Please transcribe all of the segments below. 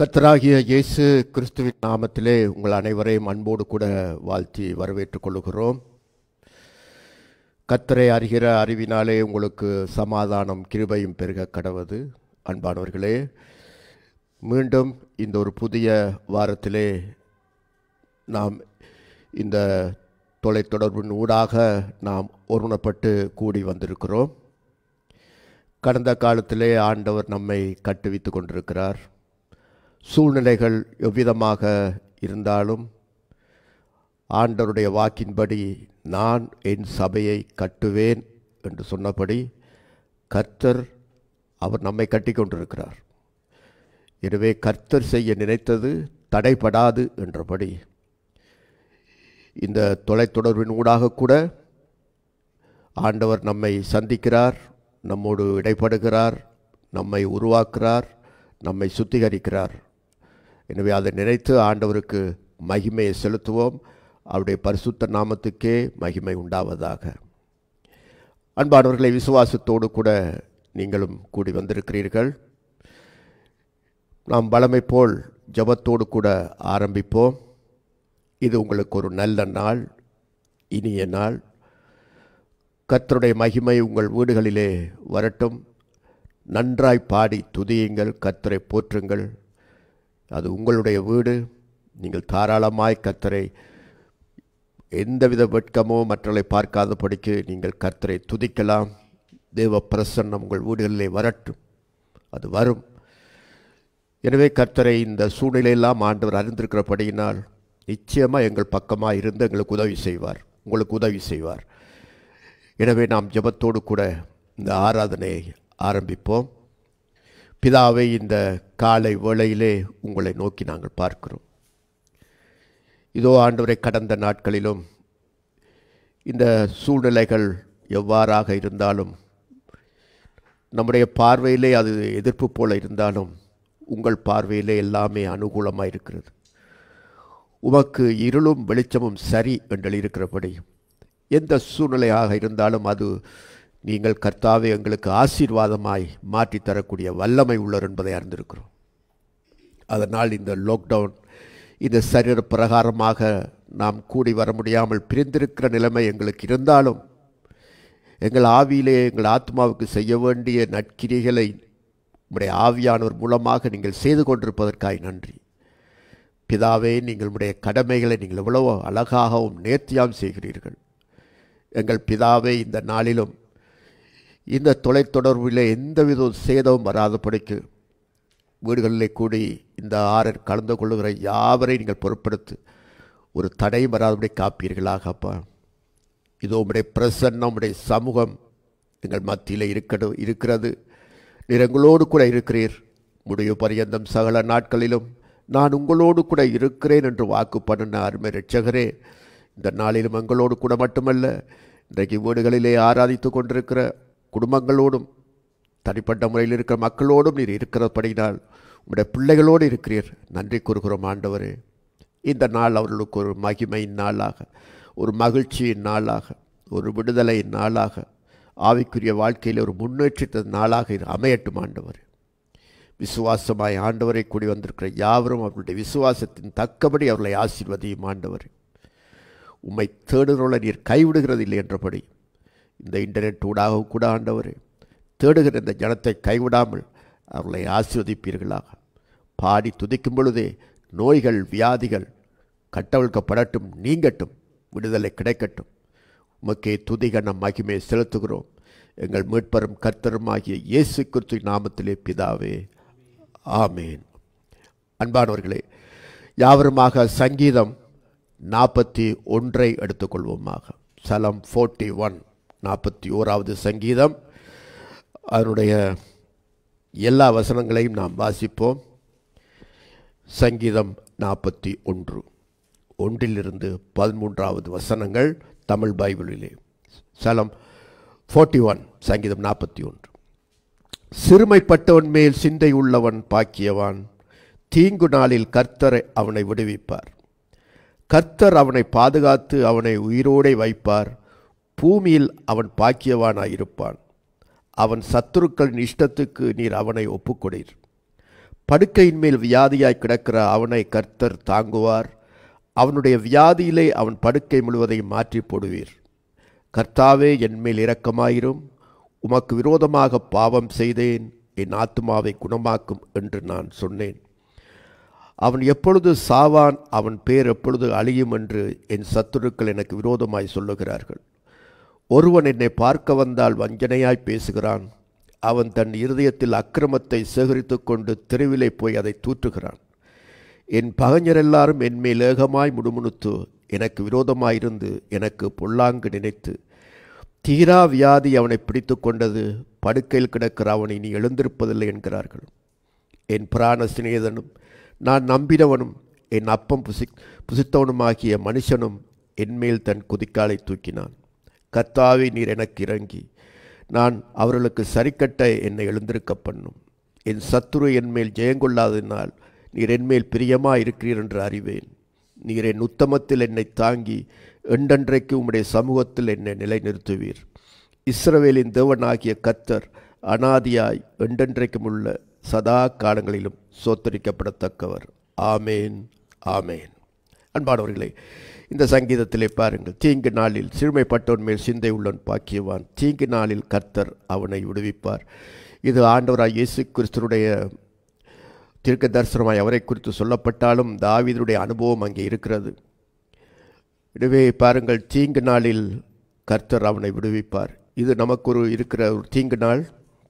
கர்த்தராகிய இயேசு கிறிஸ்துவின் நாமத்திலே உங்கள் அனைவரையும் அன்போடு கூட வாழ்த்தி வரவேற்றுக் கொள்கிறோம். கர்த்தரை அறிகிற அறிவினாலே உங்களுக்கு சமாதானம் கிருபையும் பெருக கடவது. அன்பானவர்களே, மீண்டும் இந்த ஒரு புதிய வாரத்திலே நாம் இந்த தொலைத்தொடர்பின் ஊடாக நாம் ஒருமனப்பட்டு கூடி வந்திருக்கிறோம். கடந்த காலத்திலே ஆண்டவர் நம்மை கட்டுவித்து கொண்டிருக்கிறார். சூழ்நிலைகள் எவ்விதமாக இருந்தாலும் ஆண்டவருடைய வாக்கின்படி நான் என் சபையை கட்டுவேன் என்று சொன்னபடி கர்த்தர் அவர் நம்மை கட்டி கொண்டிருக்கிறார். எனவே கர்த்தர் செய்ய நினைத்தது தடைபடாது என்றபடி இந்த தொலைத்தொடர்பின் ஊடாக கூட ஆண்டவர் நம்மை சந்திக்கிறார், நம்மோடு இடைப்படுகிறார், நம்மை உருவாக்குகிறார், நம்மை சுத்திகரிக்கிறார். எனவே அதை நினைத்து ஆண்டவருக்கு மகிமையை செலுத்துவோம். அவருடைய பரிசுத்த நாமத்துக்கே மகிமை உண்டாவதாக. அன்பானவர்களை, விசுவாசத்தோடு கூட நீங்களும் கூடி வந்திருக்கிறீர்கள். நாம் வழமை போல் ஜெபத்தோடு கூட ஆரம்பிப்போம். இது உங்களுக்கு ஒரு நல்ல நாள், இனிய நாள். கர்த்தருடைய மகிமை உங்கள் வீடுகளிலே வரட்டும். நன்றாய் பாடி துதியுங்கள், கர்த்தரை போற்றுங்கள். அது உங்களுடைய வீடு. நீங்கள் தாராளமாய் கர்த்தரை எந்தவித வெட்கமோ மற்றவர்களை பார்க்காதபடிக்கு நீங்கள் கர்த்தரை துதிக்கலாம். தேவ பிரசன்னம் உங்கள் வீடுகளிலே வரட்டும். அது வரும். எனவே கர்த்தரை இந்த சூழ்நிலையெல்லாம் ஆண்டவர் அறிந்திருக்கிறபடியினால் நிச்சயமாக எங்கள் பக்கமாக இருந்து எங்களுக்கு உதவி செய்வார், உங்களுக்கு உதவி செய்வார். எனவே நாம் ஜெபத்தோடு கூட இந்த ஆராதனையை ஆரம்பிப்போம். பிதாவை, இந்த காலை வேளையிலே உங்களை நோக்கி நாங்கள் பார்க்கிறோம். இதோ ஆண்டவரை, கடந்த நாட்களிலும் இந்த சூழ்நிலைகள் எவ்வாறாக இருந்தாலும், நம்முடைய பார்வையிலே அது எதிர்ப்பு போல இருந்தாலும் உங்கள் பார்வையிலே எல்லாமே அனுகூலமாக இருக்கிறது. உமக்கு இருளும் வெளிச்சமும் சரி என்று இருக்கிறபடி எந்த சூழ்நிலையாக இருந்தாலும் அது நீங்கள் கர்த்தாவே எங்களுக்கு ஆசீர்வாதமாய் மாற்றித்தரக்கூடிய வல்லமை உள்ளவர் என்பதை அறிந்திருக்கிறோம். அதனால் இந்த லாக்டவுன், இந்த சரீர பிரகாரமாக நாம் கூடி வர முடியாமல் பிரிந்திருக்கிற நிலைமை எங்களுக்கு இருந்தாலும், எங்கள் ஆவியிலே எங்கள் ஆத்மாவுக்கு செய்ய வேண்டிய நற்கிரிகளை உம்முடைய ஆவியானவர் மூலமாக நீங்கள் செய்து கொண்டிருப்பதற்காய் நன்றி. பிதாவே, நீங்கள் உம்முடைய கடமைகளை நீங்கள் எவ்வளவோ அழகாகவும் நேர்த்தியாகவும் செய்கிறீர்கள். எங்கள் பிதாவே, இந்த நாளிலும் இந்த தொலைத்தொடர்பில் எந்தவித சேதமும் வராதபடிக்கு வீடுகளிலே கூடி இந்த ஆறில் கலந்து கொள்ளுகிற யாவரை நீங்கள் பொறுப்படுத்தி ஒரு தடையும் வராதபடி காப்பீர்களாக. அப்பா, இதோ உம்முடைய பிரசன்னம், உம்முடைய சமூகம் எங்கள் மத்தியில் இருக்கிறது. நீர் எங்களோடு கூட இருக்கிறீர். முடிவு பரியந்தம் சகல நாட்களிலும் நான் உங்களோடு கூட இருக்கிறேன் என்று வாக்கு பண்ணின அருமை இரட்சகரே, இந்த நாளிலும் எங்களோடு கூட மட்டுமல்ல, இன்றைக்கு வீடுகளிலே ஆராதித்து கொண்டிருக்கிற குடும்பங்களோடும் தனிப்பட்ட முறையில் இருக்கிற மக்களோடும் நீர் இருக்கிறபடினால் உங்களுடைய பிள்ளைகளோடு இருக்கிறீர். நன்றி கூறுகிறோம் ஆண்டவரே. இந்த நாள் அவர்களுக்கு ஒரு மகிமையின் நாளாக, ஒரு மகிழ்ச்சியின் நாளாக, ஒரு விடுதலையின் நாளாக, ஆவிக்குரிய வாழ்க்கையில் ஒரு முன்னேற்றத்தின் நாளாக அமையட்டும் ஆண்டவரே. விசுவாசமாய் ஆண்டவரை கூடி வந்திருக்கிற யாவரும் அவர்களுடைய விசுவாசத்தின் தக்கபடி அவர்களை ஆசீர்வதியும் ஆண்டவரே. உம்மை தேடுகிறவர்களை நீர் கைவிடுகிறது இல்லை என்றபடி இந்த இன்டர்நெட் ஊடாக கூட ஆண்டவரே, தேடுகிற இந்த ஜனத்தை கைவிடாமல் அவர்களை ஆசீர்வதிப்பீர்களாக. பாடி துதிக்கும் பொழுதே நோய்கள் வியாதிகள் கட்டவிழ்க்கப்படட்டும், நீங்கட்டும், விடுதலை கிடைக்கட்டும். உமக்கே துதிகன மகிமையை செலுத்துகிறோம் எங்கள் மீட்பரும் கர்த்தரும் ஆகிய இயேசு கிறிஸ்துவின் நாமத்திலே பிதாவே, ஆமேன். அன்பானவர்களே, யாவருமாக சங்கீதம் 41 எடுத்துக்கொள்வோமாக. சலம் 41, 41வது சங்கீதம். அதனுடைய எல்லா வசனங்களையும் நாம் வாசிப்போம். சங்கீதம் 41, 1 to 13 வசனங்கள் தமிழ் பைபிளிலே. சலம் 41, சங்கீதம் 41. சிறுமைப்பட்டவன் மேல் சிந்தை உள்ளவன் பாக்கியவான். தீங்கு நாளில் கர்த்தர் அவனை விடுவிப்பார். கர்த்தர் அவனை பாதுகாத்து அவனை உயிரோடே வைப்பார். பூமியில் அவன் பாக்கியவானாயிருப்பான். அவன் சத்துருக்களின் இஷ்டத்துக்கு நீர் அவனை ஒப்புக்கொடீர். படுக்கையின் மேல் வியாதியாய் கிடக்கிற அவனை கர்த்தர் தாங்குவார். அவனுடைய வியாதியிலே அவன் படுக்கை முழுவதையும் மாற்றி போடுவீர். கர்த்தாவே, என்மேல் இரக்கமாயிரும். உமக்கு விரோதமாக பாவம் செய்தேன், என் ஆத்துமாவை குணமாக்கும் என்று நான் சொன்னேன். அவன் எப்பொழுது சாவான், அவன் பேர் எப்பொழுது அழியும் என்று என் சத்துருக்கள் எனக்கு விரோதமாய் சொல்லுகிறார்கள். ஒருவன் என்னை பார்க்க வந்தால் வஞ்சனையாய் பேசுகிறான். அவன் தன் இருதயத்தில் அக்கிரமத்தை சேகரித்து கொண்டு தெருவிலே போய் அதை தூற்றுகிறான். என் பகைஞர் எல்லாரும் என்மேல் ஏகமாய் முணுமுணுத்து எனக்கு விரோதமாயிருந்து எனக்கு பொல்லாங்கு நினைத்து, தீரா வியாதி அவனை பிடித்து கொண்டது, படுக்கையில் கிடக்கிற அவன் இனி எழுந்திருப்பதில்லை என்கிறார்கள். என் பிராண சிநேகிதனும் நான் நம்பினவனும் என் அப்பம் புசித்தவனுமாகிய மனுஷனும் என்மேல் தன் குதிக்காலை தூக்கினான். கர்த்தாவே, நீர் எனக்கு இறங்கி நான் அவர்களுக்கு சரிக்கட்ட என்னை எழுந்திருக்க பண்ணும். என் சத்துரு என்மேல் ஜெயங்கொள்ளாததினால் நீர் என்மேல் பிரியமாக இருக்கிறீர் என்று அறிவேன். நீர் என் உத்தமத்தில் என்னை தாங்கி என்றென்றைக்கு உம்முடைய சமூகத்தில் என்னை நிலைநிறுத்துவீர். இஸ்ரவேலின் தேவனாகிய கர்த்தர் அநாதியாய் என்றென்றைக்கும் உள்ள சதா காலங்களிலும் சோத்தரிக்கப்படத்தக்கவர். ஆமேன், ஆமேன். அன்பானவர்களே, இந்த சங்கீதத்திலே பாருங்கள். தீங்கு நாளில் சிறுமைப்பட்டவன் மேல் சிந்தை உள்ளவன் பாக்கியவான். தீங்கு நாளில் கர்த்தர் அவனை விடுவிப்பார். இது ஆண்டவராய் இயேசு கிறிஸ்துடைய தீர்க்க தரிசனமாய் அவரை குறித்து சொல்லப்பட்டாலும் தாவீதுடைய அனுபவம் அங்கே இருக்கிறது. எனவே பாருங்கள், தீங்கு நாளில் கர்த்தர் அவனை விடுவிப்பார். இது நமக்கு இருக்கிற ஒரு தீங்கு நாள்.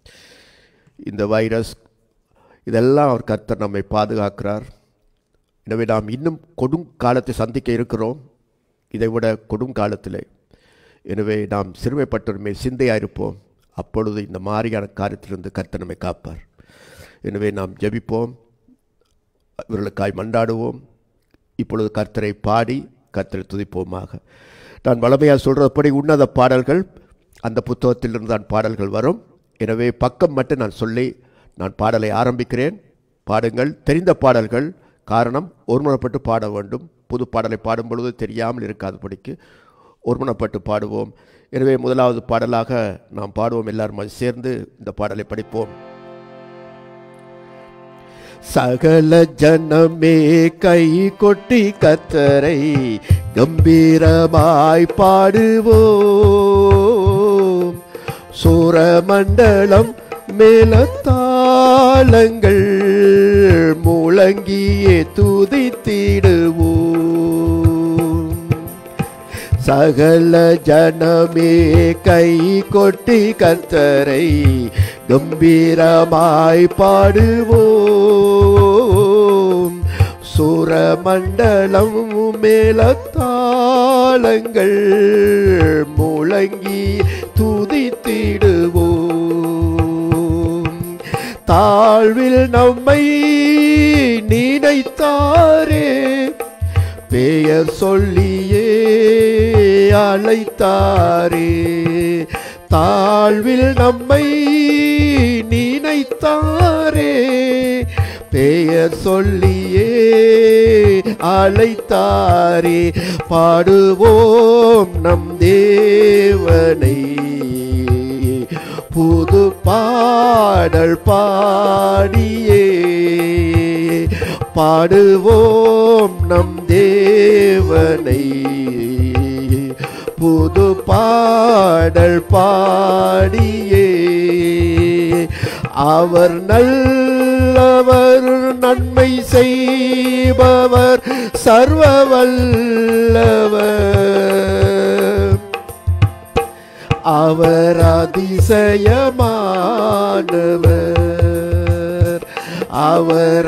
இந்த வைரஸ் இதெல்லாம் அவர் கர்த்தர் நம்மை பாதுகாக்கிறார். எனவே நாம் இன்னும் கொடுங்காலத்தை சந்திக்க இருக்கிறோம், இதைவிட கொடுங்காலத்திலே. எனவே நாம் சிறுமைப்பட்டோருமே சிந்தையாயிருப்போம். அப்பொழுது இந்த மாதிரியான காரியத்திலிருந்து கர்த்தர் நம்மை காப்பார். எனவே நாம் ஜெபிப்போம், இவர்களுக்காய் மன்றாடுவோம். இப்பொழுது கர்த்தரை பாடி கர்த்தரை துதிப்போமாக. நான் வளமையாக சொல்கிறபடி உன்னத பாடல்கள், அந்த புத்தகத்திலிருந்து தான் பாடல்கள் வரும். எனவே பக்கம் மட்டும் நான் சொல்லி நான் பாடலை ஆரம்பிக்கிறேன். பாடுங்கள், தெரிந்த பாடல்கள். காரணம், ஒருமனப்பட்டு பாட வேண்டும். புது பாடலை பாடும் பொழுது தெரியாமல் இருக்காதபடிக்கு ஒருமனப்பட்டு பாடுவோம். எனவே முதலாவது பாடலாக நாம் பாடுவோம். எல்லாரும் சேர்ந்து இந்த பாடலை படிப்போம். சகல ஜனமே கை கொட்டி கர்த்தரை கம்பீரமாய் பாடுவோம். சூரமண்டலம் மேலத்தாளங்கள் முழங்கியே துதித்திடுவோம். சகல ஜனமே கை கொட்டி கர்த்தரை கம்பீரமாய் பாடுவோம். சூரமண்டலம் மேலத்தாளங்கள் முழங்கி துதித்திடுவோம். தாழ்வில் நம்மை நினைத்தாரே, பெயர் சொல்லியே அழைத்தாரே. தாழ்வில் நம்மை நினைத்தாரே, பெயர் சொல்லியே அழைத்தாரே. பாடுவோம் நம் தேவனை, புது பாடல் பாடியே. பாடுவோம் நம் தேவனை, புது பாடல் பாடியே. அவர் நல்லவர், நன்மை செய்பவர், சர்வ வல்லவர். அவர் அதிசயமானவர், அவர்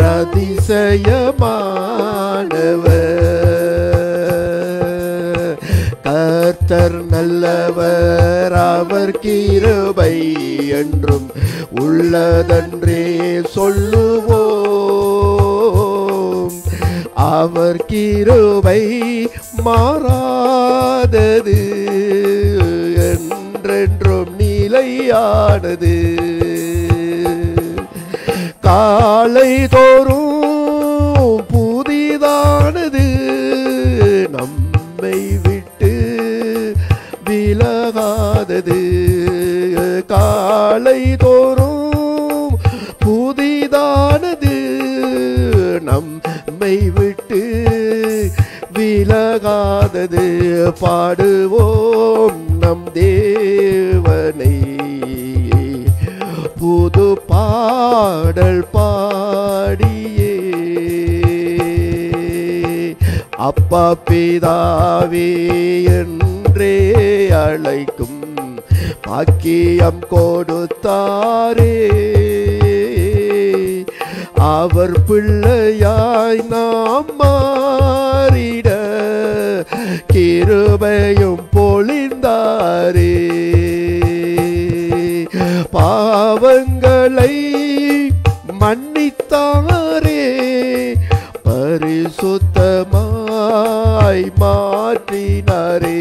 அதிசயமானவர். கர்த்தர் நல்லவர், அவர் கிருபை என்றும் உள்ளதென்றே சொல்லுவோம். அவர் கிருபை மாறாதது, என்றென்றும் நிலையானது. காலை தோறும் புதிதானது, நம்மை விட்டு விலகாதது. காலை தோறும் புதிதானது, விலகாதது பாடுவோம் நம் தேவனை புது பாடல் பாடியே அப்பா பிதாவே என்றே அழைக்கும் பாக்கியம் கொடுத்தாரே அவர் பிள்ளையாய் நாம் மாறிட கிருபையும் பொழிந்தாரே பாவங்களை மன்னித்தாரே பரிசுத்தமாய் மாற்றினாரே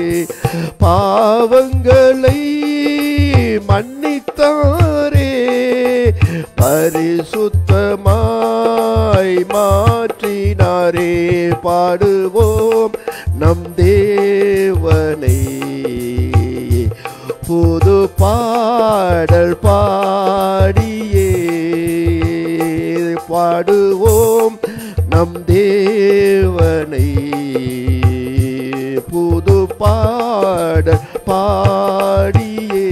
பாவங்களை மன்னித்தாரே பரிசுத்தமாய் மாற்றினாரே பாடுவோம் நம் தேவனை புது பாடல் பாடியே பாடுவோம் நம் தேவனை புது பாடல் பாடியே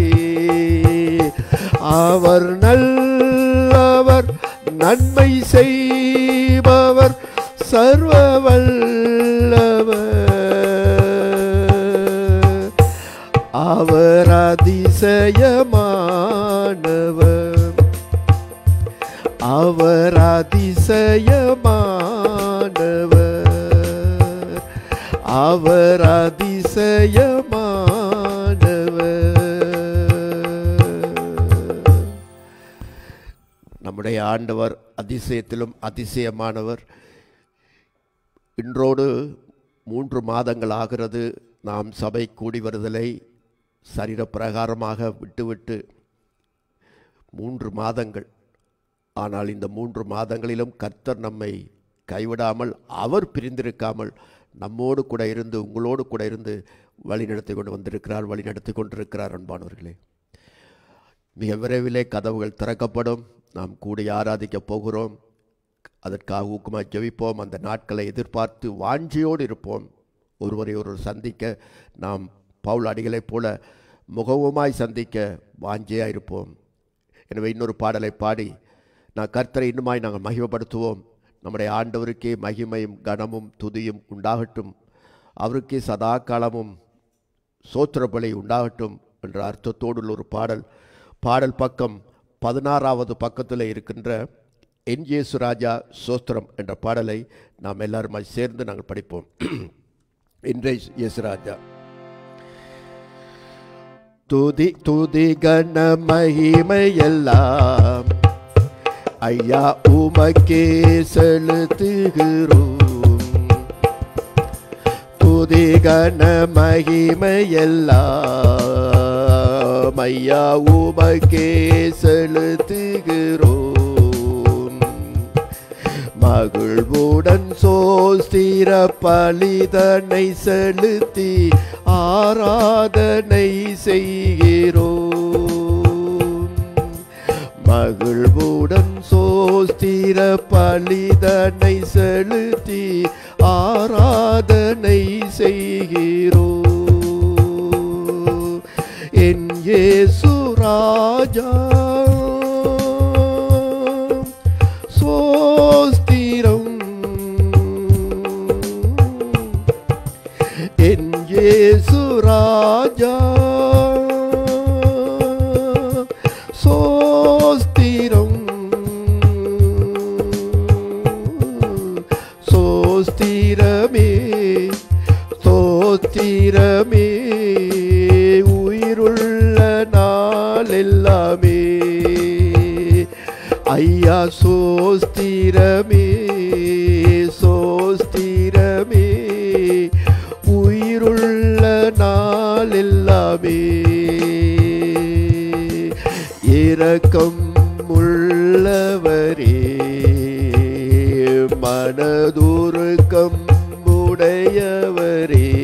அவர் நல்லவர் நன்மை செய்பவர் சர்வ வல்லவர் அவர் அதிசயமானவர் அவர் அதிசயமானவர் அவர் அதிசயமானவர் நம்முடைய ஆண்டவர் அதிசயத்திலும் அதிசயமானவர். இன்றோடு 3 மாதங்கள் ஆகிறது நாம் சபை கூடி வருதலை சரீர பிரகாரமாக விட்டுவிட்டு 3 மாதங்கள். ஆனால் இந்த 3 மாதங்களிலும் கர்த்தர் நம்மை கைவிடாமல் அவர் பிரிந்திருக்காமல் நம்மோடு கூட இருந்து உங்களோடு கூட இருந்து வழிநடத்தி கொண்டு வந்திருக்கிறார், வழிநடத்தி கொண்டிருக்கிறார். அன்பானவர்களே, மிக விரைவிலே கதவுகள் திறக்கப்படும். நாம் கூடி ஆராதிக்கப் போகிறோம். அதற்காக ஊக்கமாக ஜெபிப்போம். அந்த நாட்களை எதிர்பார்த்து வாஞ்சியோடு இருப்போம். ஒருவரை ஒருவர் சந்திக்க நாம் பவுல் அடிகளைப் போல முகவுமாய் சந்திக்க வாஞ்சியாக இருப்போம். எனவே இன்னொரு பாடலை பாடி நான் கர்த்தரை இன்னுமாய் நாங்கள் மகிமைப்படுத்துவோம். நம்முடைய ஆண்டவருக்கே மகிமையும் கனமும் துதியும் உண்டாகட்டும், அவருக்கே சதா காலமும் சோத்திரபலி உண்டாகட்டும் என்ற அர்த்தத்தோடு உள்ள ஒரு பாடல். பாடல் பக்கம் 16வது பக்கத்தில் இருக்கின்ற என் இயேசு ராஜா சோஸ்திரம் என்ற பாடலை நாம் எல்லாருமாய் சேர்ந்து நாங்கள் படிப்போம். இன்றைய இயேசு ராஜா. துதி துதி கன மகிமையெல்லாம் ஐயா உமக்கே செலுத்துகிறோம். துதி கன மகிமையெல்லாம் ஐயா உமக்கே செலுத்துகிறோம். மகிழ்வுடன் சோஸ்திர பலிதனை செலுத்தி ஆராதனை செய்கிறோம். மகிழ்வுடன் சோஸ்திர பலிதனை செலுத்தி ஆராதனை செய்கிறோம். என் இயேசு ராஜா சோஸ்திரம். என் இயேசு ராஜா சோஸ்திரம். சோஸ்திரமே சோஸ்திரமே உயிருள்ள நாள் எல்லாமே ஐயா சோஸ்திரமே சோஸ்திரமே உயிருள்ள நாள் எல்லாமே. இரக்கம் உள்ளவரே மனதுருக்கம் உடையவரே.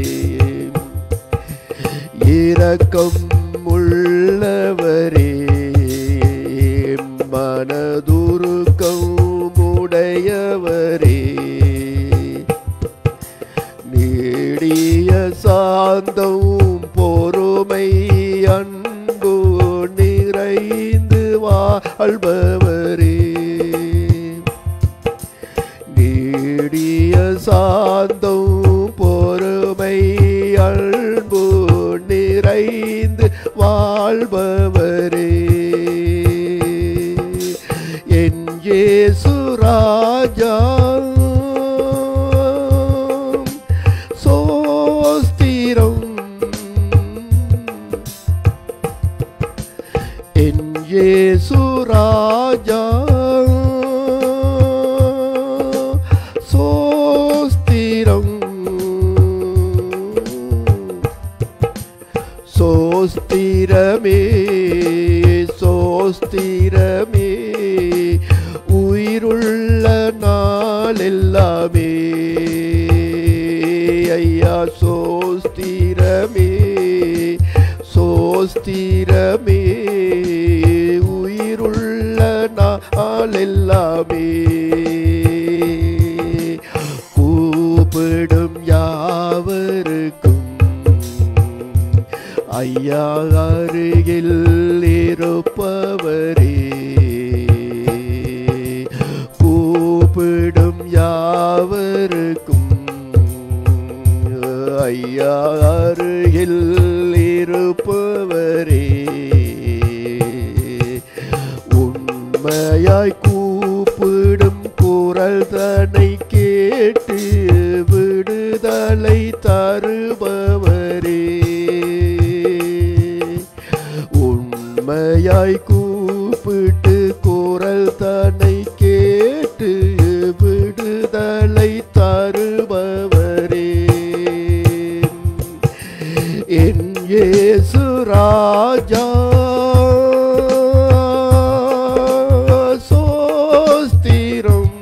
இரக்கம் உள்ளவரே மனதுருக்கம் உடையவரே. வாழ்பவரே, நீடிய சாந்தம் பொறுமை அன்பு நிறைந்து வாழ்பவரே, என் இயேசு ராஜா சோஸ்திரம், என் இயேசு ராஜா சோஸ்திரம், சோஸ்திரமே சோஸ்திரமே உயிருள்ள நாளெல்லாமே, ஐயா சோஸ்திரமே சோஸ்திரமே உயிருள்ள நாளெல்லாமே, கூப்பிடும் யாவருக்கும் ஐயா அருகில் இருப்பவரே, கூப்பிடும் யாவருக்கும் ஐயா அருகில் இருப்பவரே, உண்மையாய் கூப்பிடும் குரல் தன்னை கேட்டு விடுதலை தருபவரே, உண்மையாய் கூப்பிட்டு குரல் தன்னை கேட்டு விடுதலை தருபவரே, என் இயேசு ராஜா சோஸ்திரம்,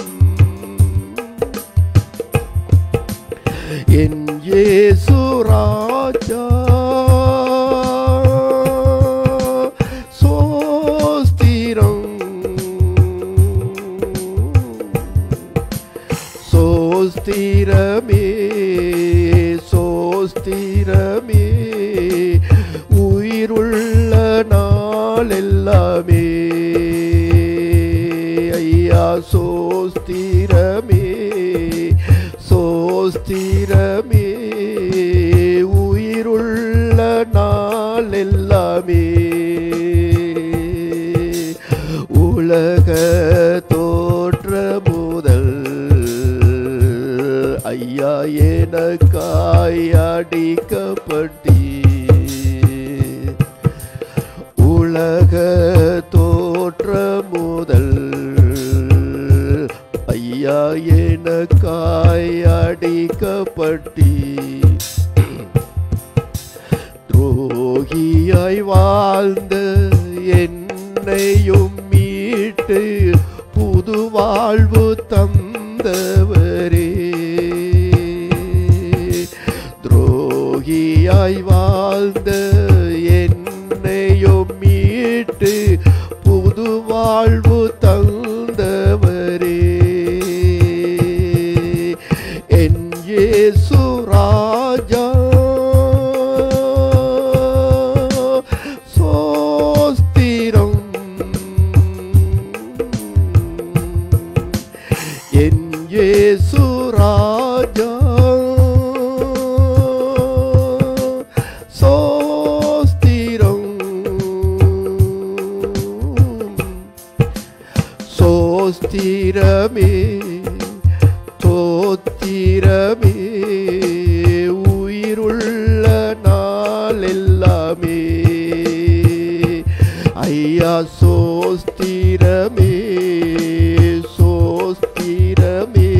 என் இயேசு ராஜா சோஸ்திரம், சோஸ்திரமே சோஸ்திரமே உயிருள்ள நாளெல்லாமே, ஐயா சோஸ்திரமே சோஸ்திரமே உயிருள்ள நாளெல்லாமே, உலக தோற்ற முதல் ஐயா எனக்காய் அடிக்கப்பட்டீ, உலக தோற்ற முதல் ஐயா எனக்காய் அடிக்கப்பட்டீ, துரோகியாய் வாழ்ந்த என்னையும் மீட்டு புது வாழ்வு தந்தவரே, துரோகியாய் வாழ்ந்த என்னையும் மீட்டு புது வாழ்வு தந்தவரே, என் இயேசு ராஜா சோஸ்திரம், என் இயேசு ராஜா சோஸ்திரம், சோஸ்திரமே தோத்திரமே உயிருள்ள நாளெல்லாமே, ஐயா சோஸ்திரமே சோஸ்திரமே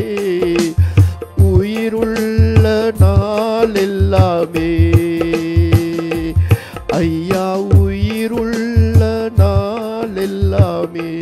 உயிருள்ள நாளெல்லாமே, ஐயா உயிருள்ள நாளெல்லாமே.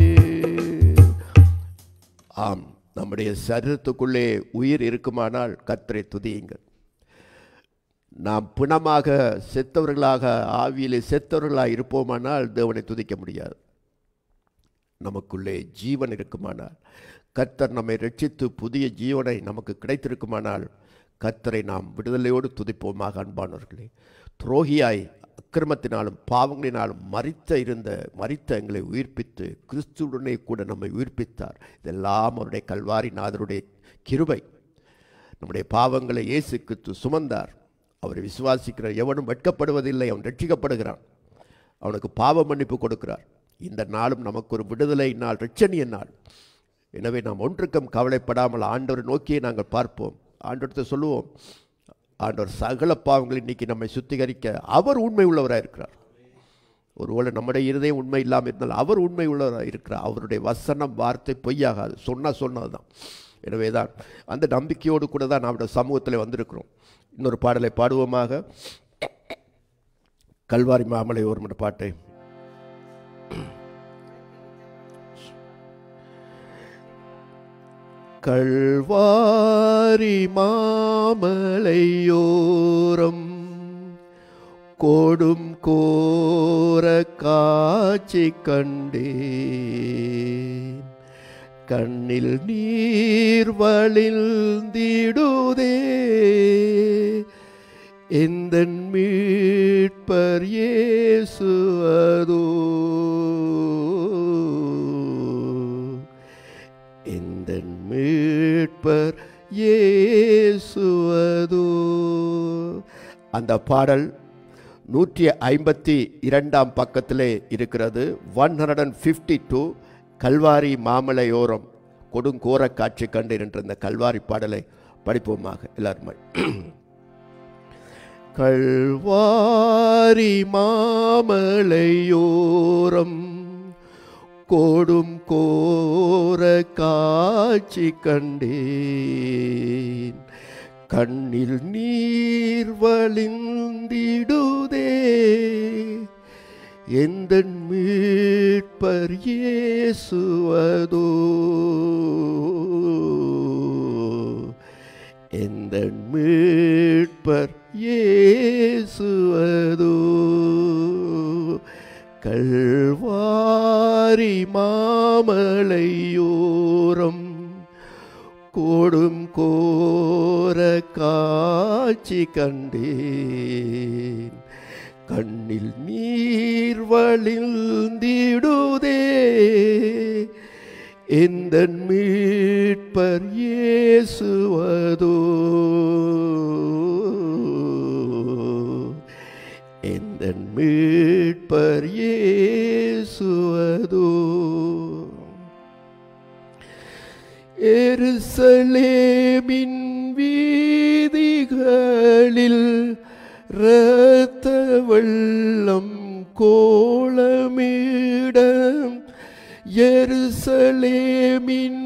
ஆம், நம்முடைய சரீரத்துக்குள்ளே உயிர் இருக்குமானால் கர்த்தரை துதியுங்கள். நாம் பிணமாக செத்தவர்களாக ஆவியிலே செத்தவர்களாக இருப்போமானால் தேவனை துதிக்க முடியாது. நமக்குள்ளே ஜீவன் இருக்குமானால், கர்த்தர் நம்மை ரட்சித்து புதிய ஜீவனை நமக்கு கிடைத்திருக்குமானால் கர்த்தரை நாம் விடுதலையோடு துதிப்போமாக. அன்பானவர்களே, துரோகியாய் அக்கிரமத்தினாலும் பாவங்களினாலும் மரித்த எங்களை உயிர்ப்பித்து கிறிஸ்துவுடனே கூட நம்மை உயிர்ப்பித்தார். இதெல்லாம் அவருடைய கல்வாரி நாதருடைய கிருபை. நம்முடைய பாவங்களை இயேசு கிறிஸ்து சுமந்தார். அவரை விசுவாசிக்கிற எவனும் வெட்கப்படுவதில்லை, அவன் ரட்சிக்கப்படுகிறான். அவனுக்கு பாவ மன்னிப்பு கொடுக்கிறார். இந்த நாளும் நமக்கு ஒரு விடுதலை நாள், இரட்சணிய நாள். எனவே நாம் ஒன்றுக்கும் கவலைப்படாமல் ஆண்டவரை நோக்கியே நாங்கள் பார்ப்போம். ஆண்டவர்கிட்ட சொல்லுவோம், ஆண்டவர் சகல பாவங்களை இன்னைக்கு நம்மை சுத்திகரிக்க அவர் உண்மை உள்ளவராக இருக்கிறார். ஒருவேளை நம்முடைய இருதயம் உண்மை இல்லாமல் இருந்தால் அவர் உண்மை உள்ளவராக இருக்கிறார். அவருடைய வசனம் வார்த்தை பொய்யாகாது, சொன்னது தான். எனவே தான் அந்த நம்பிக்கையோடு கூட தான் நம்முடைய சமூகத்தில் வந்திருக்கிறோம். இன்னொரு பாடலை பாடுவோமாக. கல்வாரி மாமலை ஒரு பாட்டை கல்வாரி மாமலையோரம் கோடும் கோர காட்சி கண்டேன். கண்ணில் நீர் வழிந்திடுதே, எந்தன் மீட்பர் இயேசு அதோ, எந்தன் மீட்பர் இயேசு அதோ. அந்த பாடல் 152 பக்கத்திலே இருக்கிறது. 152 கல்வாரி மாமலையோரம் கொடுங்கோர காட்சி கண்டேன் என்ற இந்த கல்வாரி பாடலை படிப்போமாக எல்லாருமே. கல்வாரி மாமலையோரம் கோடும் கோர காட்சி கண்டேன். கண்ணில் நீர் வழிந்திடுதே, எந்தன் மீட்பர் இயேசு அதோ, எந்தன் மீட்பர் இயேசு அதோ. கல்வாரி மாமலையோரம் கோடும் கோர காட்சி கண்டேன். கண்ணில் நீர் வழிந்திடுதே, எந்தன் மீட்பர் இயேசு அதோ, எந்தன் மீட்பர் இயேசு அதோ. எருசலேமின் வீதிகளில் இரத்த வெள்ளம் கோலமிடம், எருசலேமின்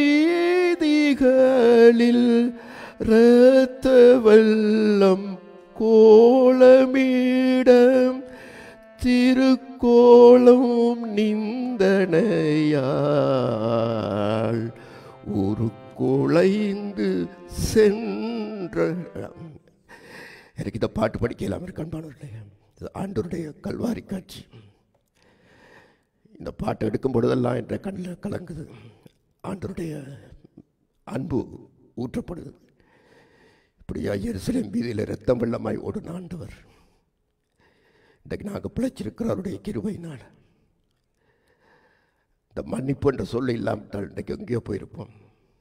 வீதிகளில் இரத்த வெள்ளம் கோலமிடம், திருக்கோலம் நிந்தனையால் ஒரு குலைந்து சென்ற. எனக்கு இந்த பாட்டு படிக்கலாம் கண்பானவர்களே. இது ஆண்டவருடைய கல்வாரி காட்சி. இந்த பாட்டை எடுக்கும் பொழுதெல்லாம் என்ற கண்ணில் கலங்குது. ஆண்டவருடைய அன்பு ஊற்றப்படுது. இப்படியா எருசலேம் வீதியில் இரத்தம் வெள்ளமாய் ஓடும் ஆண்டவர் இன்றைக்கு நாங்கள் பிழைச்சிருக்கிறவருடைய கிருபையினால். இந்த மன்னிப்பு என்ற சொல்ல இல்லாமல் இன்றைக்கு எங்கேயோ போயிருப்போம்.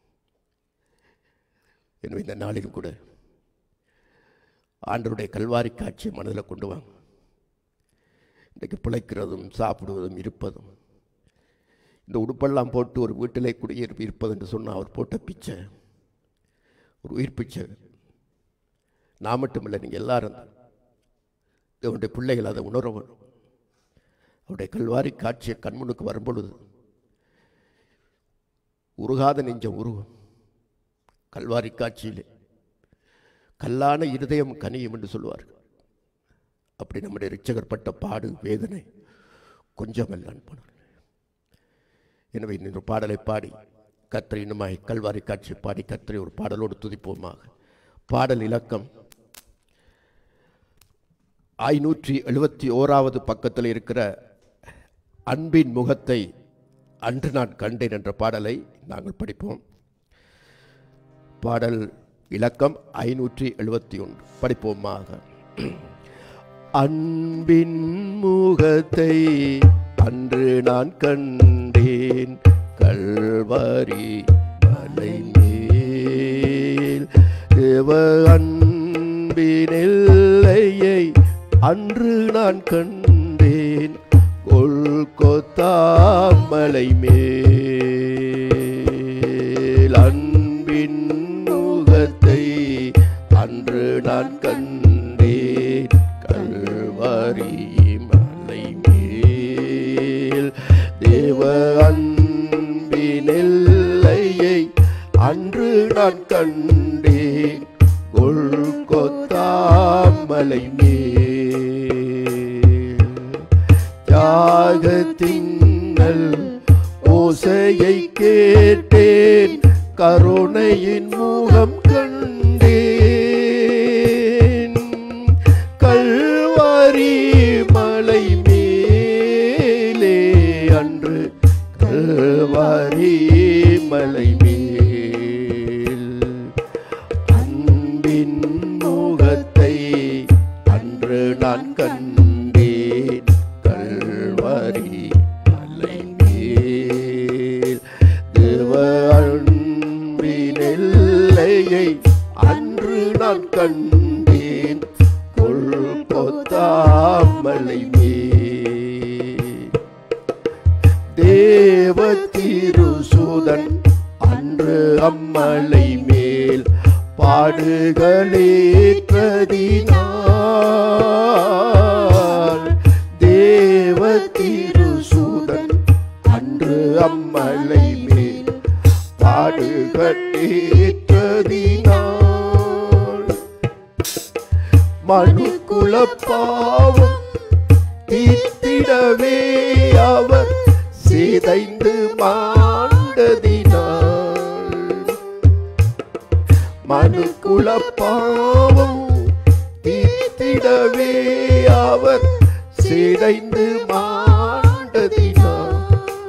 எனவே இந்த நாளிலும் கூட ஆண்டவருடைய கல்வாரி காட்சியை மனதில் கொண்டு வாங்க. இன்றைக்கு பிழைக்கிறதும் சாப்பிடுவதும் இருப்பதும், இந்த உடுப்பெல்லாம் போட்டு ஒரு வீட்டிலே குடியிருப்பு இருப்பது என்று சொன்னால் அவர் போட்ட பிச்சை, ஒரு உயிர் பிச்சை. நான் மட்டுமில்லை, நீங்கள் எல்லாரும் அவருடைய பிள்ளைகள் அதை உணரவும். அவருடைய கல்வாரி காட்சியை கண்முனுக்கு வரும்பொழுது உருகாத நெஞ்சம் உருகும். கல்வாரி காட்சியிலே கல்லான இருதயம் கனியும் என்று சொல்வார்கள். அப்படி நம்முடைய இரட்சகர் பட்ட பாடு வேதனை கொஞ்சமல்ல. எனவே இந்த பாடலை பாடி கர்த்தரை இன்னுமாய் கல்வாரி காட்சி பாடி கர்த்தரை ஒரு பாடலோடு துதிப்போமாக. பாடல் இலக்கம் 571 பக்கத்தில் இருக்கிற அன்பின் முகத்தை அன்று நான் கண்டேன் என்ற பாடலை நாங்கள் படிப்போம். பாடல் இலக்கம் 571 படிப்போமாக. அன்பின் முகத்தை அன்று நான் கண்டேன் கல்வாரி மலை மேல். தேவ அன்பின் எல்லையை அன்று நான் கண்டேன் கொல்கொத்தா மலை மேல். அன்பின் முகத்தை அன்று நான் கண்டேன் கல்வாரி மலை மேல். தேவ அன்பின் எல்லையை அன்று நான் கண்டேன் கொல்கொத்தா மலை மேல். தியாகத்தின் ஓசையை கேட்டேன் கருணையின் முகம் கண்டேன் கல்வாரி மலை மேலே. அன்று கல்வாரி மலை மேல். அன்பின் முகத்தை அன்று நான் கண்டேன் கல்வாரி மலை மேல். தேவ அன்பின் எல்லையை அன்று நான் கண்டேன் கொல்கொத்தா மலை மேல். தேவ திருசூதன் அன்று அம்மலை மேல் பாடுகளேற்றதினார். தேவ திருசூதன் அன்று அம்மலை மேல் பாடுகளேற்றதினார். மனுக்குல பாவம் தீர்த்திடவே அவர் சிதைந்து மாண்டதினார். மனுக்குல பாவம் தீர்த்திடவே அவர் சிதைந்து மாண்டதினார்.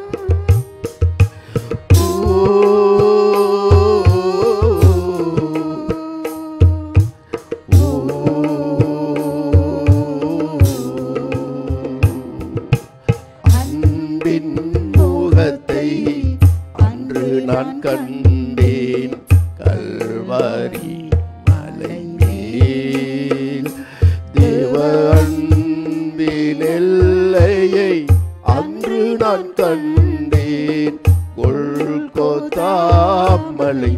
அன்பின் முகத்தை அன்று நான் கண்டேன் கல்வாரி மலை மேல். தேவ அன்பின் எல்லையை அன்று நான் கண்டேன் கொல்கொத்தா மலை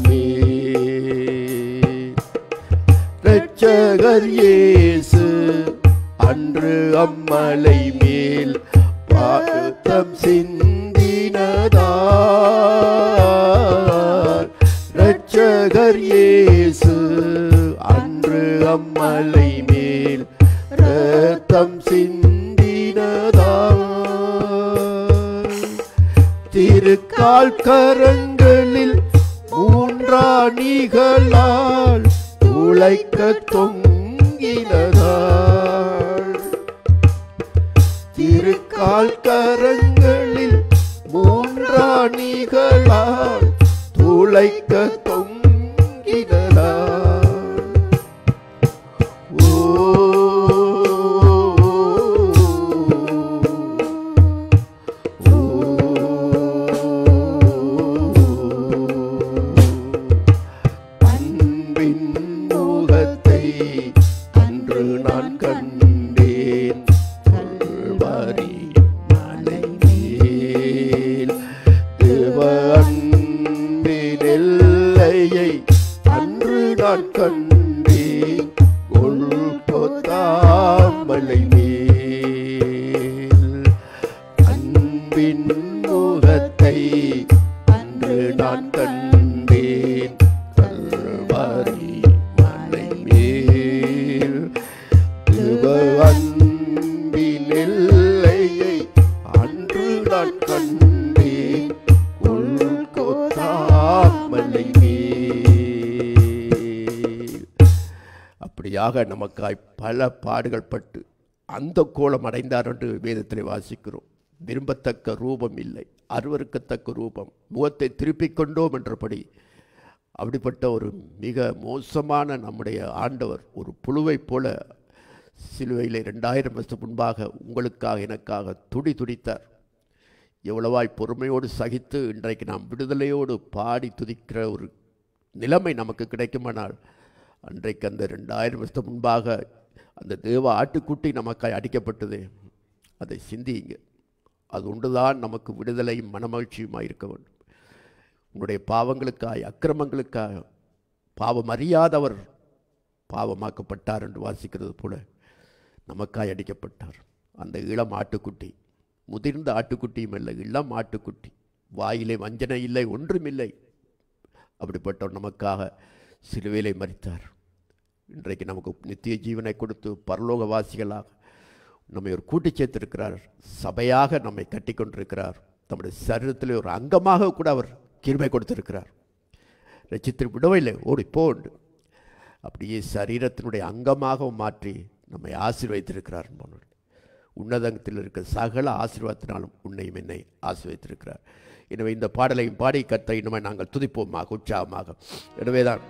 மேல். இரட்சகர் இயேசு அன்று அம்மலை மேல் பாதம் சிந்தினதார். இரட்சகர் இயேசு அன்று அம்மலை மேல் இரத்தம் சிந்தினதார். திருக்கால் கரங்களில் மூன்றாணிகளால் துளைக்க தொங்கினதார். திருக்கால் கரங்களில் மூன்றாணிகளால் துளைக்க தொங்கினதார். ஓ அன்பின் முகத்தை அன்று நான் கண்டேன் கல்வாரி மலை மேல். தேவ அன்பின் எல்லையை அன்று நான் கண்டேன் கொல்கொத்தா மலை மேல். அன்பின் முகத்தை அன்று நான் கண்டேன் கல்வாரி மலை மேல். தேவ அன்பின் எல்லையை அன்று நான் கண்டேன் கொல்கொத்தா மலை மேல். அப்படியாக நமக்காய் பல பாடுகள் பட்டு அந்த கோலம் அடைந்தார் என்று வேதத்தில் வாசிக்கிறோம். விரும்பத்தக்க ரூபம் இல்லை, அருவருக்கத்தக்க ரூபம், முகத்தை திருப்பிக் கொண்டோம் என்றபடி அப்படிப்பட்ட ஒரு மிக மோசமான நம்முடைய ஆண்டவர் ஒரு புழுவை போல சிலுவையில் 2000 வருஷம் முன்பாக உங்களுக்காக எனக்காக துடித்தார். எவ்வளவாய் பொறுமையோடு சகித்து இன்றைக்கு நாம் விடுதலையோடு பாடி துதிக்கிற ஒரு நிலைமை நமக்கு கிடைக்குமானால், அன்றைக்கு அந்த 2000 வருஷம் முன்பாக அந்த தேவ ஆட்டுக்குட்டி நமக்காய் அடிக்கப்பட்டது, அதை சிந்தியுங்க. அது ஒன்றுதான் நமக்கு விடுதலையும் மனமகிழ்ச்சியுமாக இருக்க வேண்டும். உன்னுடைய பாவங்களுக்காய் அக்கிரமங்களுக்காக பாவம் அறியாதவர் பாவமாக்கப்பட்டார் என்று வாசிக்கிறது போல நமக்காய் அடிக்கப்பட்டார். அந்த இளம் ஆட்டுக்குட்டி, முதிர்ந்த ஆட்டுக்குட்டியும் இல்லை, இளம் ஆட்டுக்குட்டி, வாயிலே வஞ்சனை இல்லை, ஒன்றுமில்லை. அப்படிப்பட்டவர் நமக்காக சிலுவையிலே மரித்தார். இன்றைக்கு நமக்கு நித்திய ஜீவனை கொடுத்து பரலோகவாசிகளாக நம்மை ஒரு கூட்டி சேர்த்திருக்கிறார். சபையாக நம்மை கட்டி கொண்டிருக்கிறார். நம்முடைய சரீரத்தில் ஒரு அங்கமாக கூட அவர் கிருபை கொடுத்திருக்கிறார். ரட்சித்து விடவில்லை, ஓடி போண்டு அப்படியே சரீரத்தினுடைய அங்கமாக மாற்றி நம்மை ஆசீர்வதித்திருக்கிறார். உன்னதத்தில் இருக்கிற சகல ஆசீர்வாதத்தினாலும் உன்னையும் என்னை ஆசீர்வதித்திருக்கிறார். எனவே இந்த பாடலையும் பாடி கர்த்தரை இன்னுமே நாங்கள் துதிப்போமாக, உற்சாகமாக. எனவேதான்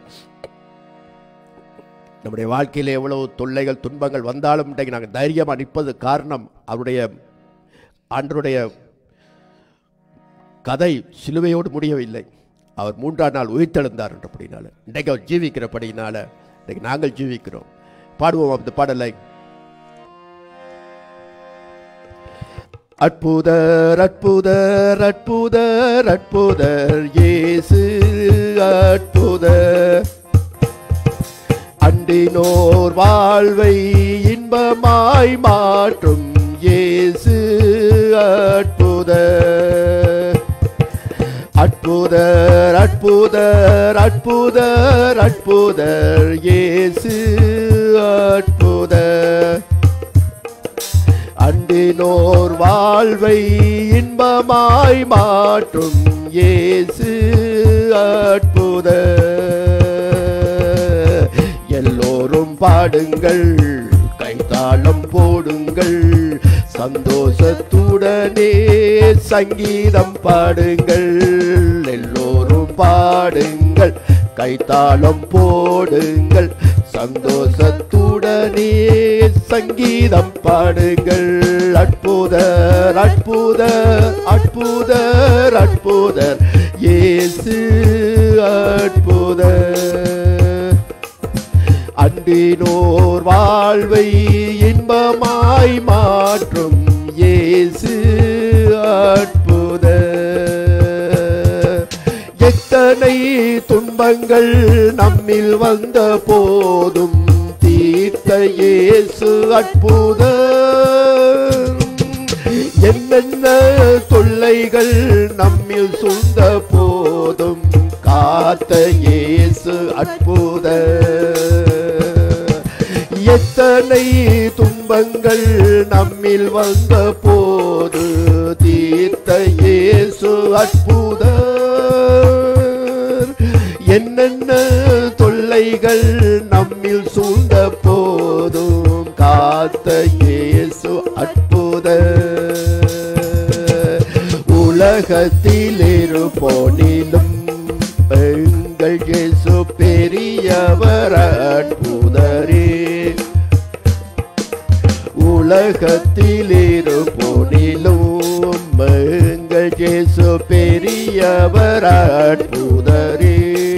நம்முடைய வாழ்க்கையில் எவ்வளவு தொல்லைகள் துன்பங்கள் வந்தாலும் இன்றைக்கு நாங்கள் தைரியமாக நிற்பது காரணம் அவருடைய ஆண்டருடைய கதை சிலுவையோடு முடியவில்லை. அவர் 3ஆம் நாள் உயிர்த்தெழுந்தார் என்றபடினால, இன்றைக்கு அவர் ஜீவிக்கிறபடினால இன்றைக்கு நாங்கள் ஜீவிக்கிறோம். பாடுவோம் அந்த பாடலை. அற்புதர் அற்புதர் அற்புதர் அற்புதர் இயேசு அற்புதர், அண்டினோர் வாழ்வை இன்பமாய் மாற்றும் இயேசு அற்புதர். அற்புதர் அற்புதர் அற்புதர் அற்புதர் இயேசு அற்புதர், அண்டினோர் வாழ்வை இன்பமாய் மாற்றும் இயேசு அற்புதர். எல்லோரும் பாடுங்கள், கைத்தாளம் போடுங்கள், சந்தோஷத்துடனே சங்கீதம் பாடுங்கள். எல்லோரும் பாடுங்கள், கைத்தாளம் போடுங்கள், சந்தோஷத்துடனே சங்கீதம் பாடுங்கள். அற்புதர் அற்புதர் அற்புதர் அற்புதர் இயேசு அற்புதர், அண்டினோர் வாழ்வை இன்பமாய் மாற்றும் இயேசு அற்புதர். எத்தனை துன்பங்கள் நம்மில் வந்த போதும் தீர்த்த இயேசு அற்புதர். என்னென்ன தொல்லைகள் நம்மில் சூழ்ந்த போதும் காத்த இயேசு அற்புதர். எத்தனை துன்பங்கள் நம்மில் வந்த போது தீர்த்த இயேசு அற்புதர். என்னென்ன தொல்லைகள் நம்மில் சூழ்ந்த போதும் காத்த இயேசு அற்புதர். உலகத்தில் இருப்போனிலும் எங்கள் இயேசு பெரியவர் அற்புதரே. உலகத்தில் இருப்போனிலும் எங்கள் இயேசு பெரியவர் அற்புதரே.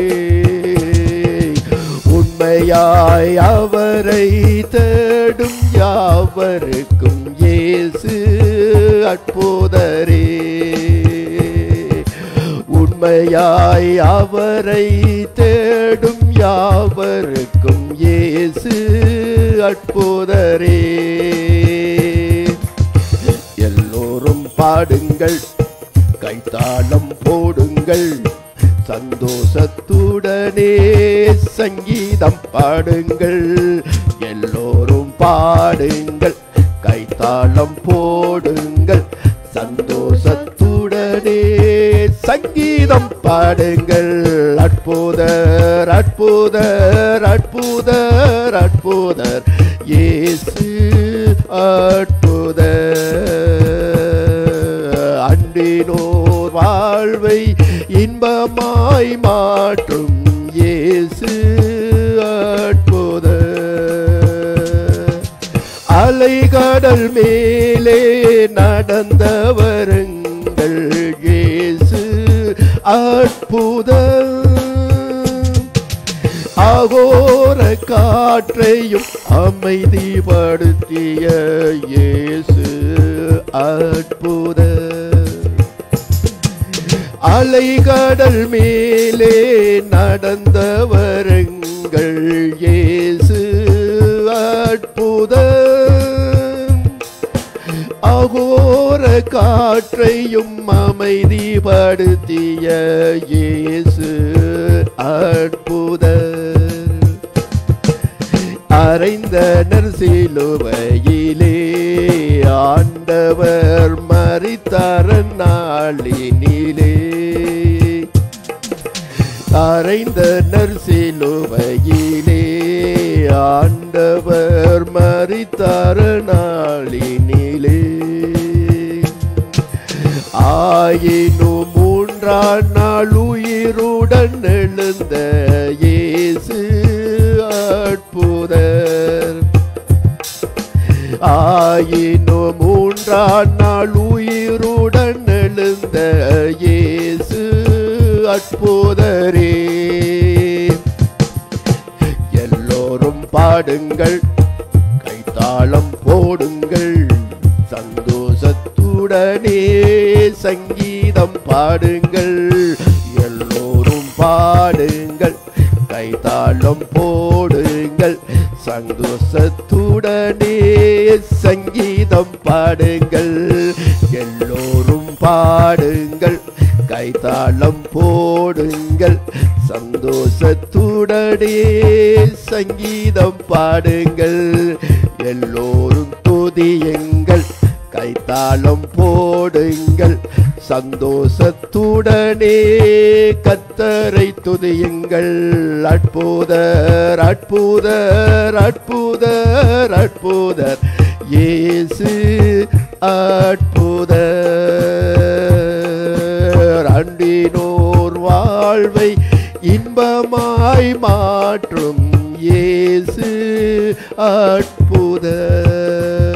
உண்மையாய் அவரை தேடும் யாவருக்கும் இயேசு அற்புதரே. உண்மையாய் அவரை தேடும் யாவருக்கும் இயேசு அற்புதரே. எல்லோரும் பாடுங்கள், கைத்தாளம் போடுங்கள், சந்தோஷத்துடனே சங்கீதம் பாடுங்கள். எல்லோரும் பாடுங்கள், கைத்தாளம் போடுங்கள், சந்தோஷத்துடனே சங்கீதம் பாடுங்கள். அற்புதர் அற்புதர் அற்புதர் அற்புதர் இயேசு அற்புதர், அண்டினோர் வாழ்வை இன்பமாய் மாற்றும் இயேசு அற்புதர். அலைகடல் மேலே நடந்தவருங்கள் இயேசு அற்புதம். அகோர காற்றையும் அமைதிப்படுத்திய இயேசு அற்புதம். அலைகடல் மேலே நடந்தவருங்கள் இயேசு அற்புதம். அகோர காற்றையும் அமைதிப்படுத்திய இயேசு அற்புதம். அறைந்தனர் சிலுவையிலே ஆண்டவர் மரித்தார் நாளினிலே. அறைந்தனர் சிலுவையிலே ஆண்டவர் மரித்தார் நாளினிலே. ஆயினும் மூன்றாம் நாள் உயிருடன் எழுந்த இயேசு அற்புதர். ஆயினும் மூன்றாம் நாள் உயிருடன் எழுந்த இயேசு அற்புதரே. எல்லோரும் பாடுங்கள், கைத்தாளம் போடுங்கள், சந்தோஷத்துடனே சங்கீதம் பாடுங்கள். எல்லோரும் பாடுங்கள், கைத்தாளம் போடுங்கள், சந்தோஷத்துடனே சங்கீதம் பாடுங்கள். எல்லோரும் பாடுங்கள், கைத்தாளம் போடுங்கள், சந்தோஷத்துடனே சங்கீதம் பாடுங்கள். எல்லோரும் துதியுங்கள், கைத்தாளம் போடுங்கள், சந்தோஷத்துடனே கர்த்தரை துதியுங்கள். அற்புதர் அற்புதர் அற்புதர் அற்புதர் இயேசு அற்புதர். அண்டினோர் வாழ்வை இன்பமாய் மாற்றும் இயேசு அற்புதர்.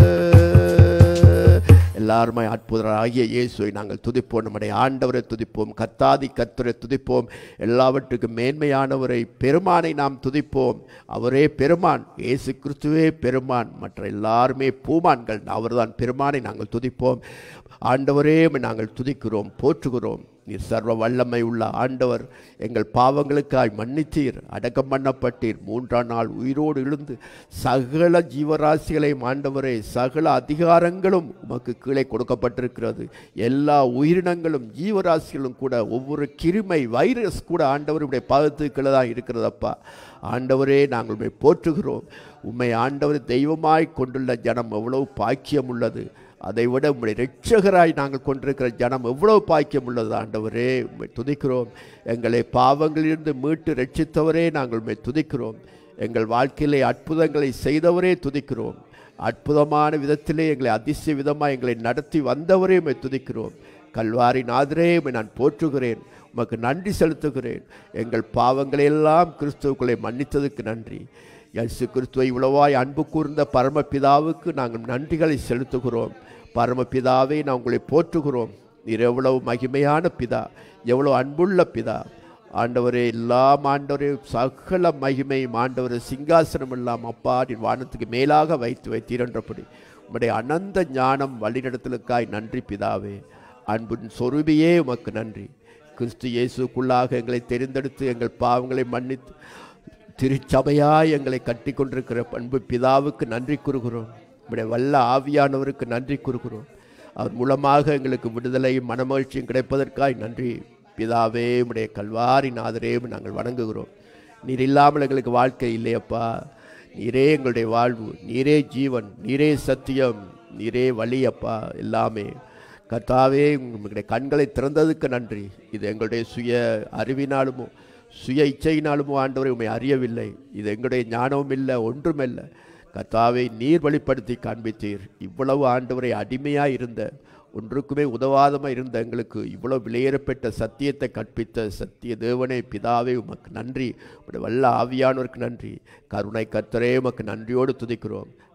எல்லாருமே அற்புதராகிய இயேசுவை நாங்கள் துதிப்போம். நம்முடைய ஆண்டவரை துதிப்போம், கர்த்தாதி கர்த்தரை துதிப்போம். எல்லாவற்றுக்கும் மேன்மையானவரை பெருமானை நாம் துதிப்போம். அவரே பெருமான், இயேசு கிறிஸ்துவே பெருமான், மற்ற எல்லாருமே பூமான்கள். அவர்தான் பெருமானை நாங்கள் துதிப்போம். ஆண்டவரே நாங்கள் துதிக்கிறோம், போற்றுகிறோம். நீர் சர்வ வல்லமை உள்ள ஆண்டவர். எங்கள் பாவங்களுக்காய் மன்னித்தீர், அடக்கம் பண்ணப்பட்டீர், மூன்றாம் நாள் உயிரோடு எழுந்து சகல ஜீவராசிகளையும் ஆண்டவரே, சகல அதிகாரங்களும் உமக்கு கீழே கொடுக்கப்பட்டிருக்கிறது. எல்லா உயிரினங்களும் ஜீவராசிகளும் கூட, ஒவ்வொரு கிருமை வைரஸ் கூட ஆண்டவருடைய பாதத்துக்கு கீழே தான் இருக்கிறதப்பா. ஆண்டவரே நாங்கள் உம்மை போற்றுகிறோம். உம்மை ஆண்டவர் தெய்வமாய் கொண்டுள்ள ஜனம் எவ்வளவு பாக்கியம் உள்ளது. அதைவிட உம்முடைய இரட்சகராய் நாங்கள் கொண்டிருக்கிற ஜனம் எவ்வளவு பாக்கியம் உள்ளது. ஆண்டவரே உம்மை துதிக்கிறோம். எங்களை பாவங்களிலிருந்து மீட்டு ரட்சித்தவரே நாங்கள் உம்மை துதிக்கிறோம். எங்கள் வாழ்க்கையிலே அற்புதங்களை செய்தவரே துதிக்கிறோம். அற்புதமான விதத்திலே எங்களை அதிசய விதமாக எங்களை நடத்தி வந்தவரே உம்மை துதிக்கிறோம். கல்வாரி நாதரே உம்மை நான் போற்றுகிறேன், உமக்கு நன்றி செலுத்துகிறேன். எங்கள் பாவங்களையெல்லாம் கிறிஸ்துவுக்குள்ளே மன்னித்ததுக்கு நன்றி. இயேசு கிறிஸ்துவை இவ்வளவாய் அன்பு கூர்ந்த பரமபிதாவுக்கு நாங்கள் நன்றிகளை செலுத்துகிறோம். பரமபிதாவை நான் உங்களை போற்றுகிறோம். நீர் எவ்வளவு மகிமையான பிதா, எவ்வளவு அன்புள்ள பிதா. ஆண்டவரே, எல்லாம் ஆண்டவரே, சகல மகிமையும் ஆண்டவரே, சிங்காசனம் எல்லாம் அப்பா நீர் வானத்துக்கு மேலாக வைத்தீரன்றபடி உம்முடைய அனந்த ஞானம் வழிநடத்தலுக்காய் நன்றி பிதாவே. அன்பின் சொரூபியே உமக்கு நன்றி. கிறிஸ்து இயேசுக்குள்ளாக எங்களை தெரிந்தெடுத்து எங்கள் பாவங்களை மன்னித்து திருச்சபையாய் எங்களை கட்டி கொண்டிருக்கிற அன்பு பிதாவுக்கு நன்றி கூறுகிறோம். நம்முடைய வல்ல ஆவியானவருக்கு நன்றி கூறுகிறோம். அவர் மூலமாக எங்களுக்கு விடுதலையும் மனமகிழ்ச்சியும் கிடைப்பதற்காய் நன்றி பிதாவே. உம்முடைய கல்வாரி நாதரே நாங்கள் வணங்குகிறோம். நீர் இல்லாமல் எங்களுக்கு வாழ்க்கை இல்லையப்பா. நீரே எங்களுடைய வாழ்வு, நீரே ஜீவன், நீரே சத்தியம், நீரே வழி அப்பா. எல்லாமே கர்த்தாவே, உங்களுடைய கண்களை திறந்ததுக்கு நன்றி. இது எங்களுடைய சுய அறிவினாலுமோ சுய இச்சையினாலுமோ ஆண்டவரை உம்மை அறியவில்லை. இது எங்களுடைய ஞானமும் இல்லை, ஒன்றுமில்லை. கர்த்தாவை நீர் வெளிப்படுத்தி காண்பித்தீர். இவ்வளவு ஆண்டவரை அடிமையாக இருந்த, ஒன்றுக்குமே உதவாதமாக இருந்த எங்களுக்கு இவ்வளவு விலையேறப்பட்ட சத்தியத்தை கற்பித்த சத்திய தேவனே பிதாவே உமக்கு நன்றி. உடைய வல்ல ஆவியானவருக்கு நன்றி. கருணை கர்த்தரே உமக்கு நன்றியோடு துதிக்கிறோம்.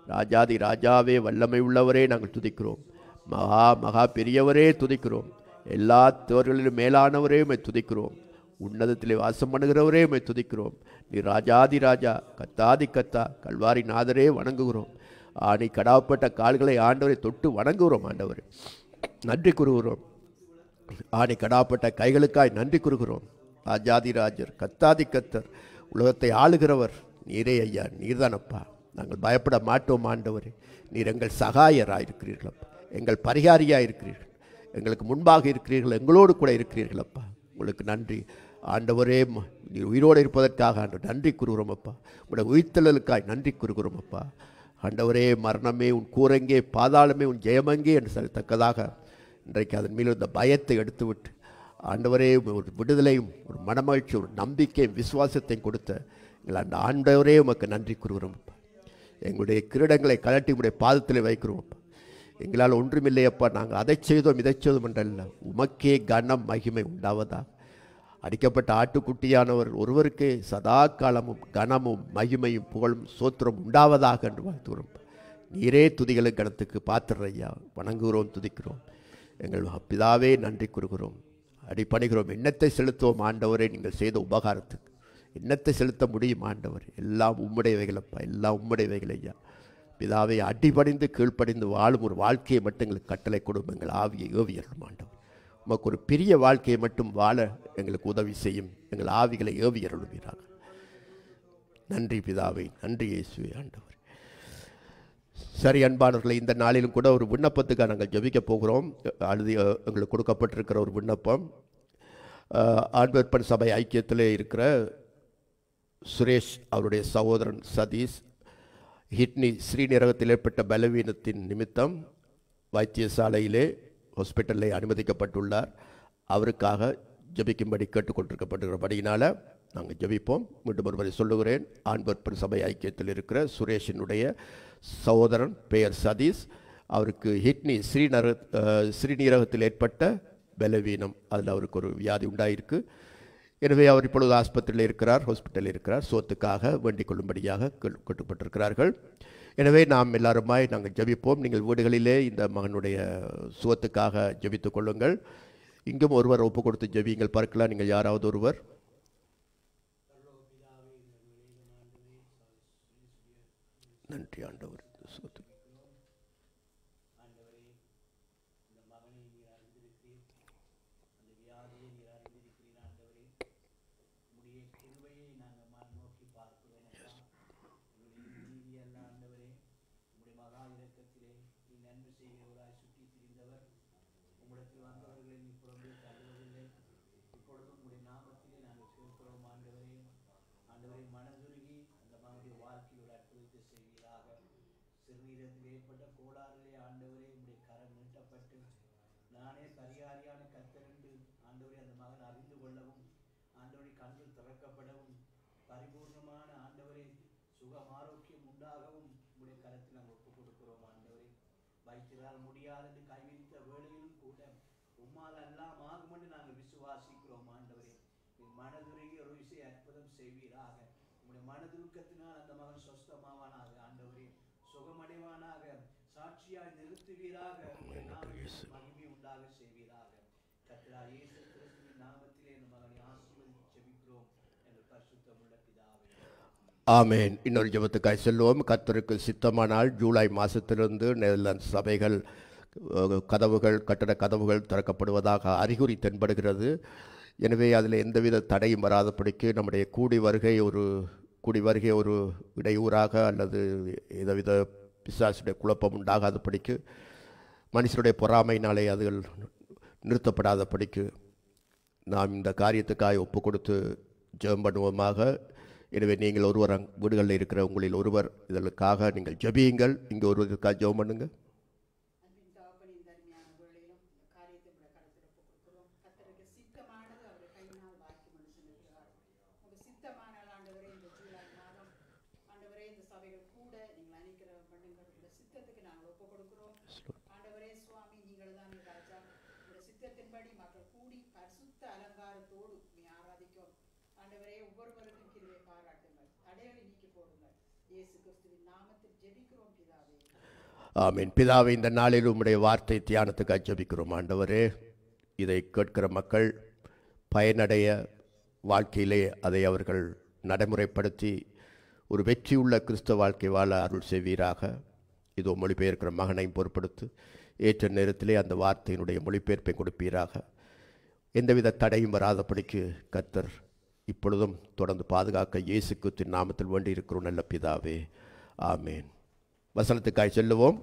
ராஜாதி ராஜாவே, வல்லமை உள்ளவரே நாங்கள் துதிக்கிறோம். மகா மகா பெரியவரே துதிக்கிறோம். எல்லா தேவர்களிலும் மேலானவரே உம்மை துதிக்கிறோம். உன்னதத்திலே வாசம் பண்ணுகிறவரே உம்மை துதிக்கிறோம். நீ ராஜாதி ராஜா, கத்தாதி கத்தா, கல்வாரி நாதரே வணங்குகிறோம். நீ கடாப்பட்ட கால்களை ஆண்டவரை தொட்டு வணங்குகிறோம். ஆண்டவர் நன்றி கூறுகிறோம். ஆணி கடாப்பட்ட கைகளுக்காய் நன்றி கூறுகிறோம். ராஜாதி ராஜர், கத்தாதி கத்தர், உலகத்தை ஆளுகிறவர் நீரே ஐயா, நீர்தானப்பா. நாங்கள் பயப்பட மாட்டோம் ஆண்டவரே. நீர் எங்கள் சகாயராயிருக்கிறீர்களப்பா, எங்கள் பரிகாரியாயிருக்கிறீர்கள், எங்களுக்கு முன்பாக இருக்கிறீர்கள், எங்களோடு கூட இருக்கிறீர்களப்பா. உங்களுக்கு நன்றி ஆண்டவரே. நீர் உயிரோடு இருப்பதற்காக ஆண்டவர் நன்றி கூறுகிறோம் அப்பா. உங்களுடைய உயிர்த்தலுக்காய் நன்றி கூறுகிறோம் அப்பா. ஆண்டவரே, மரணமே உன் கூரெங்கே, பாதாளமே உன் ஜெயமங்கே என்று சொல்லத்தக்கதாக இன்றைக்கு அதன் மீது இந்த பயத்தை எடுத்துவிட்டு ஆண்டவரே ஒரு விடுதலையும் ஒரு மனமகிழ்ச்சி, ஒரு நம்பிக்கையும் விசுவாசத்தையும் கொடுத்த எங்கள் அந்த ஆண்டவரே உமக்கு நன்றி கூறுகிறோம் அப்பா. எங்களுடைய கிரீடங்களை கலட்டி உங்களுடைய பாதத்தில் வைக்கிறோம் அப்பா. எங்களால் ஒன்றுமில்லையப்பா, நாங்கள் அதை செய்தோம் இதை செய்தோம் என்றல்ல, உமக்கே கனம் மகிமை உண்டாவதா. அடிக்கப்பட்ட ஆட்டுக்குட்டியானவர் ஒருவருக்கே சதா காலமும் கனமும் மகிமையும் புகழும் சோத்திரம் உண்டாவதாக என்று வாழ்த்துகிறோம். நீரே துதிகளும் கணத்துக்கு பாத்திர ஐயா, வணங்குகிறோம், துதிக்கிறோம். எங்கள் பிதாவே நன்றி கூறுகிறோம், அடிப்பணிகிறோம். எண்ணத்தை செலுத்துவோம் ஆண்டவரே, நீங்கள் செய்த உபகாரத்துக்கு எண்ணத்தை செலுத்த முடியும் ஆண்டவர். எல்லாம் உம்முடையவைகளப்பா, எல்லாம் உம்முடையவைகள் ஐயா. பிதாவை அடிபணிந்து கீழ்ப்படிந்து வாழும் ஒரு வாழ்க்கையை மட்டும் எங்களுக்கு கட்டளை கொடுக்கும். எங்கள் ஆவியை ஏவியறலும் ஆண்டவர். உமக்கு ஒரு பெரிய வாழ்க்கையை மட்டும் வாழ எங்களுக்கு உதவி செய்யும். எங்கள் ஆவிகளை ஏவியருளுவீராக. நன்றி பிதாவை, நன்றி இயேசுவே ஆண்டவர். சரி அன்பானவர்களை, இந்த நாளிலும் கூட ஒரு விண்ணப்பத்துக்காக நாங்கள் ஜெபிக்க போகிறோம். அழுதி எங்களுக்கு கொடுக்கப்பட்டிருக்கிற ஒரு விண்ணப்பம், ஆண்பற்பன் சபை ஐக்கியத்திலே இருக்கிற சுரேஷ் அவருடைய சகோதரன் சதீஷ் கிட்னி ஸ்ரீநிரகத்தில் ஏற்பட்ட பலவீனத்தின் நிமித்தம் வைத்தியசாலையிலே ஹாஸ்பிட்டலில் அனுமதிக்கப்பட்டுள்ளார். அவருக்காக ஜெபிக்கும்படி கேட்டுக்கொண்டிருக்கப்பட்டிருக்கிறபடியினால் நாங்கள் ஜெபிப்போம். மீண்டும் ஒருவரை சொல்லுகிறேன். ஆண்பற்பன் சபை ஐக்கியத்தில் இருக்கிற சுரேஷினுடைய சகோதரன் பெயர் சதீஷ். அவருக்கு கிட்னி ஸ்ரீநீரகத்தில் ஏற்பட்ட பலவீனம், அதில் அவருக்கு ஒரு வியாதி உண்டாயிருக்கு. எனவே அவர் இப்பொழுது ஆஸ்பத்திரியில் இருக்கிறார், ஹாஸ்பிட்டலில் இருக்கிறார். சோத்துக்காக வேண்டிக் கொள்ளும்படியாக கேட்டுப்பட்டிருக்கிறார்கள். எனவே நாம் எல்லாருமாய் நாங்கள் ஜெபிப்போம். நீங்கள் வீடுகளிலே இந்த மகனுடைய சுகத்துக்காக ஜெபித்துக் கொள்ளுங்கள். இங்கும் ஒருவர் ஒப்பு கொடுத்து ஜெபியுங்கள். பார்க்கலாம், நீங்கள் யாராவது ஒருவர். நன்றி ஆண்டவர். சிறுநீரகத்தில் ஏற்பட்ட கோளாறிலே ஆண்டவரே உடைய கரம் நீட்டப்பட்டு நானே பரிகாரியான கர்த்தர் என்று ஆண்டவரே அந்த மகன் அறிந்து கொள்ளவும், ஆண்டவரை கண்கள் திறக்கப்படவும், பரிபூர்ணமான ஆண்டவரே சுகம் ஆரோக்கியம் உண்டாகவும் உடைய கரத்தில் நாங்கள் ஒப்புக் கொடுக்கிறோம். ஆண்டவரே, வைத்தியரால் முடியாது என்று கைவிரித்த வேளையிலும் கூட உம்மால் எல்லாம் ஆகும் என்று நாங்கள் விசுவாசிக்கிறோம். ஆண்டவரே, நீ மனதுருகி ஒரு விஷய அற்புதம் செய்வீராக. உங்களுடைய மனதுருக்கத்தினால் அந்த மகன் சொஸ்தமாவானாக. ஆண்டவரே, சுகமடைவானாக, சாட்சியாய் நிறுத்துவீராக, மகிமை உண்டாக செய்வீராக. கர்த்தராகிய இயேசு கிறிஸ்துவின் நாமத்திலே இந்த மகனை ஆசீர்வதித்து ஜெபிக்கிறோம் எங்கள் பரிசுத்தமுள்ள பிதாவே. ஆமேன். இன்னொரு ஜெபத்துக்காய் செல்வோம். கர்த்தருக்கு சித்தமானால் ஜூலை மாதத்திலிருந்து நெதர்லாந்து சபைகள் கதவுகள், கட்டட கதவுகள் திறக்கப்படுவதாக அறிகுறி தென்படுகிறது. எனவே அதில் எந்தவித தடையும் வராதபடிக்கு நம்முடைய கூடி வருகை ஒரு இடையூறாக அல்லது எந்தவித பிசாசுடைய குழப்பம் உண்டாகாதபடிக்கு, மனுஷனுடைய பொறாமையினாலே அதுகள் நிறுத்தப்படாதபடிக்கு நாம் இந்த காரியத்துக்காக ஒப்பு கொடுத்து ஜெபம் பண்ணுவோமாக. எனவே நீங்கள் ஒருவர் வீடுகளில் இருக்கிற உங்களில் ஒருவர் இதற்காக நீங்கள் ஜெபியுங்கள். இங்கே ஒருவருக்காக ஜெபம் பண்ணுங்கள். ஆண்டவரே, ஒவ்வொருவருக்கும் கிருபை பாராட்டுங்கள், தடைகளை நீக்கி போடுங்கள். இயேசு கிறிஸ்துவின் நாமத்தில் ஜெபிக்கிறோம் பிதாவே. ஆமீன். பிதாவே, இந்த நாளில் உம்முடைய வார்த்தை தியானத்துக்கு ஜெபிக்கிறோம் ஆண்டவரே. இதை கேட்கிற மக்கள் பயனடைய, வாழ்க்கையிலே அதை அவர்கள் நடைமுறைப்படுத்தி ஒரு வெற்றியுள்ள கிறிஸ்தவ வாழ்க்கை வாழ அருள் செய்வீராக. இதோ மொழிபெயர்க்கிற மகனையும் பொறுப்படுத்து ஏற்ற நேரத்திலே அந்த வார்த்தையினுடைய மொழிபெயர்ப்பை கொடுப்பீராக. எந்தவித தடையும் வராதபடிக்கு கர்த்தர் இப்பொழுதும் தொடர்ந்து பாதுகாக்க இயேசு கிறிஸ்துவின் நாமத்தில் வேண்டி இருக்கிறோம் நல்ல பிதாவே. ஆமேன். வசனத்துக்காய் செல்லுவோம்.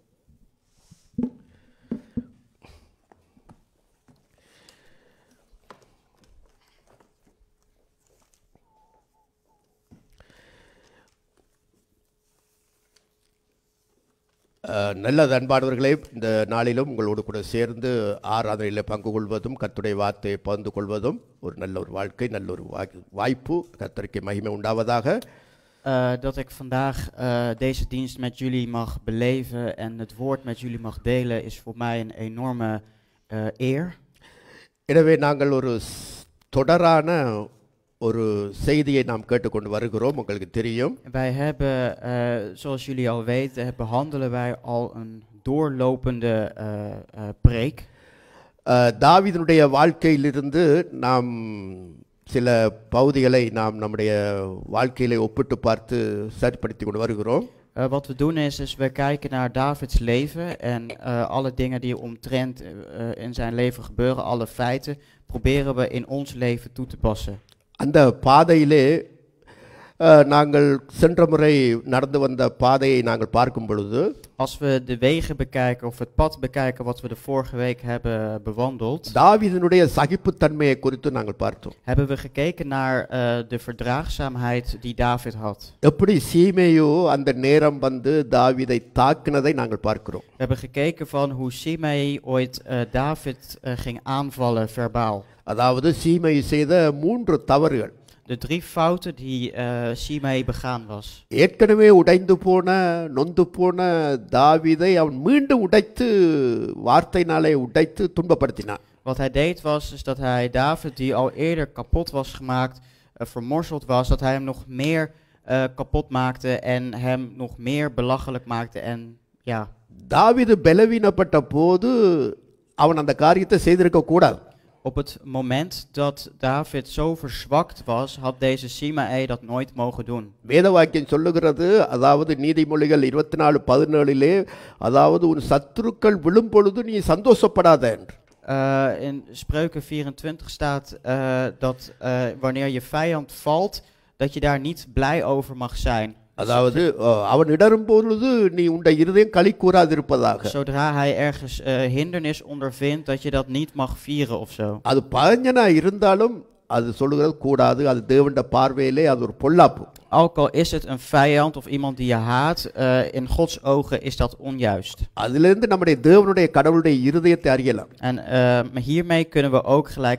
நல்லது அன்பானவர்களே, இந்த நாளிலும் உங்களோடு கூட சேர்ந்து ஆராதனையில் பங்கு கொள்வதும் கர்த்தருடைய வார்த்தையை பகிர்ந்து கொள்வதும் ஒரு நல்ல ஒரு வாழ்க்கை, நல்ல ஒரு வாய்ப்பு. கர்த்தருக்கு மகிமை உண்டாவதாக. Dat ik vandaag deze dienst met jullie mag beleven en het woord met jullie mag delen is voor mij een enorme eer. எனவே நாங்கள் ஒரு தொடரான ஒரு செய்தியை நாம் கேட்டுக்கொண்டு வருகிறோம். உங்களுக்கு தெரியும். Wij hebben, zoals jullie al weten, behandelen wij al een doorlopende preek. தாவீதுடைய வாழ்க்கையிலிருந்து நாம் சில பகுதிகளை நாம் நம்முடைய வாழ்க்கையிலே ஒப்பிட்டு பார்த்து சரிப்படுத்தி கொண்டு வருகிறோம். Wat we doen is we kijken naar Davids leven en alle dingen die omtrent in zijn leven gebeuren, alle feiten, proberen we in ons leven toe te passen. அந்த பாதையிலே நாங்கள் சென்ற முறை நடந்து வந்த பாதையை நாங்கள் பார்க்கும் பொழுது, Als we de wegen bekijken of het pad bekijken wat we de vorige week hebben bewandeld, தாவீதினுடைய சகிப்புத்தன்மையை குறித்து நாங்கள் பார்த்தோம். hebben we gekeken naar de verdraagzaamheid die David had. எப்படி சீமேயு அந்த நேரம் வந்து தாவீதை தாக்கினதை நாங்கள் பார்க்கிறோம். We hebben gekeken van hoe Shimei ooit David ging aanvallen verbaal. அதாவது சீமேயு செய்த 3 தவறுகள். De 3 fouten die Shimei begaan was. ஏற்கனவே உடைந்து போன நொந்து போன தாவீதை அவன் மீண்டும் உடைத்து வார்த்தையினாலே உடைத்து துன்பப்படுத்தினான். Wat hij deed was is dat hij David, die al eerder kapot was gemaakt, vermorseld was, dat hij hem nog meer kapot maakte en hem nog meer belachelijk maakte en ja. தாவீது பலவீனப்பட்ட போது அவன் அந்த காரியத்தை செய்திருக்க கூடாது. Op het moment dat David zo verzwakt was, had deze Shimei dat nooit mogen doen. வேதவாக்கியம் சொல்லுகிறது, அதாவது நீதிமொழிகள் 24:17 அதாவது உன் சத்துருக்கள் விழும் பொழுது நீ சந்தோஷப்படாத என்று. In Spreuken 24 staat dat wanneer je vijand valt, dat je daar niet blij over mag zijn. அதாவது அவன் இடரும் பொழுது நீ உன்னுடைய இருதயம் களி கூறாதிருப்பதாக. Zodra hij ergens hindernis ondervindt, dat je dat niet mag vieren of zo. அது பஞ்சனா இருந்தாலும் அது சொல்லுகிறது கூடாது. அது தேவனுடைய பார்வையிலே அது ஒரு பொல்லாப்பு. Ook al is het een vijand of iemand die je haat, in Gods ogen is dat onjuist. அதிலிருந்து நம்முடைய தேவனுடைய கடவுளுடைய இருதயத்தை அறியலாம். En hiermee kunnen we ook gelijk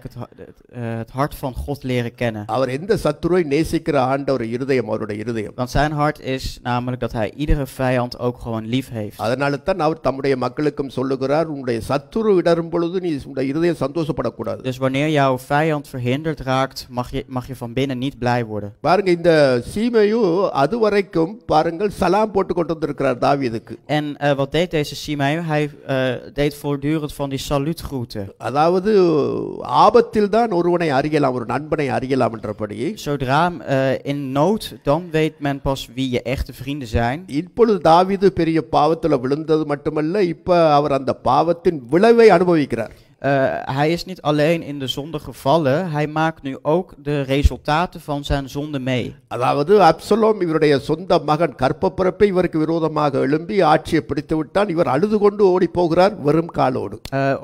het hart van God leren kennen. அவர் எந்த சத்துருவை நேசிக்கிற ஆண்டவர் இருதயம் அவருடைய இருதயம். Want zijn hart is namelijk dat hij iedere vijand ook gewoon lief heeft. அதனால தான் அவர் தம்முடைய மக்களுக்கும் சொல்லுகிறார், உன்னுடைய சத்துரு இடரும் பொழுது நீ உன்னுடைய இருதயம் சந்தோஷப்படக்கூடாது. Dus wanneer jouw vijand verhinderd raakt, mag je van binnen niet blij worden. பாருங்க, இந்த சீமேயு அதுவரைக்கும் பாருங்கள் சலாம் போட்டு கொண்டு வந்திருக்கிறார் தாவீதுக்கு. En wat deed deze Shimei? Hij deed voortdurend van die saluutgroeten. அதாவது ஆபத்தில் தான் ஒருவனை அறியலாம், ஒரு நண்பனை அறியலாம் என்றபடி. Zodra in nood, dan weet men pas wie je echte vrienden zijn. இப்பொழுது தாவீது பெரிய பாவத்தில் விழுந்தது மட்டுமல்ல, இப்ப அவர் அந்த பாவத்தின் விளைவை அனுபவிக்கிறார். Hij is niet alleen in de zonde gevallen, hij maakt nu ook de resultaten van zijn zonde mee. அதாவது அப்சலோம் இவருடைய சொந்த மகன் கற்பப்பிறப்பை இவருக்கு விரோதமாக எழும்பி ஆட்சியை பிடித்து விட்டான். இவர் அழுது கொண்டு ஓடி போகிறார் வெறும் காலோடு.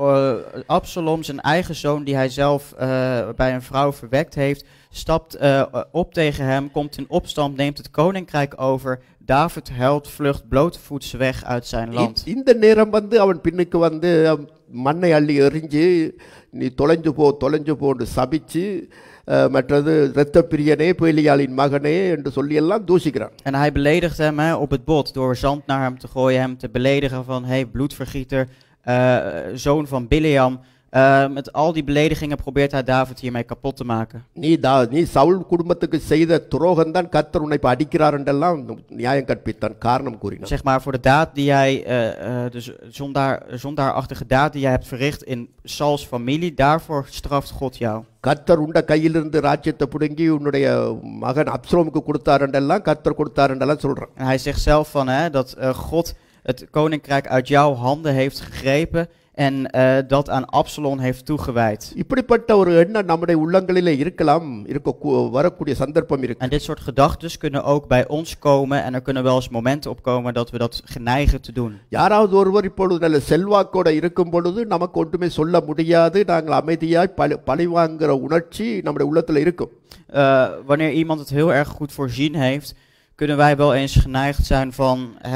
Absalom, zijn eigen zoon die hij zelf bij een vrouw verwekt heeft, stapt op tegen hem, komt in opstand, neemt het koninkrijk over. David huilt, vlucht blootvoets weg uit zijn land. இந்த நேரம் வந்து அவன் பின்னுக்கு வந்து மண்ணை அள்ளி எறிஞ்சு நீ தொலைஞ்சு போன்னு சபிச்சு மற்றது இரத்த பிரியனே பேலியாளின் மகனே என்று சொல்லி எல்லாம் தூஷிக்கிறான். En hij beledigt hem op het bot door zand naar hem te gooien, hem te beledigen van hey bloedvergieter, zoon van Bileam. Met al die beledigingen probeert hij David hiermee kapot te maken. நீ சவுல் குடும்பத்துக்கு செய்த துரோகம்தான் கர்த்தர் உன்னை இப்ப அடிக்கிறார் என்றெல்லாம் நியாயம் கற்பித்தான், காரணம் கூறினான். Zeg maar voor de daad die jij, de zondaarachtige daad die jij hebt verricht in Sauls familie, daarvoor straft God jou. கர்த்தர் உண்ட கையிலிருந்து ராஜ்யத்தை பிடுங்கி உன்னுடைய மகன் அப்சலோமுக்கு கொடுத்தார் என்றெல்லாம் கர்த்தர் கொடுத்தார் என்றெல்லாம் சொல்றான். En hij zegt zelf van, dat God het koninkrijk uit jouw handen heeft gegrepen en dat aan Absalom heeft toegewijd. இப்படிப்பட்ட ஒரு எண்ணம் நம்முடைய உள்ளங்களிலே இருக்கலாம், வரக்கூடிய சந்தர்ப்பம் இருக்கு. En dit soort gedachten kunnen ook bij ons komen en er kunnen wel eens momenten opkomen dat we dat geneigen te doen. யாராவது ஒருவர் இப்பொழுது நல்ல செல்வாக்கோட இருக்கும் பொழுது நமக்கு ஒன்றுமே சொல்ல முடியாது, நாங்கள் அமைதியாய் பழிவாங்குற உணர்ச்சி நம்முடைய உள்ளத்துல இருக்கும். Wanneer iemand het heel erg goed voorzien heeft, kunnen wij wel eens geneigd zijn van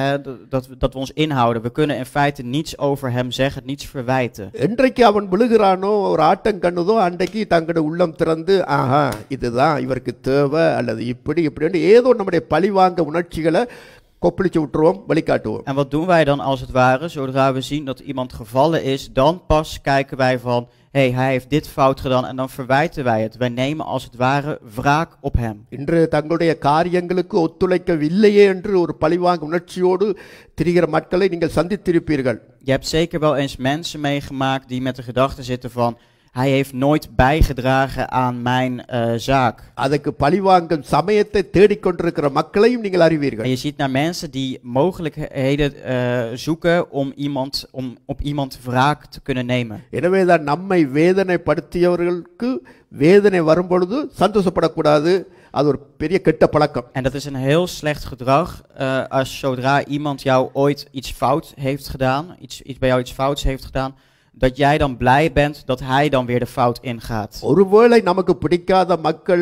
dat we ons inhouden. We kunnen in feite niets over hem zeggen, niets verwijten. என்றைக்கு அவன் விழுகிறானோ ஒரு ஆட்டம் கண்ணுதோ அன்றைக்கு தங்களுடைய உள்ளம் திறந்து ஆஹா இதுதான் இவருக்கு தேவை அல்லது இப்படி ஏதோ நம்முடைய பழிவாங்க உணர்ச்சிகளை கொப்பளிச்சு விட்டுருவோம், வழிகாட்டுவோம். En wat doen wij dan als het ware? Zodra we zien dat iemand gevallen is, dan pas kijken wij van, hij heeft dit fout gedaan en dan verwijten wij het. Wij nemen als het ware wraak op hem. இன்று தங்களுடைய காரியங்களுக்கு ஒத்துழைக்கவில்லையே என்று ஒரு பழிவாங்க உணர்ச்சியோடு திரிகிற மக்களை நீங்கள் சந்தித்திருப்பீர்கள். Je hebt zeker wel eens mensen meegemaakt die met de gedachte zitten van, hij heeft nooit bijgedragen aan mijn zaak. அதுக்கு பழிவாங்கும் சமயத்தை தேடிக்கொண்டிருக்கிற மக்களையும் நீங்கள் அறிவீர்கள். En je ziet naar mensen die mogelijkheden zoeken om op iemand wraak te kunnen nemen. எனவேதான் நம்மை வேதனைப்படுத்தியவர்களுக்கு வேதனை வரும் பொழுது சந்தோஷப்படக்கூடாது, அது ஒரு பெரிய கெட்ட பழக்கம். En dat is een heel slecht gedrag als zodra iemand jou ooit iets fout heeft gedaan, bij jou iets fouts heeft gedaan, dat jij dan blij bent dat hij dan weer de fout ingaat. ஒருவேளை நமக்கு பிடிக்காத மக்கள்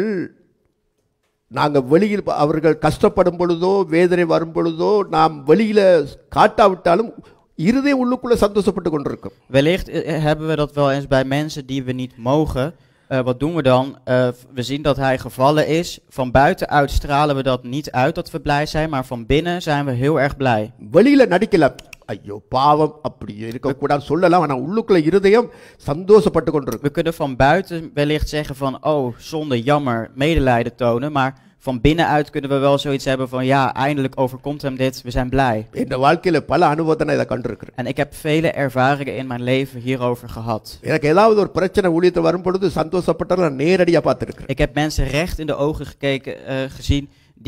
நாங்க வெளியில் அவர்கள் கஷ்டப்படும் பொழுதோ வேதனை வரும் பொழுதோ நாம் வெளியில காட்டாவிட்டாலும் இருதயம் உள்ளுக்குள்ள சந்தோஷப்பட்டு கொண்டிருக்கும். Wellicht hebben we dat wel eens bij mensen die we niet mogen. Wat doen we dan? We zien dat hij gevallen is. Van buitenuit stralen we dat niet uit dat we blij zijn, maar van binnen zijn we heel erg blij. வெளியில நடிக்கலாம், ஐயோ பாவம் அப்படி இருக்கக்கூடாது சொல்லலாம், ஆனா உள்ளுக்குள்ள இருதயம் சந்தோஷப்பட்டு கொண்டிருக்கும். We kunnen van buiten wellicht zeggen van, oh zonde, jammer, medelijden tonen, maar van binnenuit kunnen we wel zoiets hebben van, ja, eindelijk overkomt hem dit, we zijn blij. இந்த வாழ்க்கையில பல அனுபவத்தை நான் இதை கண்டிருக்கிறேன். En ik heb vele ervaringen in mijn leven hierover gehad. எனக்கு ஏதாவது ஒரு பிரச்சனை ஊழியத்தில் வரும் பொழுது சந்தோஷப்பட்ட நான் நேரடியா பார்த்திருக்கிறேன். Ik heb mensen recht in de ogen gezien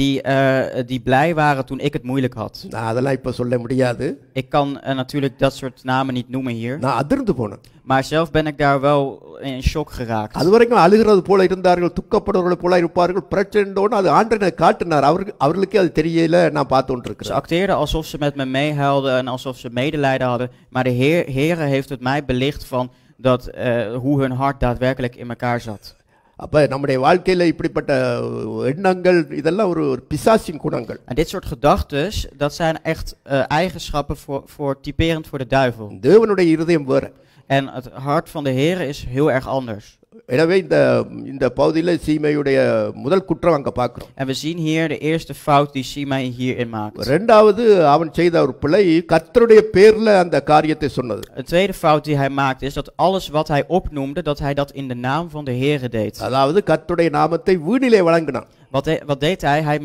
die blij waren toen ik het moeilijk had. நான் அதெல்லாம் இப்ப சொல்ல முடியாது. Ik kan natuurlijk dat soort namen niet noemen hier. நான் அதிர்ந்து போனேன். Maar zelf ben ik daar wel in shock geraakt. அதுவரைக்கும் அழுகிறது போல இருந்தார்கள், துக்கப்படுறவர்கள் போல இருப்பார்கள், பிரச்சனையோடு அது ஆண்டவரை காட்டினார், அவர்களுக்கே அது தெரியல, நான் பார்த்துட்டு Ze இருக்கிறேன். acteerden alsof ze met me meehuilden en alsof ze medelijden hadden. Maar de Heere heeft het mij belicht van hoe hun hart daadwerkelijk in elkaar zat. அப்ப நம்முடைய வாழ்க்கையில இப்படிப்பட்ட எண்ணங்கள் இதெல்லாம் ஒரு பிசாசின் குணங்கள். En dit soort gedachtes, dat zijn echt eigenschappen typerend voor de duivel. தேவனுடைய இருதயம் வேற. En het hart van de Heere is heel erg anders. எனவே இந்த பகுதியில சீமையுடைய முதல் குற்றம் அங்க பார்க்கிறோம். En we zien hier de eerste fout die Simei hierin maakt. இரண்டாவது அவன் செய்த ஒரு பிழை கர்த்தருடைய பேர்ல அந்த காரியத்தை சொன்னது. Een tweede fout die hij maakt is dat alles wat hij opnoemde, dat hij dat in de naam van de Heere deed. அதாவது கர்த்தருடைய நாமத்தை வீணிலே வழங்கினான். Wat deed hij? Hij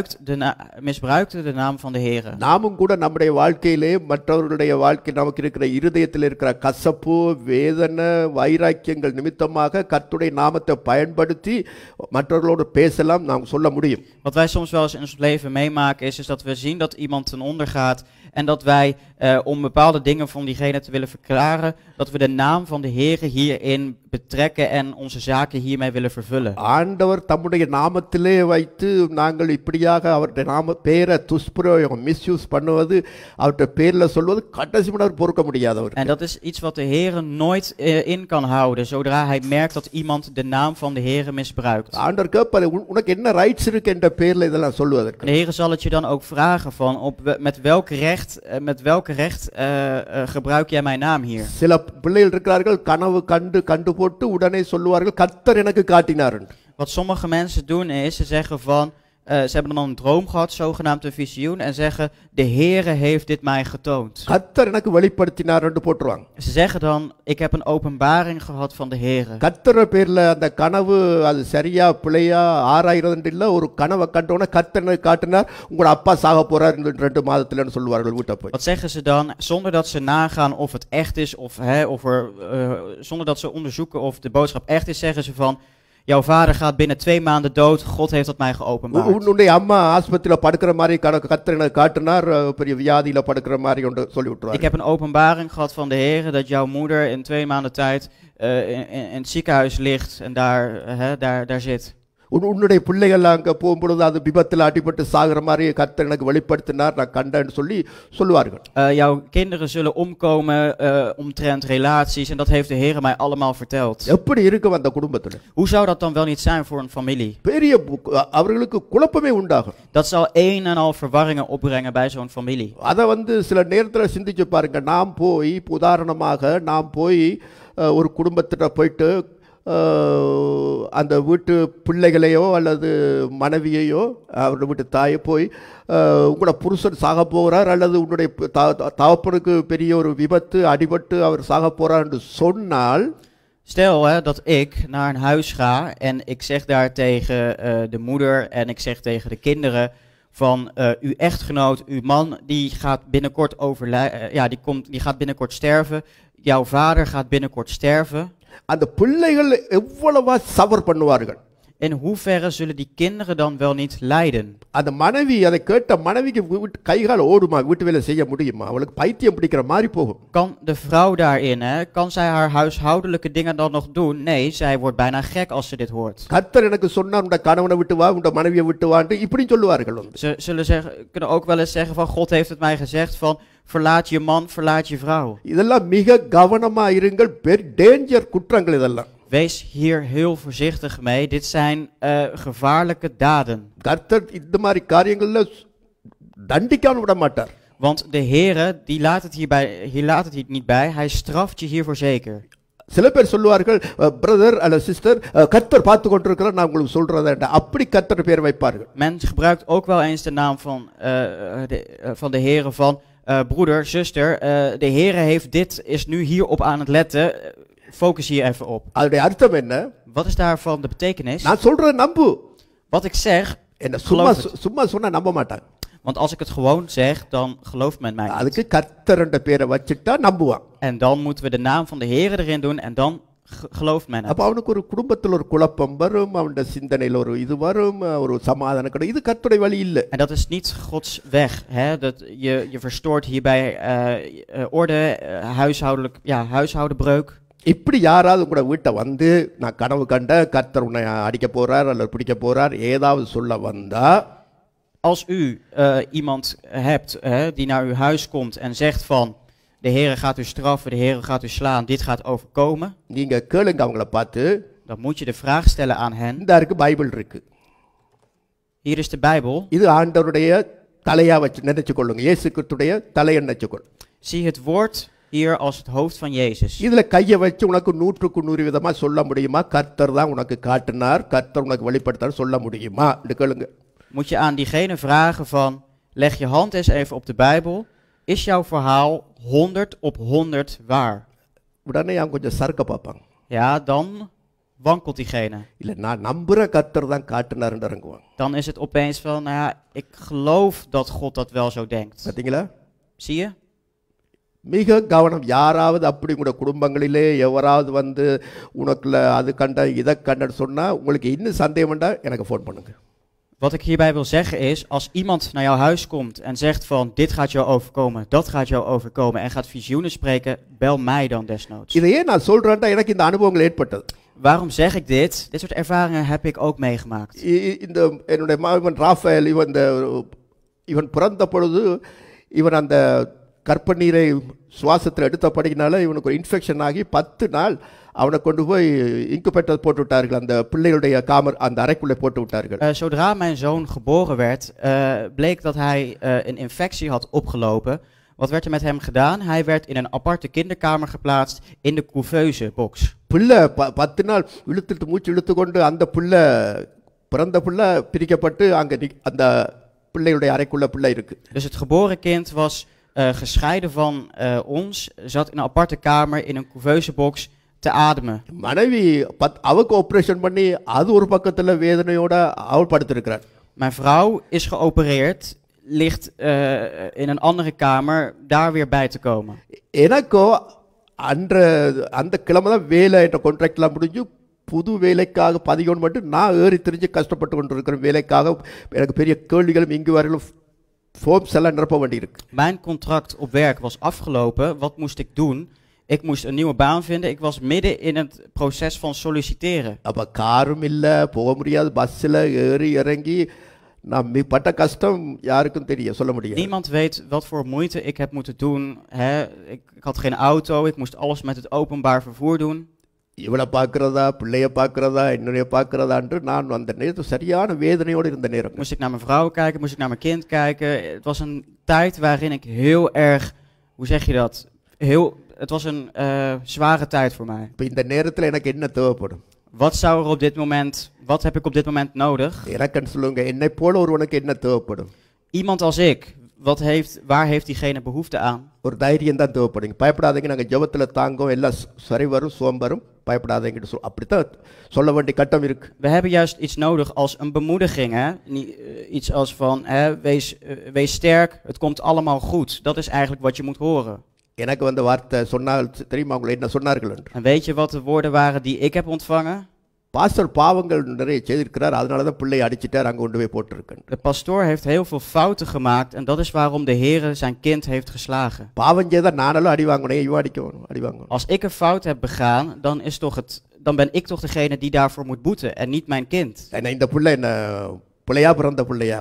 misbruikte de naam van de Heere. நாமும் கூட நம்முடைய வாழ்க்கையிலே மற்றவர்களுடைய வாழ்க்கை நமக்கு இருக்கிற இருதயத்தில் இருக்கிற கசப்பு, வேதனை, வைராக்கியங்கள் நிமித்தமாக கர்த்தருடைய நாமத்தை பயன்படுத்தி மற்றவர்களோடு பேசலாம், நாம் சொல்ல முடியும். Wat wij soms wel eens in ons leven meemaken is dat we zien dat iemand ten onder gaat en dat wij om bepaalde dingen van diegene te willen verklaren, dat we de naam van de Heere hierin betrekken en onze zaken hiermee willen vervullen. ஆண்டவர் தம்முடைய நாமத்திலே வைத்து நாங்கள் இப்படியாக அவருடைய நாம பேரை துஷ்பிரயோகம் மிஸ்யூஸ் பண்ணுவது, அவருடைய பேர்ல சொல்வது கடைசி மணி பொறுக்க முடியாதவர். En dat is iets wat de Heere nooit in kan houden, zodra hij merkt dat iemand de naam van de Heere misbruikt. ஆண்டவர் கேட்பாரு, உனக்கு என்ன ரைட்ஸ் இருக்கு என்ற பேர்ல இதெல்லாம் சொல்லுவதற்கு. De Heere zal het je dan ook vragen van met welk recht gebruik jij mijn naam hier? சில பிள்ளைகள் இருக்கிறார்கள், கனவு கண்டு போட்டு உடனே சொல்லுவார்கள் கர்த்தர் எனக்கு காட்டினார். Wat sommige mensen doen is, ze zeggen van, Ze hebben dan een droom gehad, zogenaamd een visioen, en zeggen, de Heere heeft dit mij getoond. கர்த்தர் எனக்கு வெளிப்படுத்தினார்னு போட்டுருவாங்க. Ze zeggen dan, ik heb een openbaring gehad van de Heere. கர்த்தர் பேர்ல அந்த கனவு அது சரியா பிழையா ஆராயிரதுன்னு இல்ல, ஒரு கனவை கண்டோன்னே கர்த்தர் எனக்கு காட்டினார் உங்களோட அப்பா சாக போறார் இந்த 2 மாதத்துலன்னு சொல்லுவார்கள் வீட்டை போய். Wat zeggen ze dan? Zonder dat ze nagaan of het echt is, zonder dat ze onderzoeken of de boodschap echt is, zeggen ze van, jouw vader gaat binnen 2 maanden dood, God heeft dat mij geopenbaard. உன்னுடைய அம்மா ஆஸ்பத்திரியில படுக்கிற மாதிரி கர்த்தர் எனக்கு காட்டினார், பெரிய வியாதியில படுக்கிற மாதிரி ஒன்று சொல்லி Ik விட்டுருவாங்க. heb een openbaring gehad van de Heere dat jouw moeder in 2 maanden tijd in het ziekenhuis ligt en daar zit. உன்னுடைய பிள்ளைகள் அங்கே போகும்பொழுது அது விபத்தில் அடிபட்டு சாகிற மாதிரி கர்த்தர் எனக்கு வெளிப்படுத்தினார், நான் கண்டேன்னு சொல்லுவார்கள். Jouw kinderen zullen omkomen omtrent relaties en dat heeft de Heere mij allemaal verteld. எப்படி இருக்கும் அந்த குடும்பத்தில்? Hoe zou dat dan wel niet zijn voor een familie? பெரிய அவர்களுக்கு குழப்பமே உண்டாகும். Dat zal een en al verwarringen opbrengen bij zo'n familie. அதை சில நேரத்தில் சிந்திச்சு பாருங்க. நாம் போய் உதாரணமாக ஒரு குடும்பத்திட்ட போயிட்டு அந்த வீட்டு பிள்ளைகளையோ அல்லது மனைவியையோ அவருடைய வீட்டு தாயை போய் உங்களோட புருஷன் சாக போகிறார் அல்லது உன்னுடைய தகப்பனுக்கு பெரிய ஒரு விபத்து அடிபட்டு அவர் சாக போகிறார் என்று சொன்னால், Stel dat ik naar een huis ga en ik zeg daar tegen de moeder en ik zeg tegen de kinderen van uw echtgenoot, uw man, die gaat binnenkort die gaat binnenkort sterven. Jouw vader gaat binnenkort sterven. அந்த பிள்ளைகள் எவ்வளவா சவர் பண்ணுவார்கள். In hoeverre zullen die kinderen dan wel niet lijden? அந்த மனைவி அதை கேட்ட மனைவிக்கு கைகால் ஓடுமா, வீட்டு வேலை செய்ய முடியுமா? அவளுக்கு பைத்தியம் பிடிக்கிற மாதிரி போகும். Kan de vrouw daarin, kan zij haar huishoudelijke dingen dan nog doen? Nee, zij wordt bijna gek als ze dit hoort. கர்த்தர் எனக்கு சொன்னார் உன்ட கணவனை விட்டு வா, உன்ட மனைவியை விட்டு வான்னு இப்படி சொல்லுவார்கள். Ze kunnen ook wel eens zeggen van, God heeft het mij gezegd van, verlaat je man, verlaat je vrouw. இதெல்லாம் மிக கவனமா இருங்கள், டேஞ்சர் குற்றங்கள் இதெல்லாம். Wees hier heel voorzichtig mee. Dit zijn gevaarlijke daden. கர்த்தர் இந்த மாதிரி காரியங்கள்ல தண்டிக்காம விட மாட்டார். Want de Heere, die laat het hier niet bij. Hij straft je hiervoor zeker. சில பேர் சொல்லுவார்கள், பிரதர் அல்ல சிஸ்டர், கர்த்தர் பார்த்து கொண்டிருக்கிறார், நான் உங்களுக்கு சொல்றேன், அப்படி கர்த்தர் பேர் வைப்பார்கள். Men gebruikt ook wel eens de naam van de Heere van broeder, zuster. De Heere heeft dit, is nu hierop aan het letten. Focus hier even op. அதோட அர்த்தம் என்ன? Wat is daarvan de betekenis? நான் சொல்றத நம்பு. Wat ik zeg, என்ன geloof het. சும்மா சொன்னா நம்ப மாட்டாங்க. Want als ik het gewoon zeg, dan gelooft men mij niet. அதுக்கு கர்த்தர் என்ற பேரை வச்சிட்டா நம்புவான். En dan moeten we de naam van de Heere erin doen en dan gelooft men அப்ப het. அவனுக்கு ஒரு குடும்பத்தில் ஒரு குழப்பம் வரும், அவனுடைய சிந்தனையில் ஒரு இது வரும், ஒரு சமாதானம் கிடைக்கும். இது கர்த்தருடைய வழி இல்லை. En dat is niet Gods weg. Hè? Dat je verstoort hierbij orde, huishoudebreuk. இப்படி யாராவது கூட வீட்டை வந்து நான் கனவு கண்ட கர்த்தர் உன்னை அடிக்க போறார் அல்லது பிடிக்க போறார் ஏதாவது சொல்ல வந்தா, Als u iemand hebt die naar uw huis komt en zegt van, de Heere gaat u straffen, de Heere gaat u slaan, dit gaat overkomen, நீங்க கேளுங்க அவங்கள பார்த்து, dan moet je de vraag stellen aan hen. இந்த இருக்கு Bible இருக்கு, Hier is de Bijbel. இது ஆண்டவருடைய தலையா வச்சு நினைச்சுக்கொள்ளுங்க, இயேசு கிறிஸ்துடைய தலையை நினைச்சுக்கொள். Zie het woord hier als het hoofd van Jezus. இதுல கையை வச்சு உனக்கு 100% விதமா சொல்ல முடியுமா? கர்த்தர் தான் உனக்கு காட்டினார், கர்த்தர் உனக்கு வெளிப்படுத்தார் சொல்ல முடியுமா? கேளுங்க. Moet je aan diegene vragen van, leg je hand eens even op de Bijbel. Is jouw verhaal 100% waar? உடனே அவங்க கொஞ்சம் சறுக்க பார்ப்பாங்க. Ja, dan wankelt diegene. இல்ல நான் நம்புற கர்த்தர் தான் காட்டினார்னு இறங்குவாங்க. Dan is het opeens van, nou ja, ik geloof dat God dat wel zo denkt. பாத்தீங்களா? Zie je? மிக கவனம். யாராவது அப்படி கூட குடும்பங்களிலே எவராவது வந்து உனக்குள்ள அது கண்ட இதை கண்டன்னு சொன்னா உங்களுக்கு இன்னும் சந்தேகம் வேண்டா எனக்கு ஃபோன் பண்ணுங்க. Wat ik hierbij wil zeggen is, als iemand naar jouw huis komt en zegt van, dit gaat jou overkomen, dat gaat jou overkomen en gaat visioenen spreken, bel mij dan desnoods. இதை ஏன் நான் சொல்றேன்னா எனக்கு இந்த அனுபவங்கள் ஏற்பட்டது. Waarom zeg ik dit? Dit soort ervaringen heb ik ook meegemaakt. இந்த என்னுடைய மகன் ராஃபேல் இவன் பிறந்த பொழுது இவன் அந்த கற்பநீரை சுவாசத்தில் எடுத்தபடினால இவனுக்கு ஒரு இன்ஃபெக்ஷன் ஆகி 10 நாள் அவனை கொண்டு போய் இன்குபேட்டர் போட்டு விட்டார்கள், அந்த பிள்ளைகளுடைய அந்த அறைக்குள்ளே போட்டு விட்டார்கள். Zodra mijn zoon geboren werd, bleek dat hij een infectie had opgelopen. Wat werd er met hem gedaan? Hij werd in een aparte kinderkamer geplaatst in de couveuse box. பிள்ளை 10 நாள் மூச்சு இழுத்து கொண்டு அந்த பிள்ளை பிறந்த பிள்ளை பிரிக்கப்பட்டு அங்கே அந்த பிள்ளையுடைய அறைக்குள்ள பிள்ளை இருக்கு. Dus het geboren kind was gescheiden van ons, zat in een aparte kamer in een couveusebox te ademen. மனைவி அவக்கு ஆபரேஷன் பண்ணி அது ஒரு பக்கத்துல வேதனையோட அவள் படுத்திருக்கிறார். Mijn vrouw is geopereerd, ligt in een andere kamer daar weer bij te komen. எனக்கோ அந்த கிழமை தான் வேலை என்ற கான்ட்ராக்ட்லாம் முடிஞ்சு புது வேலைக்காக பதிகோன் மட்டும் நான் ஏறி திரிஞ்சு கஷ்டப்பட்டு கொண்டு இருக்கிற வேலைக்காக எனக்கு பெரிய கேள்விகளும் இங்கு வரையிலும் ஃபார்ம்ஸ் எல்லாம் நிரப்ப வேண்டியிருக்கு. Mijn contract op werk was afgelopen. Wat moest ik doen? Ik moest een nieuwe baan vinden. Ik was midden in het proces van solliciteren. அப்போ காரும் இல்லை, போக முடியாது, பஸ்ஸில் ஏறி இறங்கி நான் பட்ட கஷ்டம் யாருக்கும் தெரியும், சொல்ல முடியாது. Niemand weet wat voor moeite ik heb moeten doen. Hè? Ik had geen auto, ik moest alles met het openbaar vervoer doen. இவளை பார்க்குறதா, பிள்ளைய பார்க்குறதா, என்னுடைய பார்க்குறதான்ட்டு நான் அந்த நேரத்தில் சரியான வேதனையோடு இருந்த நேரம். Moest ik naar mijn vrouw kijken, moest ik naar mijn kind kijken. Het was een tijd waarin ik heel erg, hoe zeg je dat? Het was een zware tijd voor mij. இப்போ இந்த நேரத்தில் எனக்கு என்ன தேவைப்படும்? Wat zou er op dit moment, wat heb ik op dit moment nodig? எனக்குன்னு சொல்லுங்க, என்னை போல ஒருவனுக்கு என்ன தேவைப்படும்? Iemand als ik, waar heeft diegene behoefte aan? ஒரு தைரியம் தான் தேவைப்படுங்க. பயப்படாதீங்க, நாங்கள் ஜெபத்தில் தாங்கோம், எல்லாம் சரி வரும், சோம் வரும், பயப்படாதீங்கன்னு அப்படித்தான் சொல்ல வேண்டிய கட்டம் இருக்கு. We hebben juist iets nodig als een bemoediging, hè? Iets als van, wees sterk, het komt allemaal goed. Dat is eigenlijk wat je moet horen. எனக்கு வந்த வார்த்தை சொன்னால் தெரியுமா உங்களை என்ன சொன்னார்கள் என்று? En weet je wat de woorden waren die ik heb ontvangen? Pastor பாவங்கள் நிறைய செய்திருக்கிறார், அதனால தான் பிள்ளையை அடிச்சிட்டார், அங்கே கொண்டு போய் போட்டிருக்கேன். De pastoor heeft heel veel fouten gemaakt en dat is waarom de Heere zijn kind heeft geslagen. பாவம் செய்தா நானும் அடி வாங்கணும், இவன் அடி வாங்கணும். Als ik een fout heb begaan, dan ben ik toch degene die daarvoor moet boeten en niet mijn kind. ஏன்னா இந்த பிள்ளை என்ன பிள்ளையா பிறந்த பிள்ளையா?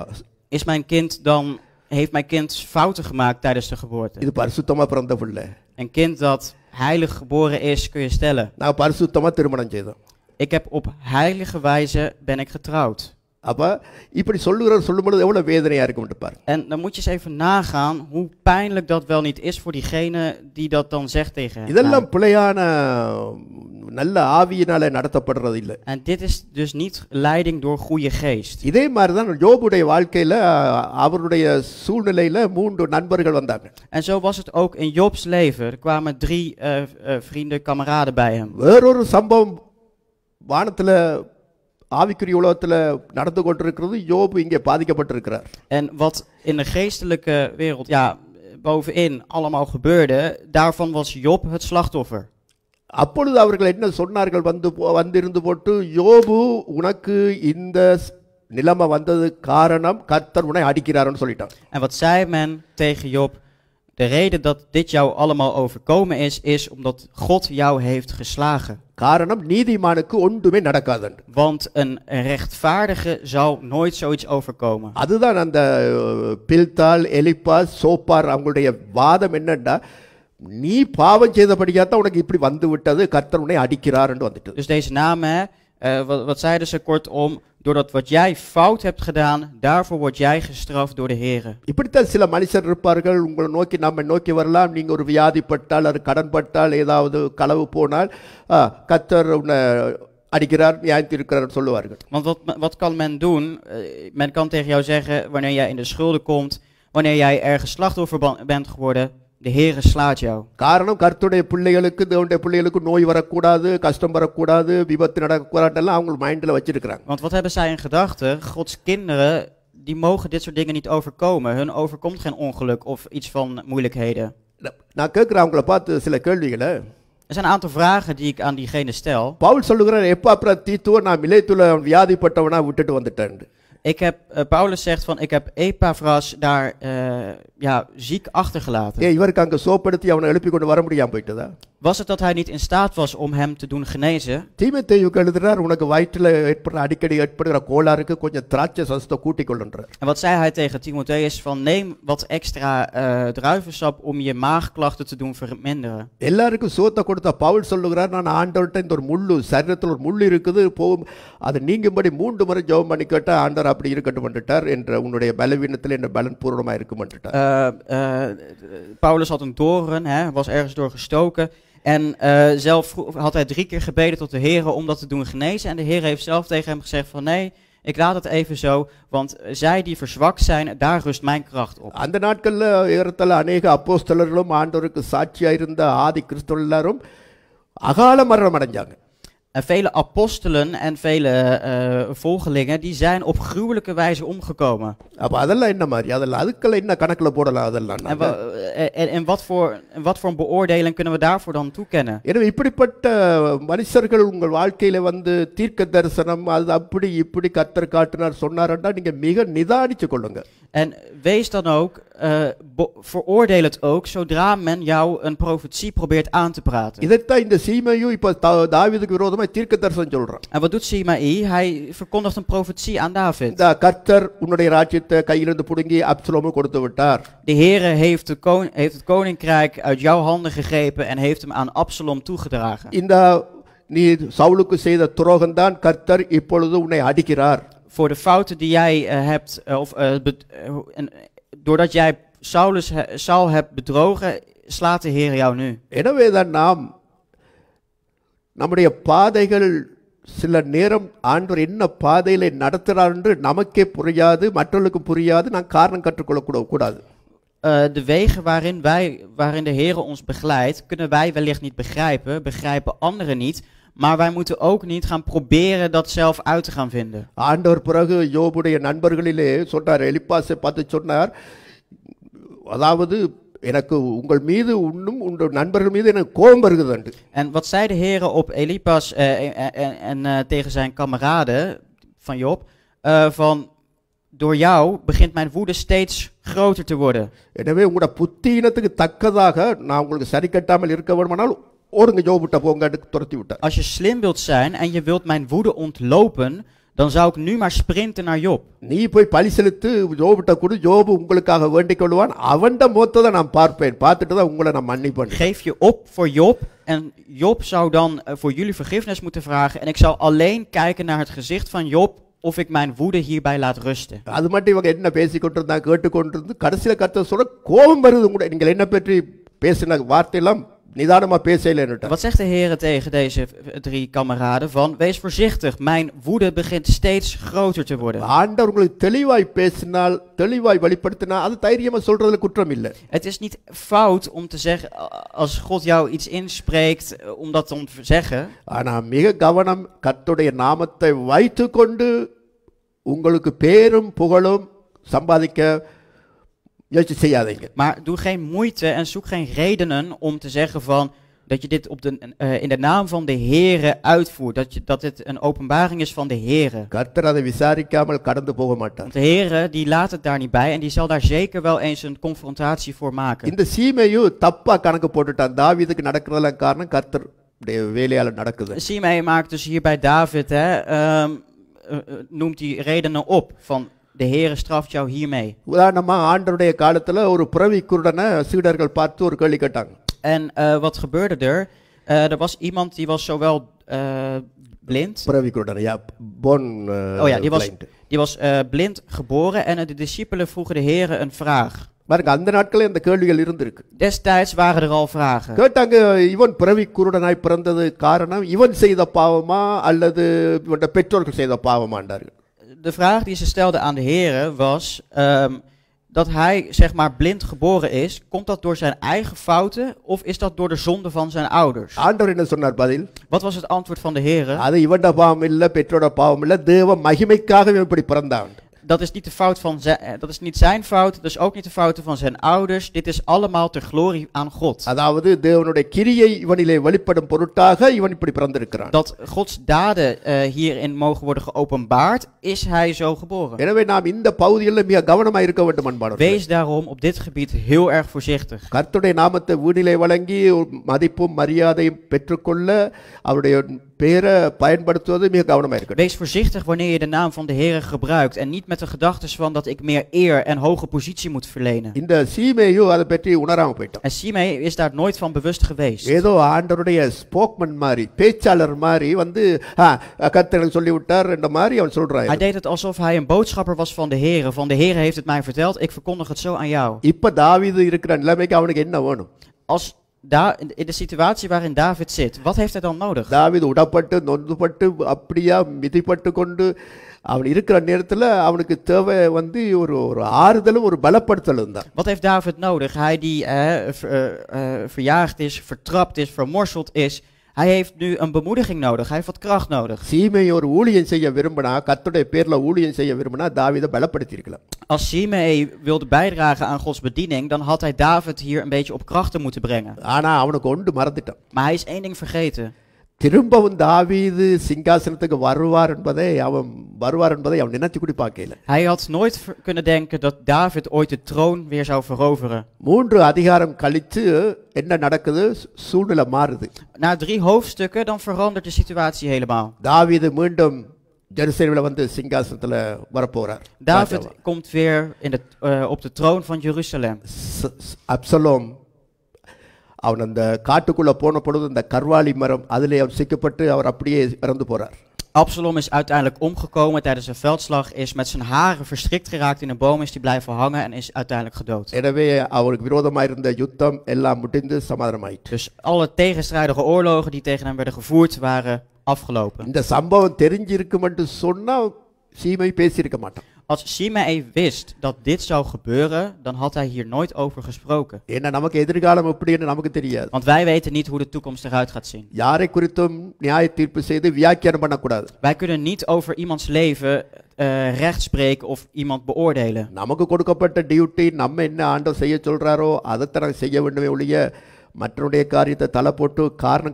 Heeft mijn kind fouten gemaakt tijdens de geboorte? இது பரிசுத்தமா பிறந்த பிள்ளை. Een kind dat heilig geboren is, kun je stellen. நான் பரிசுத்தமா திருமணம் செய்தோம். Ik heb op heilige wijze ben ik getrouwd. அப்ப இப்படி சொல்லும்போது எவ்வளவு வேதனையா இருக்கும் பாருங்க. En dan moet je eens even nagaan hoe pijnlijk dat wel niet is voor diegene die dat dan zegt tegen hem. இதெல்லாம் பிள்ளையான நல்ல ஆவியினால நடத்தப்படுறது இல்ல. En dit is dus niet leiding door goede geest. இதே மாதிரி தான் யோபுடைய வாழ்க்கையில அவருடைய சூழ்நிலையில 3 நண்பர்கள் வந்தாங்க. En zo was het ook in Jobs leven. Er kwamen 3 vrienden, kameraden bij hem. வேறொரு சம்பவம் வானத்துல ஆவிக்குரிய உலகத்துல நடந்து கொண்டிருக்கிறது, யோபு இங்கே பாதிக்கப்பட்டிருக்கிறார். En wat in de geestelijke wereld, bovenin allemaal gebeurde, daarvan was Job het slachtoffer. அப்பொழுது அவர்கள் என்ன சொன்னார்கள், வந்திருந்து போட்டு, யோபு உனக்கு இந்த நிலைமை வந்தது காரணம் கர்த்தர் உன்னை அடிக்கிறார்னு சொல்லிட்டான். En wat zei men tegen Job? De reden dat dit jou allemaal overkomen is omdat God jou heeft geslagen. காரணம் நீதிமானுக்கு ஒன்றுமே நடக்காது. Want een rechtvaardige zal nooit zoiets overkomen. அதுதான் அந்த பில்தால், எலிபாஸ், சோப்பார் அவங்களுடைய வாதம் என்னன்னா, நீ பாவம் செய்தபடியாத்தான் உனக்கு இப்படி வந்து விட்டது, கர்த்தர் உன்னை அடிக்கிறார் என்று வந்துட்டு. Dus deze namen, wat zeiden ze kortom? Doordat wat jij fout hebt gedaan, daarvoor word jij gestraft door de Heere. இப்படித்தான் சில மனுஷர் இருப்பார்கள், உங்களை நோக்கி நம்ம நோக்கி வரலாம், நீங்க ஒரு வியாதிப்பட்டால், அது கடன்பட்டால், ஏதாவது களவு போனால் கர்த்தர் உன்னை அடிக்கிறார், நியாயத்திருக்கிறார் சொல்லுவார்கள். Want wat kan men doen? Men kan tegen jou zeggen, wanneer jij in de schulden komt, wanneer jij ergens slachtoffer bent geworden, de Heere slaat jou. காரணம் கர்த்தருடைய பிள்ளைகளுக்கு, தேவனுடைய பிள்ளைகளுக்கு நோய் வரக்கூடாது, கஷ்டம் வரக்கூடாது, விபத்து நடக்கக்கூடாதுலாம் அவங்க மைண்ட்ல வச்சிருக்காங்க. Want wat hebben zij in gedachten? Gods kinderen, die mogen dit soort dingen niet overkomen. Hun overkomt geen ongeluk of iets van moeilijkheden. நான் கேட்கிறேன் அவங்கள பார்த்து சில கேள்விகளை. Er zijn een aantal vragen die ik aan diegene stel. Pavul சொல்லுகிறார், எப்பாப்ரா தீத்துவ நான் மிலேத்துல வியாதிப்பட்டவனா விட்டுட்டு வந்துட்டேன். Paulus zegt van, ik heb Epaphras daar ziek achtergelaten. இவருக்கு அங்க சோப்படுத்தி அவனை எழுப்பி கொண்டு வர முடியாம போயிட்டதா? Was het dat hij niet in staat was om hem te doen genezen? தீமோத்தேயுக்கு எழுதுறார், உனக்கு வயிற்றில் அடிக்கடி ஏற்படுகிற கோளாறுக்கு கொஞ்சம் திராட்சை சஸ்தை கூட்டிக் கொள்ளுன்றார். En wat zei hij tegen Timotheus? Van neem wat extra druivensap om je maagklachten te doen verminderen. எல்லாருக்கும் சோத்தை கொடுத்த பவுல் சொல்லுகிறார், நான் ஆண்டவர்கிட்ட இந்த ஒரு முள்ளு, சரீரத்தில் ஒரு முள்ளு இருக்குது, போகும் அது நீங்கும்படி 3 முறை ஜெபம் பண்ணி கேட்டா ஆண்டவர் அப்படி இருக்கட்டும் பண்ணிட்டார், என்ற உன்னுடைய பலவீனத்தில் என்ற பலன் பூர்ணமா இருக்கும் பண்ணிட்டார். Paulus had een doorn, was ergens door gestoken. En zelf had hij 3 keer gebeden tot de Heere om dat te doen genezen. En de Heere heeft zelf tegen hem gezegd van nee, Ik laat het even zo, want zij die verzwakt zijn, daar rust mijn kracht op. அந்த நாட்கள்ல ஏறத்தாழ அநேக அப்போஸ்தலர்களும் ஆண்டவருக்கு சாட்சியா இருந்த ஆதி கிறிஸ்தவர்கள் எல்லாரும் அகால மரணம் அடைஞ்சாங்க. En vele apostelen en vele volgelingen, die zijn op gruwelijke wijze omgekomen. அப்ப அதெல்லாம் என்ன மாதிரி அதெல்லாம் அதுக்கெல்லாம் என்ன கணக்குல போடலாம் அதெல்லாம் En, நாங்க? en wat voor een beoordeling kunnen we daarvoor dan toekennen? எனவே இப்படிப்பட்ட மனுஷர்கள் உங்கள் வாழ்க்கையில வந்து தீர்க்க தரிசனம் அது அப்படி இப்படி கர்த்தர் காட்டினார் சொன்னார்னா நீங்க மிக நிதானிச்சு கொள்ளுங்க. En wees dan ook, veroordeel het ook, zodra men jou een profetie probeert aan te praten. இதைத்தான் இந்த சீமையும் இப்ப தாவீதுக்கு விரோதமா தீர்க்க தரிசனம் சொல்றான். En wat doet Simei? Hij verkondigt een profetie aan David. இந்த கர்த்தர் உன்னுடைய ராஜ்யத்தை கையிலிருந்து புடுங்கி அப்சலோமு கொடுத்து விட்டார். De Heere heeft het koninkrijk uit jouw handen gegrepen en heeft hem aan Absalom toegedragen. இந்த நீ சவுலுக்கு செய்த துரோகம்தான் கர்த்தர் இப்பொழுது உன்னை அடிக்கிறார். Voor de fouten die jij hebt, doordat jij Saul hebt bedrogen, slaat de Heer jou nu. எனவேதான் நாம் நம்முடைய பாதைகள் சில நேரம் ஆண்டவர் என்ன பாதையில நடத்துகிறார் என்று நமக்கே புரியாது, மற்றவர்களுக்கு புரியாது. நான் காரணம் கற்றுக்கொள்ள கூடாது. De wegen waarin de Heer ons begeleidt, kunnen wij wellicht niet begrijpen anderen niet. Maar wij moeten ook niet gaan proberen dat zelf uit te gaan vinden. ஆண்டவர் பிறகு யோபுடைய நண்பர்களிலே சொன்னார், எலிப்பாசை பார்த்து சொன்னார், அதாவது எனக்கு உங்கள் மீது இன்னும் உங்கள் நண்பர்கள் மீது எனக்கு கோபம் வருகிறது. En wat zei de Heer op Elipas en tegen zijn kameraden van Job, van door jou begint mijn woede steeds groter te worden. எனவே உங்களுடைய புத்தியினத்துக்கு தக்கதாக நான் உங்களுக்கு சரி கட்டாமல் இருக்க வேண்டுமானால் ஓடுங்க யோபுட்ட போங்கன்னு துரத்தி விட்டார். Als je slim wilt zijn en je wilt mijn woede ontlopen, dan zou ik nu maar sprinten naar Job. நீ போய் பழி செலுத்து யோபுட்ட கூட, யோபு உங்களுக்காக வேண்டிக் கொள்வான், அவன்ட மொத்தத்தை நான் பார்ப்பேன், பார்த்துட்டு தான் உங்களை நான் மன்னிப்பேன். Geef je op voor Job en Job zou dan voor jullie vergiffenis moeten vragen en ik zou alleen kijken naar het gezicht van Job of ik mijn woede hierbij laat rusten. அது மட்டும் இவங்க என்ன பேசிக்கொண்டிருந்தாங்க கேட்டுக்கொண்டிருந்து கடைசியில கர்த்தர் சொல்ற கோபம் வருது உங்களை, நீங்கள் என்ன பற்றி பேசின வார்த்தையெல்லாம் நிதானமா பேசலைன்னு. Wat zegt de Heer tegen deze 3 kameraden van, wees voorzichtig, mijn woede begint steeds groter te worden. ஆண்டவர் உங்களுக்கு தெளிவாய் பேசினால், தெளிவாய் வெளிப்படுத்தினால் அது தைரியமா சொல்றதுல குற்றம் இல்லை. Het is niet fout om te zeggen, als God jou iets inspreekt, om dat te zeggen. ஆனா மிக கவனம், கர்த்தருடைய நாமத்தை வைத்துக்கொண்டு உங்களுக்கு பேரும் புகழும் சம்பாதிக்க முயற்சி செய்யாதீங்க. Maar doe geen moeite en zoek geen redenen om te zeggen van dat je dit in de naam van de Heere uitvoert. Dat dit een openbaring is van de Heere. கர்த்தர் அதை விசாரிக்காமல் கடந்து போக மாட்டார். Want de Heere die laat het daar niet bij en die zal daar zeker wel eens een confrontatie voor maken. இந்த சீமையும் தப்பா கணக்கு போட்டுட்டான். தாவீதுக்கு நடக்கிறதெல்லாம் காரணம் கர்த்தருடைய வேலையால நடக்குது. Simei maakt dus hier bij David, noemt die redenen op van de Heere straft jou hiermee. உதாரணமா ஆண்டவருடைய காலத்துல ஒரு பிறவி குருடனை சீடர்கள் பார்த்து ஒரு கேள்வி கேட்டாங்க. En wat gebeurde er? Er was iemand die was zowel blind. பிறவி குருடன், ja, born blind. Die was blind geboren en de discipelen vroegen de Heere een vraag. பாருங்க, அந்த நாட்களே இந்த கேள்விகள் இருந்திருக்கு. Destijds waren er al vragen. கேட்டாங்க, இவன் பிறவி குருடனாய் பிறந்தது காரணம் இவன் செய்த பாவமா அல்லது இவனுடைய பெற்றோர்கள் செய்த பாவமாண்டார்கள். De vraag die ze stelden aan de Heere was dat hij zeg maar blind geboren is. Komt dat door zijn eigen fouten of is dat door de zonde van zijn ouders? ஆண்டவர் என்ன சொன்னார் பதில்? Wat was het antwoord van de Heere? அது இவனுடைய பாவம் இல்ல, பெற்றோட பாவம் இல்ல, தேவ மகிமைக்காக இவன் இப்படி பிறந்தான். Dat is niet de fout van dat is niet zijn fout, dat is ook niet de fouten van zijn ouders. Dit is allemaal ter glorie aan God. அதாவது தேவனுடைய கிரியை இவனிலே வெளிப்படும் பொருட்டாக இவன் இப்படி பிறந்திருக்கிறான். Dat Gods daden hierin mogen worden geopenbaard, is hij zo geboren. எனவே நாம் இந்த பகுதியில் மிக கவனமாக இருக்க வேண்டும் அன்பானவர்களே. Wees daarom op dit gebied heel erg voorzichtig. கர்த்தருடைய நாமத்தை வீணிலே வழங்கி மதிப்பும் மரியாதையும் பெற்றுக்கொள்ள அவருடைய பேரை பயன்படுத்துவது மிக கவனமாக இருக்கணும். Wees voorzichtig wanneer je de naam van de Heere gebruikt en niet met de gedachtes van dat ik meer eer en hoge positie moet verlenen. இந்த சீமேயும் அதை பற்றி உணராம போயிட்டான். En Simei is daar nooit van bewust geweest. ஏதோ ஆண்டவருடைய ஸ்போக்மன் மாதிரி, பேச்சாளர் மாதிரி வந்து கர்த்தர் சொல்லி விட்டார் என்ற மாதிரி அவன் சொல்றான். Hij deed het alsof hij een boodschapper was van de Heere. Van de Heere heeft het mij verteld, ik verkondig het zo aan jou. இப்ப தாவீது இருக்கிற நிலைமைக்கு அவனுக்கு என்ன வேணும்? Als in de situatie waarin David zit, wat heeft hij dan nodig? தாவீது உடப்பட்டு நொந்துபட்டு அப்படியா மிதிப்பட்டு கொண்டு அவன் இருக்கிற நேரத்தில் அவனுக்கு தேவை வந்து ஒரு ஆறுதலும் ஒரு பலப்படுத்தலும் தான். Wat heeft David nodig? Hij die verjaagd is, vertrapt is, vermorseld is. Hij heeft nu een bemoediging nodig. Hij heeft wat kracht nodig. சீமை ஒரு ஊழியம் செய்ய விரும்பினா, கர்த்தருடைய பேர்ல ஊழியம் செய்ய விரும்பினா தாவீதை பலப்படுத்தி இருக்கலாம். Als Simei wilde bijdragen aan Gods bediening, dan had hij David hier een beetje op krachten moeten brengen. ஆனா அவனுக்கு ஒன்று மறந்துட்டான். Maar hij is één ding vergeten. திரும்பவும் தாவீது சிங்காசனத்துக்கு வருவார் என்பதை அவன் நினைச்சு கூட பார்க்கல. Hij had nooit kunnen denken dat David ooit de troon weer zou veroveren. 3 அதிகாரம் கழிச்சு என்ன நடக்குது? சூழ்நிலை மாறுது. Na 3 hoofdstukken, dan verandert de situatie helemaal. தாவீது மீண்டும் ஜெருசலேமில் வந்து சிங்காசனத்துல வரப்போறார். David komt weer op de troon van Jeruzalem. Absalom அவன் அந்த காட்டுக்குள்ள போன பொழுது அந்த கர்வாலி மரம் அதிலே அவன் சிக்கப்பட்டு அவர் அப்படியே இறந்து போறார். Absalom is uiteindelijk omgekomen tijdens een veldslag, is met zijn haren verstrikt geraakt in een boom, is die blijven hangen en is uiteindelijk gedood. எனவே அவருக்கு விரோதமாக இருந்த யுத்தம் எல்லாம் முடிந்து சமாதானமாயிற்று. Dus alle tegenstrijdige oorlogen die tegen hem werden gevoerd waren afgelopen. இந்த சம்பவம் தெரிஞ்சிருக்கும் என்று சொன்னா சீமை பேசியிருக்க மாட்டான். Als Simei wist dat dit zou gebeuren, dan had hij hier nooit over gesproken. ஏன்னா நமக்கு எதிர்காலம் எப்படின்னு நமக்கு தெரியாது. Want wij weten niet hoe de toekomst eruit gaat zien. யாரை குறித்தும் நியாய தீர்ப்பு செய்து வியாக்கியானம் பண்ணக்கூடாது. Wij kunnen niet over iemands leven recht spreken of iemand beoordelen. நமக்கு கொடுக்கப்பட்ட டியூட்டி நம்ம என்ன ஆண்டவர் செய்ய சொல்றாரோ அதைத்தான் செய்ய வேண்டுமே ஒழிய மற்றவருடைய காரியத்தை தலை போட்டு காரணம்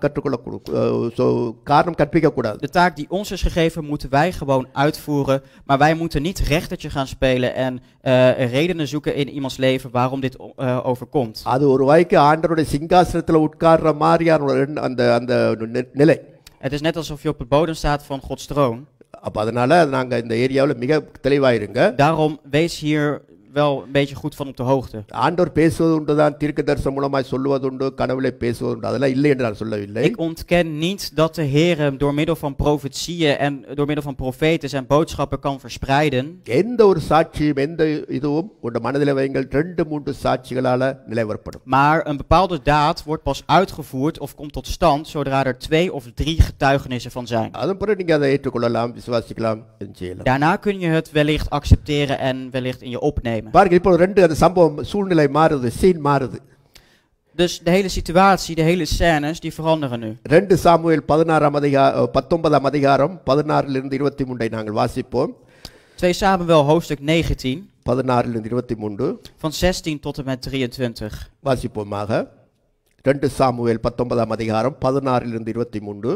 கற்பிக்க கூடாது. De taak die ons is gegeven moeten wij gewoon uitvoeren, maar wij moeten niet rechtertje gaan spelen en redenen zoeken in iemands leven waarom dit overkomt. அது ஒரு வாய்க்கு ஆண்டவருடைய சிங்காசனத்துல உட்கார்ற மாதிரியான அந்த அந்த நிலை. Het is net alsof je op het bodem staat van Gods troon. அப்ப அதனால நாங்க இந்த ஏரியாவில் மிக தெளிவாயிருங்க. Daarom wees hier wel een beetje goed van op de hoogte. ஆண்டவர் பேசுவது உண்டு தான், தீர்க்கதரிசனம் மூலமாய் சொல்லுவது உண்டு, கனவுலே பேசுவது உண்டு, அதெல்லாம் இல்லை என்று நான் சொல்லவில்லை. Ik ontken niet dat de Heer door middel van profetieën en door middel van profeten zijn boodschappen kan verspreiden. எந்த ஒரு சாட்சியும் எந்த இதுவும் உங்க மனதில் வைங்கள், 2-3 சாட்சிகளால நிலைவரப்படும். Maar een bepaalde daad wordt pas uitgevoerd of komt tot stand zodra er 2 of 3 getuigenissen van zijn. அதன் பிறகு நீங்க அதை ஏற்றுக்கொள்ளலாம், விசுவாசிக்கலாம், செய்யலாம். Daarna kun je het wellicht accepteren en wellicht in je opnemen. பாருங்க, இப்போ 2 அந்த சம்பவம் சூழ்நிலை மாறுது, சீன் மாறுது. Dus de hele situatie, de hele scènes, die veranderen nu. 2 Samuel 19ஆம் அதிகாரம் 16 இருந்து 23 நாங்கள் வாசிப்போம். 2 Samuel hoofdstuk 19. 16 இருந்து 23. Van 16 tot en met 23. வாசிப்போமாக. 2 சாமுவேல் 19ஆம் அதிகாரம் 16 இருந்து 23.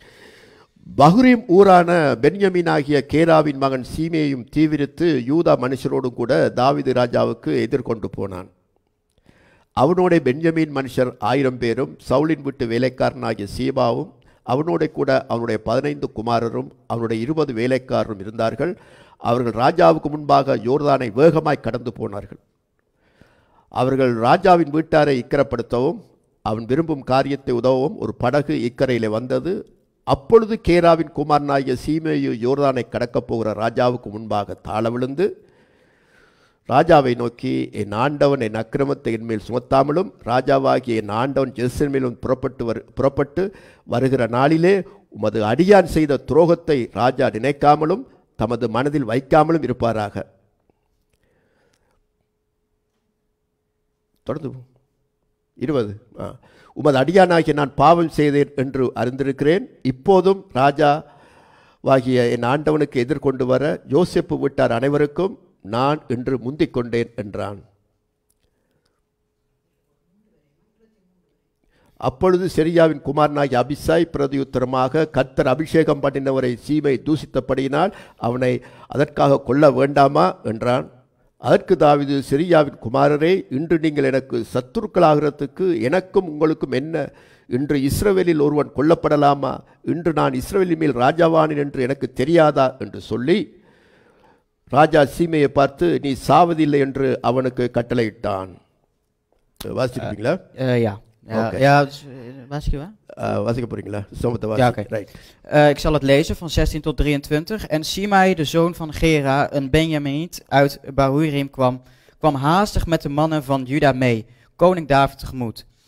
பகுரீம் ஊரான பென்யமீன் ஆகிய கேராவின் மகன் சீமேயும் தீவிரித்து யூதா மனுஷரோடும் கூட தாவீது ராஜாவுக்கு எதிர்கொண்டு போனான். அவனோட பென்யமீன் மனுஷர் 1000 பேரும் சவுலின் வீட்டு வேலைக்காரனாகிய சீபாவும் அவனோட கூட அவனுடைய 15 குமாரரும் அவனுடைய 20 வேலைக்காரரும் இருந்தார்கள். அவர்கள் ராஜாவுக்கு முன்பாக யோர்தானை வேகமாய் கடந்து போனார்கள். அவர்கள் ராஜாவின் வீட்டாரை இக்கரைப்படுத்தவும் அவன் விரும்பும் காரியத்தை உதவவும் ஒரு படகு இக்கரையிலே வந்தது. அப்பொழுது கேராவின் குமாரனாகிய சீமேயு யோர்தானை கடக்கப் போகிற ராஜாவுக்கு முன்பாக தாழ விழுந்து ராஜாவை நோக்கி, என் ஆண்டவன் என் அக்கிரமத்தை என்மேல் சுமத்தாமலும் ராஜாவாகிய என் ஆண்டவன் ஜெருசலேமிலும் புறப்பட்டு வருகிற நாளிலே உமது அடியான் செய்த துரோகத்தை ராஜா நினைக்காமலும் தமது மனதில் வைக்காமலும் இருப்பாராக. தொடர்ந்து 20. உமது அடியானாகிய நான் பாவம் செய்தேன் என்று அறிந்திருக்கிறேன். இப்போதும் ராஜாவாகிய என் ஆண்டவனுக்கு எதிர்கொண்டு வர யோசேப்பு வீட்டார் அனைவருக்கும் நான் இன்று முந்திக் கொண்டேன் என்றான். அப்பொழுது செரியாவின் குமாரனாகிய அபிசாய் பிரதியுத்தரமாக, கர்த்தர் அபிஷேகம் பண்ணினவரை சீமை தூசித்தபடியினால் அவனை அதற்காக கொல்ல வேண்டாமா என்றான். அதற்கு தாவீது, செரியாவின் குமாரரே, இன்று நீங்கள் எனக்கு சத்துருக்களாகிறதுக்கு எனக்கும் உங்களுக்கும் என்ன? இன்று இஸ்ரவேலில் ஒருவன் கொல்லப்படலாமா? இன்று நான் இஸ்ரவேலின் மேல் ராஜாவானேன் என்று எனக்கு தெரியாதா என்று சொல்லி ராஜா சீமையை பார்த்து, நீ சாவதில்லை என்று அவனுக்கு கட்டளையிட்டான். வாசிப்பீங்களா? Ja. Ja, வாசிக்க போறீங்களா? Ja, oké. Ik zal het lezen van 16 tot 23. En Simei, de zoon van Gera, een Benjaminiet uit Bahurim, kwam haastig met de mannen van Juda mee, koning David tegemoet.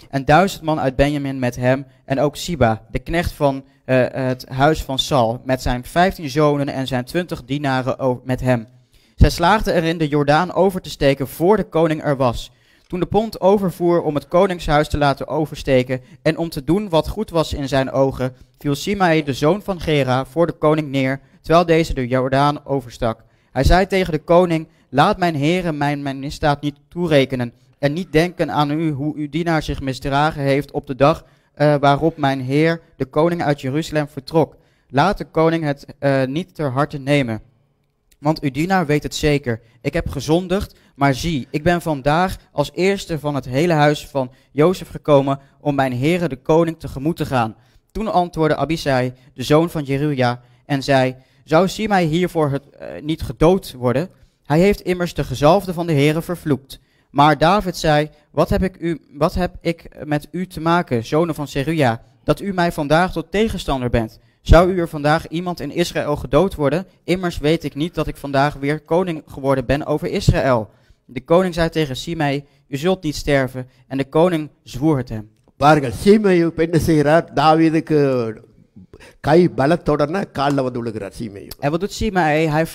en 1000 man uit Benjamin met hem, en ook Siba, de knecht van het huis van Saul, met zijn 15 zonen en zijn 20 dienaren met hem. Zij slaagden erin de Jordaan over te steken voor de koning er was. Toen de pont overvoer om het koningshuis te laten oversteken en om te doen wat goed was in zijn ogen, viel Simei, de zoon van Gera, voor de koning neer, terwijl deze de Jordaan overstak. Hij zei tegen de koning: laat mijn heren mijn misdaad niet toerekenen en niet denken aan u hoe uw dienaar zich misdragen heeft op de dag waarop mijn heer, de koning uit Jeruzalem, vertrok. Laat de koning het niet ter harte nemen. Want uw dienaar weet het zeker. Ik heb gezondigd, maar zie, ik ben vandaag als eerste van het hele huis van Jozef gekomen om mijn heren de koning tegemoet te gaan. Toen antwoordde Abisai, de zoon van Jeruja, en zei: zou Simei hiervoor niet gedood worden? Hij heeft immers de gezalfde van de heren vervloekt. Maar David zei: wat heb ik met u te maken, zonen van Seruja, dat u mij vandaag tot tegenstander bent? Zou u er vandaag iemand in Israël gedood worden? Immers weet ik niet dat ik vandaag weer koning geworden ben over Israël. De koning zei tegen Simei: u zult niet sterven. En de koning zwoer het hem. பாருங்கள் சீமையு இப்ப என்ன செய்கிறார் தாவீதுக்கு கை பலத்தோடனே காலில் வந்து விழுகிறார் சீமையு. En wat doet Simei? Hij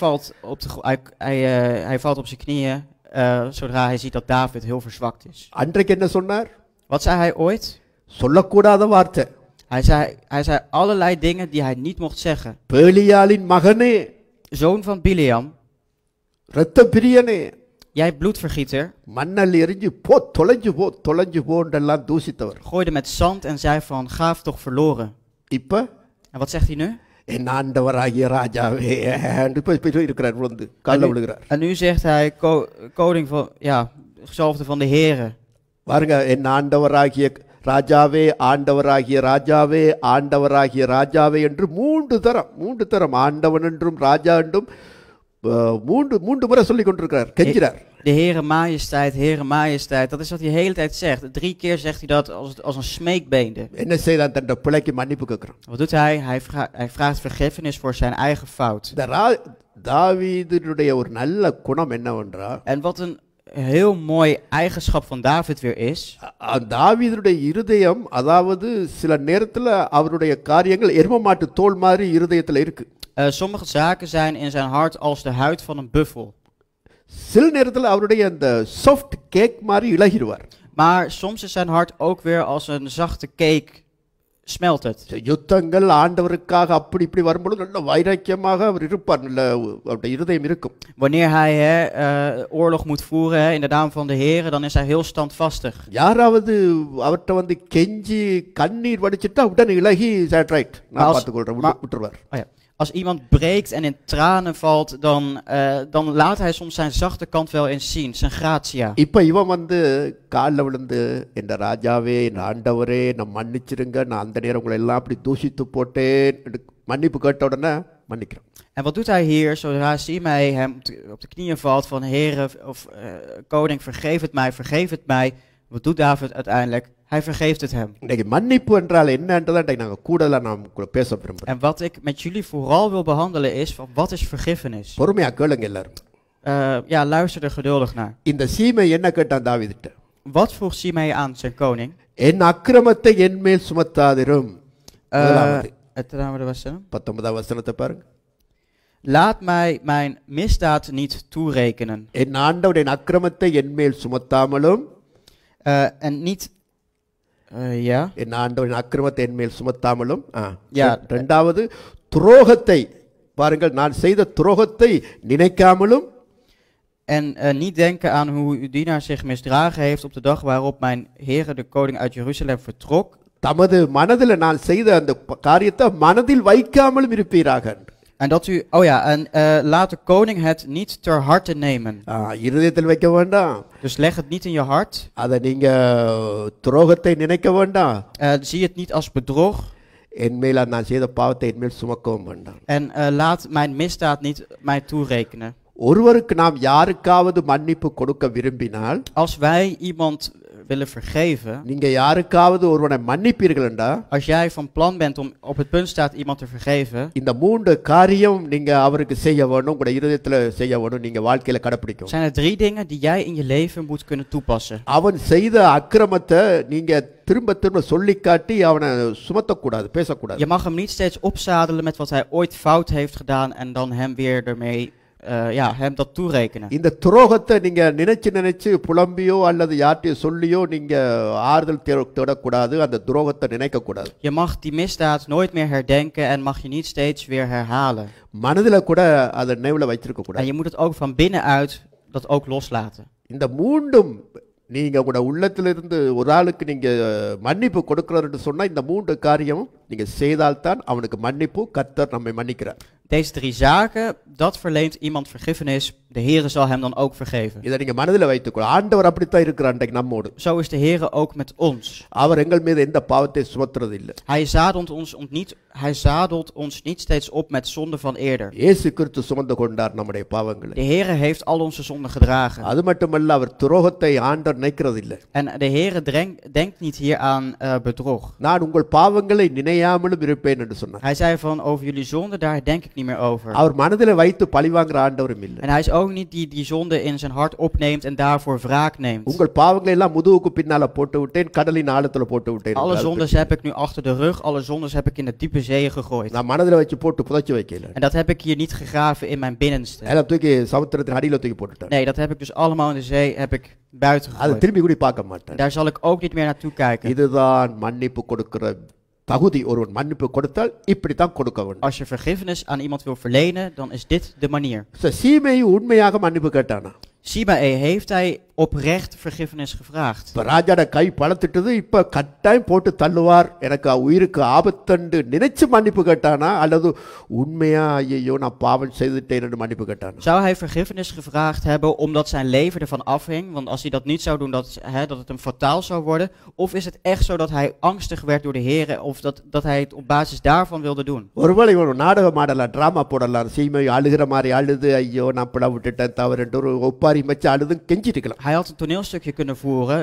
valt op zijn knieën zodra hij ziet dat David heel verzwakt is. அன்றைக்கு என்ன சொன்னார்? Wat zei hij ooit? சொல்லக்கூடாத வார்த்தை. Hij zei allerlei dingen die hij niet mocht zeggen. பேலியாளின் மகனே, Zoon van Bileam, இரத்த பிரியனே, jij bloedvergieter, மண்ணல் எரிஞ்சு தொலைஞ்சு போன்றெல்லாம் தூசித்தவர். gooide met zand en zei van: gaaf toch verloren. இப்ப En wat zegt hij nu? என் ஆண்டவராகிய ராஜாவே இப்ப இருக்கிறார், விழுந்து காலில் விழுகிறார். En nu zegt hij: koning van, ja, gezalfde van de heren. பாருங்க, என் ஆண்டவராகிய ராஜாவே, ஆண்டவராகிய ராஜாவே, ஆண்டவராகிய ராஜாவே என்று மூன்று தரம் ஆண்டவன் என்றும் ராஜா என்றும் மூன்று முறை சொல்லிக் கொண்டிருக்கிறார், கெஞ்சிறார். De Heere Majesteit, dat is wat hij de hele tijd zegt. 3 keer zegt hij dat als een smeekbeende. என்ன செய்தான்? தன் பிள்ளைக்கு மன்னிப்பு கேட்கிறான். Wat doet hij? Hij vraagt vergiffenis voor zijn eigen fout. இந்த தாவீதுடைய ஒரு நல்ல குணம் என்னவென்றால், En wat een heel mooi eigenschap van David weer is, தாவீதுடைய இருதயம், அதாவது சில நேரத்துல அவருடைய காரியங்கள் எரும மாட்டு தோல் மாதிரி இருதயத்துல இருக்கு. sommige zaken zijn in zijn hart als de huid van een buffel. சில நேரத்துல அவருடைய அந்த சாஃப்ட் கேக் மாதிரி இலகிடுவார். Maar soms is zijn hart ook weer als een zachte cake, smelt het. யுத்தங்கள் ஆண்டவருக்காக அப்படி இப்படி வரும்போது நல்ல வைராக்கியமாக அவர் இருப்பார், நல்ல அவருடைய இருதயம் இருக்கும். Wanneer hij oorlog moet voeren in de naam van de Heere, dan is hij heel standvastig. யாராவது அவர்கிட்ட வந்து கெஞ்சி கண்ணீர் வடிச்சிட்டா உடனே இலகி ரைட் நான் பார்த்துக்கொள்றேன் விட்டுருவார். Oh ja. Als iemand breekt en in tranen valt, dan laat hij soms zijn zachte kant wel eens zien, zijn gratia. இப்ப இவன் வந்து காலில் விழுந்து, என் ராஜாவே, என் ஆண்டவரே, நான் மன்னிச்சிருங்க, நான் அந்த நேரம் உங்களை எல்லாம் அப்படி தூஷித்து போட்டேன், மன்னிப்பு கேட்ட உடனே மன்னிக்கிறேன். En wat doet hij hier, zodra Simei hem op de knieën valt van: Heere of koning, vergeef het mij. Wat doet David uiteindelijk? Hij vergeeft het hem. இன்னைக்கு மன்னிப்பு என்றால் என்னன்றதை நாங்கள் கூடுதலாக நாம் பேச விரும்புகிறோம். En wat ik met jullie vooral wil behandelen is van: wat is vergiffenis? பொறுமையாக கேளுங்க எல்லாரும். Ja, luister er geduldig naar. இந்த சீமை என்ன கேட்டான் தாவீதுட்ட? Wat vroeg Simei aan zijn koning? என் அக்கிரமத்தை என் மேல் சுமத்தாதிரும். Het naam de was 19வது வசனத்தை பாருங்க. Laat mij mijn misdaad niet toerekenen. என் ஆண்டவர் என் அக்கிரமத்தை என் மேல் சுமத்தாமலும், En niet, ja. என் ஆண்டவர் என் அக்கிரமத்தை என் மேல் சுமத்தாமலும். Ja. இரண்டாவது, துரோகத்தை பாருங்கள், நான் செய்த துரோகத்தை நினைக்காமலும். En niet denken aan hoe uw dienaar zich misdragen heeft op de dag waarop mijn Heere de koning uit Jeruzalem vertrok. தமது மனதில் நான் செய்த அந்த காரியத்தை மனதில் வைக்காமலும் இருப்பீராக. En dat u, laat de koning het niet ter harte nemen. இருதயத்தில் வைக்க வேண்டாம். Dus leg het niet in je hart. அதை நீங்க துரோகத்தை நினைக்க வேண்டாம். Zie het niet als bedrog. என் மேல் நான் செய்த பாவத்தை என் மேல் சுமக்கவும் வேண்டாம். En laat mijn misdaad niet mij toerekenen. ஒருவருக்கு நாம் யாருக்காவது மன்னிப்பு கொடுக்க விரும்பினால், Als wij iemand willen vergeven, நீங்க யாருக்காவது ஒருவனை மன்னிப்பீர்கள்டா als jij van plan bent om op het punt staat iemand te vergeven, இந்த 3 காரியம் நீங்க அவருக்கு செய்ய வேணும், உங்களுடைய இருதயத்துல செய்ய வேணும், நீங்க வாழ்க்கையில கடைபிடிக்கும். zijn er 3 dingen die jij in je leven moet kunnen toepassen. அவன் செய்த அக்கிரமத்தை நீங்க திரும்ப திரும்ப சொல்லி காட்டி அவனை சுமத்தக்கூடாது, பேசக்கூடாது. Je mag hem niet steeds opzadelen met wat hij ooit fout heeft gedaan en dan hem weer ermee, hem dat toerekenen. இந்த துரோகத்தை நீங்க நினைச்சு புலம்பியோ அல்லது யார்ட்டையோ சொல்லியோ நீங்க ஆறுதல் தேடக்கூடாது, அந்த துரோகத்தை நினைக்க கூடாது. Je mag die misdaad nooit meer herdenken en mag je niet steeds weer herhalen. மனதில கூட அதை நினைவுல வச்சிருக்க En கூடாது. je moet het ook van binnenuit dat ook loslaten. இந்த மூன்றும் நீங்க கூட உள்ளத்திலிருந்து ஒரு ஆளுக்கு நீங்க மன்னிப்பு கொடுக்கறன்னு சொன்னா இந்த 3 காரியம் நீங்க செய்தால்தான் அவனுக்கு மன்னிப்பு, கர்த்தர் நம்மை மன்னிக்கிறார். Deze 3 zaken, dat verleent iemand vergiffenis. De Heere zal hem dan ook vergeven. இதை நீங்க மனதில வைத்துக்கொள்ள. ஆண்டவர் அப்படித்தான் இருக்கிறார் இன்றைக்கு நம்மோடு. Zo is de Heere ook met ons. அவர் எங்கள் மீது எந்த பாவத்தை சுமத்துறது இல்லை. Hij zadelt ons niet steeds op met zonden van eerder. இயேசு கிறிஸ்து சுமந்து கொண்டார் நம்முடைய பாவங்களை. De Heere heeft al onze zonden gedragen. அது மட்டுமல்ல, அவர் துரோகத்தை ஆண்டவர் நினைக்கிறது இல்லை. En de Heere denkt niet hier aan bedrog. நான் உங்கள் பாவங்களை நினையாமலும் இருப்பேன் என்று சொன்னார். Hij zei van over jullie zonde, daar denk ik niet meer over. அவர் மனதில வைத்து பழிவாங்குற ஆண்டவரும் இல்லை. En hij is ook niet die zonde in zijn hart opneemt en daarvoor wraak neemt. உங்கள் பாவங்களை எல்லாம் முதுகுக்கு பின்னால போட்டு விட்டேன், கடலின் ஆழத்துல போட்டு விட்டேன். Alle zondes heb ik nu achter de rug, alle zondes heb ik in de diepe zee gegooid. நான் மனதில வச்சு போட்டு புதைச்சு வைக்கல. En dat heb ik hier niet gegraven in mijn binnenste. எல்லாம் தூக்கி சமுத்திரத்தின் அடியில தூக்கி போட்டுட்டேன். Nee, dat heb ik dus allemaal in de zee heb ik buiten அது gegooid. திரும்பி கூட பார்க்க மாட்டேன். Daar zal ik ook niet meer naartoe kijken. இதுதான் மன்னிப்பு கொடுக்கிற தகுதி. ஒருவன் மன்னிப்பு கொடுத்தால் இப்படித்தான் கொடுக்க வேண்டும். Als je vergiffenis aan iemand wil verlenen, dan is dit de manier. சீமேயு உண்மையாக மன்னிப்பு கேட்டானா? Sibae heeft hij oprecht vergiffenis gevraagd. இப்ப ராஜாட கை பழத்திட்டது, இப்ப கட்டாயம் போட்டு தள்ளுவார், எனக்கு உயிருக்கு ஆபத்தண்டு நினைச்சு மன்னிப்பு கேட்டானா அல்லது உண்மையா ஐயோ நான் பாவம் செய்துட்டேன் என்று மன்னிப்பு கேட்டானா? Zou hij vergiffenis gevraagd hebben omdat zijn leven ervan afhing? Want als hij dat niet zou doen, dat het hem fataal zou worden. Of is het echt zo dat hij angstig werd door de Heere, of dat hij het op basis daarvan wilde doen? ஒருவேளை இவன் நாடகம் ஆடலாம், drama போடலாம், சீமையு அழுகிற மாதிரி அழுது ஐயோ நான் பிழை விட்டுட்டேன் தவறுட்டு ஒரு ஒப்பாரி வச்சு அழுது கெஞ்சிட்டுக்கலாம். Hij had een toneelstukje kunnen voeren,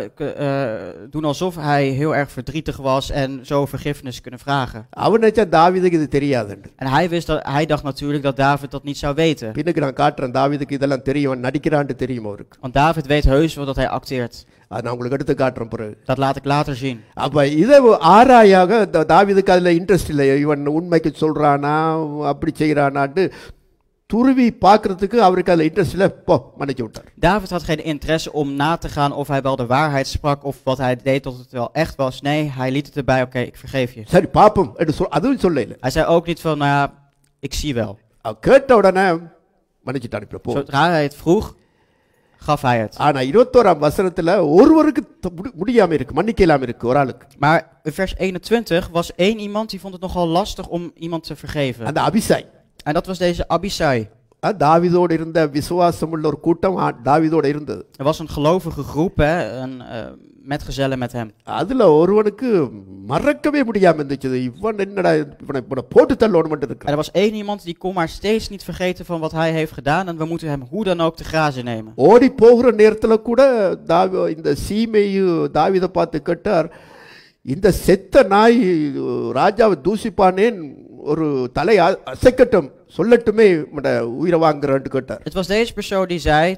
doen alsof hij heel erg verdrietig was en zo vergiffenis kunnen vragen. அவன் நினைச்சா தாவீதுக்கு இது தெரியாதுன்னு. En hij dacht natuurlijk dat David dat niet zou weten. பின்னுக்கு நான் காட்டுறேன், தாவீதுக்கு இதெல்லாம் தெரியும், அவன் நடிக்கிறான்னு தெரியும் அவருக்கு. Want David weet heus wel dat hij acteert. அது நான் உங்களுக்கு எடுத்து காட்டுறேன் பிறகு. Dat laat ik later zien. அப்ப இதை ஆராயாக தாவீதுக்கு அதுல இன்ட்ரெஸ்ட் இல்லை, இவன் உண்மைக்கு சொல்றானா அப்படி செய்யறானான்னு துருவி பார்க்கறதுக்கு அவருக்கு அதுல இன்ட்ரெஸ்ட் இல்லை, போ மன்னிச்சு விட்டார். David had geen interesse om na te gaan of hij wel de waarheid sprak of wat hij deed dat het wel echt was. Nee, hij liet het erbij, oké, ik vergeef je. சரி பாப்போம் என்று அதுவும் சொல்ல இல்லை. Hij zei ook niet van, nou ja, ik zie wel. கேட்ட உடனே மன்னிச்சுட்டு அனுப்பி போ. Zodra hij het vroeg, gaf hij het. ஆனா 21ஆம் வசனத்துல ஒருவருக்கு முடியாம இருக்கு, மன்னிக்க இல்லாம இருக்கு ஒரு ஆளுக்கு. Maar in vers 21 was één iemand die vond het nogal lastig om iemand te vergeven. அந்த அபிசாய். En dat was deze Abisai. தாவீதோடு இருந்த விசுவாசம் உள்ள ஒரு கூட்டம் தாவீதோடு இருந்தது. Er was een gelovige groep, metgezellen met hem. அதுல ஒருவனுக்கு மறக்கவே முடியாம இருந்துச்சு, இவன் என்னடா இவனை போட்டு தள்ளணும் மட்டும் En இருக்கு. er was één iemand die kon maar steeds niet vergeten van wat hij heeft gedaan en we moeten hem hoe dan ook te grazen nemen. ஓடி போகிற நேரத்துல கூட இந்த சீமேயு தாவீதை பார்த்து கேட்டார், இந்த செத்த நாய் ராஜாவை தூசிப்பானேன், ஒரு தலை அசைக்கட்டும், சொல்லட்டுமே உயிரை வாங்குறான்னு கேட்டார். Het was deze persoon die zei,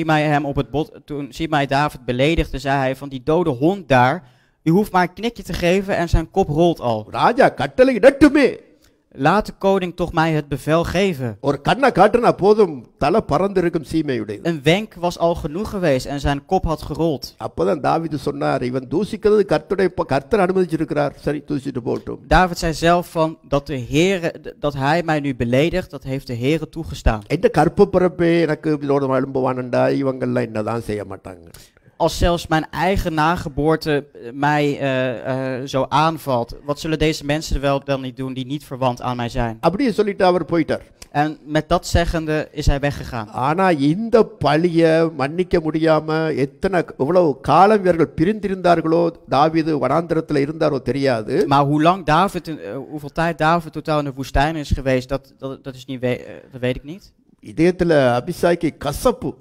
toen Simei David beledigde, zei hij van die dode hond daar, u hoeft maar een knikje te geven en zijn kop rolt al. ராஜா கட்டளை இடட்டுமே, Laat de koning toch mij het bevel geven. ஒரு கண்ணை காட்டுனா போதும், தலை பறந்திருக்கும் சீமையுடையது. Een wenk was al genoeg geweest en zijn kop had gerold. அப்பதான் தாவீது சொன்னார், இவன் தூசிக்கிறது கர்த்தர் அனுமதிச்சிருக்கிறார், சரி தூசிட்டு போகட்டும். David zei zelf van dat hij mij nu beledigt, dat heeft de Heere toegestaan. எந்த கற்ப பிறப்பே எனக்கு இதோட எழும்புவானண்டா, இவங்கெல்லாம் என்னதான் செய்ய மாட்டாங்க. Als zelfs mijn eigen nageboorte mij zo aanvalt, wat zullen deze mensen wel dan niet doen die niet verwant aan mij zijn? அப்படியே சொல்லிட்டு அவர் போயிட்டார். En met dat zeggende is hij weggegaan. ஆனா இந்த பழிய மன்னிக்க முடியாம எவ்வளவு காலம் இவர்கள் பிரிந்திருந்தார்களோ, தாவீது வனாந்தரத்துல இருந்தாரோ தெரியாது. Maar hoeveel tijd David totaal in de woestijn is geweest, dat weet ik niet. இதயத்துல அபிஷாய்க்கு கசப்பு.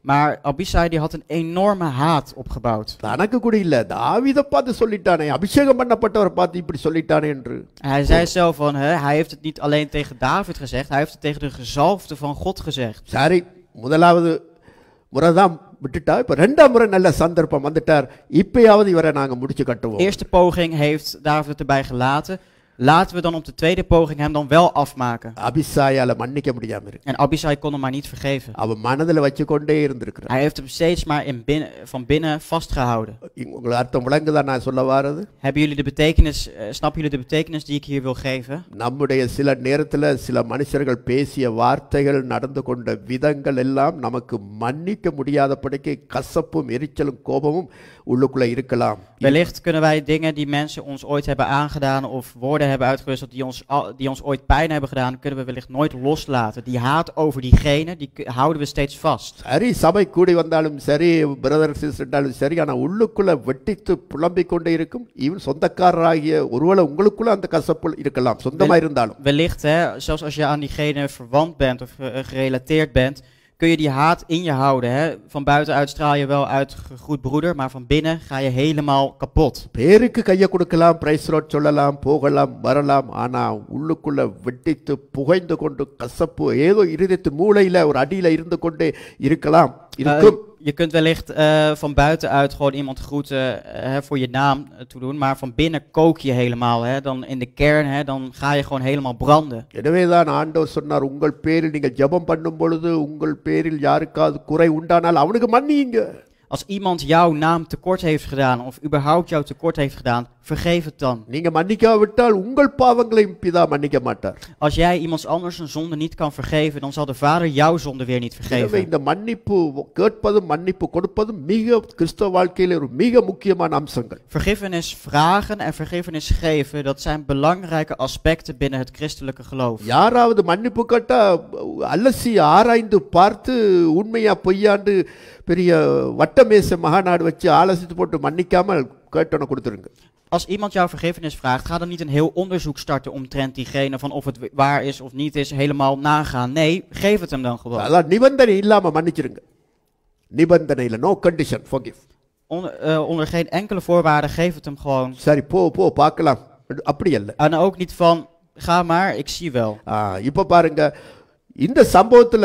Maar Abisai die had een enorme haat opgebouwd. தனக்கு கூட இல்ல, தாவீதை பார்த்து சொல்லிட்டானே, அபிஷேகம் பண்ணப்பட்டவரை பார்த்து இப்படி சொல்லிட்டானே என்று. En hij zei zelf van, hij heeft het niet alleen tegen David gezegd, hij heeft het tegen de gezalfde van God gezegd. சரி, முதலாவது முறை தான் விட்டுட்டா, இப்ப ரெண்டாம் முறை நல்ல சந்தர்ப்பம் வந்துட்டார், இப்பயாவது இவரை நாங்க முடிச்சு கட்டுவோம். Eerste poging heeft David het erbij gelaten. Laten we dan op de tweede poging hem dan wel afmaken. அபிசாயால மன்னிக்க முடியாம இருக்கு. En Abisai kon hem maar niet vergeven. அவன் மனதில் வச்சு கொண்டே இருந்திருக்கிறான். Hij heeft hem steeds maar van binnen vastgehouden. உங்களுக்கு அர்த்தம் விளங்குதா நான் சொல்ல வாரது? Hebben jullie de betekenis, snappen jullie de betekenis die ik hier wil geven? நம்முடைய சில நேரத்துல சில மனுஷர்கள் பேசிய வார்த்தைகள், நடந்து கொண்ட விதங்கள் எல்லாம் நமக்கு மன்னிக்க முடியாதபடிக்கு கசப்பும் எரிச்சலும் கோபமும் உள்ளுக்குள்ள இருக்கலாம். Wellicht kunnen wij dingen die mensen ons ooit hebben aangedaan of woorden hebben uitgewisseld die ons ooit pijn hebben gedaan, kunnen we wellicht nooit loslaten. Die haat over diegene, die houden we steeds vast. சரி, சபை கூடி வந்தாலும் சரி, brother சிஸ்டர்னாலும் சரி, ஆனா உள்ளுக்குள்ள வெட்டித்து புலம்பிக் கொண்டே இருக்கும். ஈவன் சொந்தக்காரராகிய ஒருவேளை உங்களுக்குள்ள அந்த கசப்பு இருக்கலாம், சொந்தமா இருந்தாலும். Wellicht, zelfs als je aan diegene verwant bent of gerelateerd bent, kun je die haat in je houden. Van buitenuit straal je wel uit gegroet broeder, maar van binnen ga je helemaal kapot. பேருக்கு கையை கொடுக்கலாம், price Lord சொல்லலாம், போகலாம் வரலாம், ஆனா உள்ளுக்குள்ள வெட்டித்து புகைந்து கொண்டு கசப்பு ஏதோ இருதயத்து மூளையில ஒரு அடியில இருந்து கொண்டே இருக்கலாம் இருக்கும். Je kunt wellicht van buitenuit gewoon iemand groeten voor je naam toe doen, maar van binnen kook je helemaal. Dan in de kern, dan ga je gewoon helemaal branden. எனவேதான் ஆண்டவர் சொன்னார், உங்கள் பேரில் நீங்கள் ஜெபம் பண்ணும் பொழுது உங்கள் பேரில் யாருக்காவது குறை உண்டானால் அவனுக்கு மன்னியுங்க. Als iemand jouw naam tekort heeft gedaan of überhaupt jouw tekort heeft gedaan, vergeef het dan. நீங்க மன்னிக்காவிட்டால் உங்கள் பாவங்களையும் பிதா மன்னிக்க மாட்டார். Als jij iemands anders een zonde niet kan vergeven, dan zal de Vader jouw zonde weer niet எனவே vergeven. இந்த மன்னிப்பு கேட்பதும் மன்னிப்பு கொடுப்பதும் மிக கிறிஸ்தவ வாழ்க்கையில ஒரு மிக முக்கியமான அம்சங்கள். Vergiffenis vragen en vergiffenis geven, dat zijn belangrijke aspecten binnen het christelijke geloof. யாராவது மன்னிப்பு கேட்டா அலசி ஆராய்ந்து பார்த்து உண்மையா பொய்யாண்டு பெரிய வட்டமேச மகாநாடு வச்சு ஆலோசித்து போட்டு மன்னிக்காமல் கேட்டோன்னு கொடுத்துருங்க. Als iemand jou vergiffenis vraagt, ga dan niet een heel onderzoek starten omtrent diegene van of het waar is of niet is, helemaal nagaan. Nee, geef het hem dan gewoon. அதான் நிபந்தனை இல்லாம மன்னிச்சிருங்க. நிபந்தனை இல்ல, no condition, forgive. Onder geen enkele voorwaarde, geef het hem gewoon. சரி போ போ பார்க்கலாம், அப்படி அல்ல. En ook niet van, ga maar, ik zie wel. இப்ப பாருங்க, இந்த சம்பவத்துல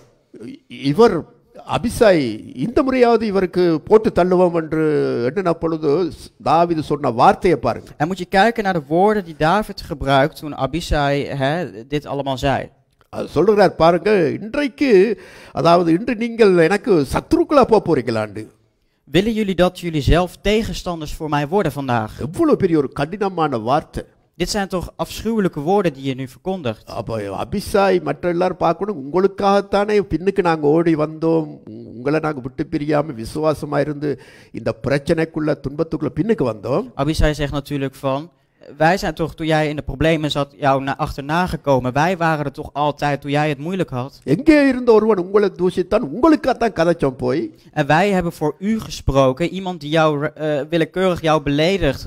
இவர் அபிசாய் இந்த முறையாவது இவருக்கு போட்டு தள்ளுவோம் என்று எண்ணின பொழுது தாவீது சொன்ன வார்த்தையை பாருங்க. En moet je kijken naar de woorden die David gebruikt toen Abisai dit allemaal zei. சொல்றார் பாருங்க, இன்றைக்கு அதாவது இன்று நீங்கள் எனக்கு சத்துருக்களா போறீங்களாண்டு. Willen jullie dat jullie zelf tegenstanders voor mij worden vandaag? எவ்வளவு பெரிய ஒரு கடினமான வார்த்தை. Dit zijn toch afschuwelijke woorden die je nu verkondigt. அப்ப அபிசாய் மற்ற எல்லாரும் பார்க்கணும், உங்களுக்காகத்தானே பின்னுக்கு நாங்க ஓடி வந்தோம், உங்களை நாங்க விட்டு பிரியாம விசுவாசமா இருந்து இந்த பிரச்சனைக்குள்ள துன்பத்துக்குள்ள பின்னுக்கு வந்தோம். Abisai zegt natuurlijk van, wij zijn toch toen jij in de problemen zat jou achterna gekomen. Wij waren er toch altijd toen jij het moeilijk had. எங்கே இருந்த ஒருவன் உங்களை தூஷித்தான், உங்களுக்காகத்தான் கதைச்சோம் போய். En wij hebben voor u gesproken. Iemand die jou willekeurig jou beledigt.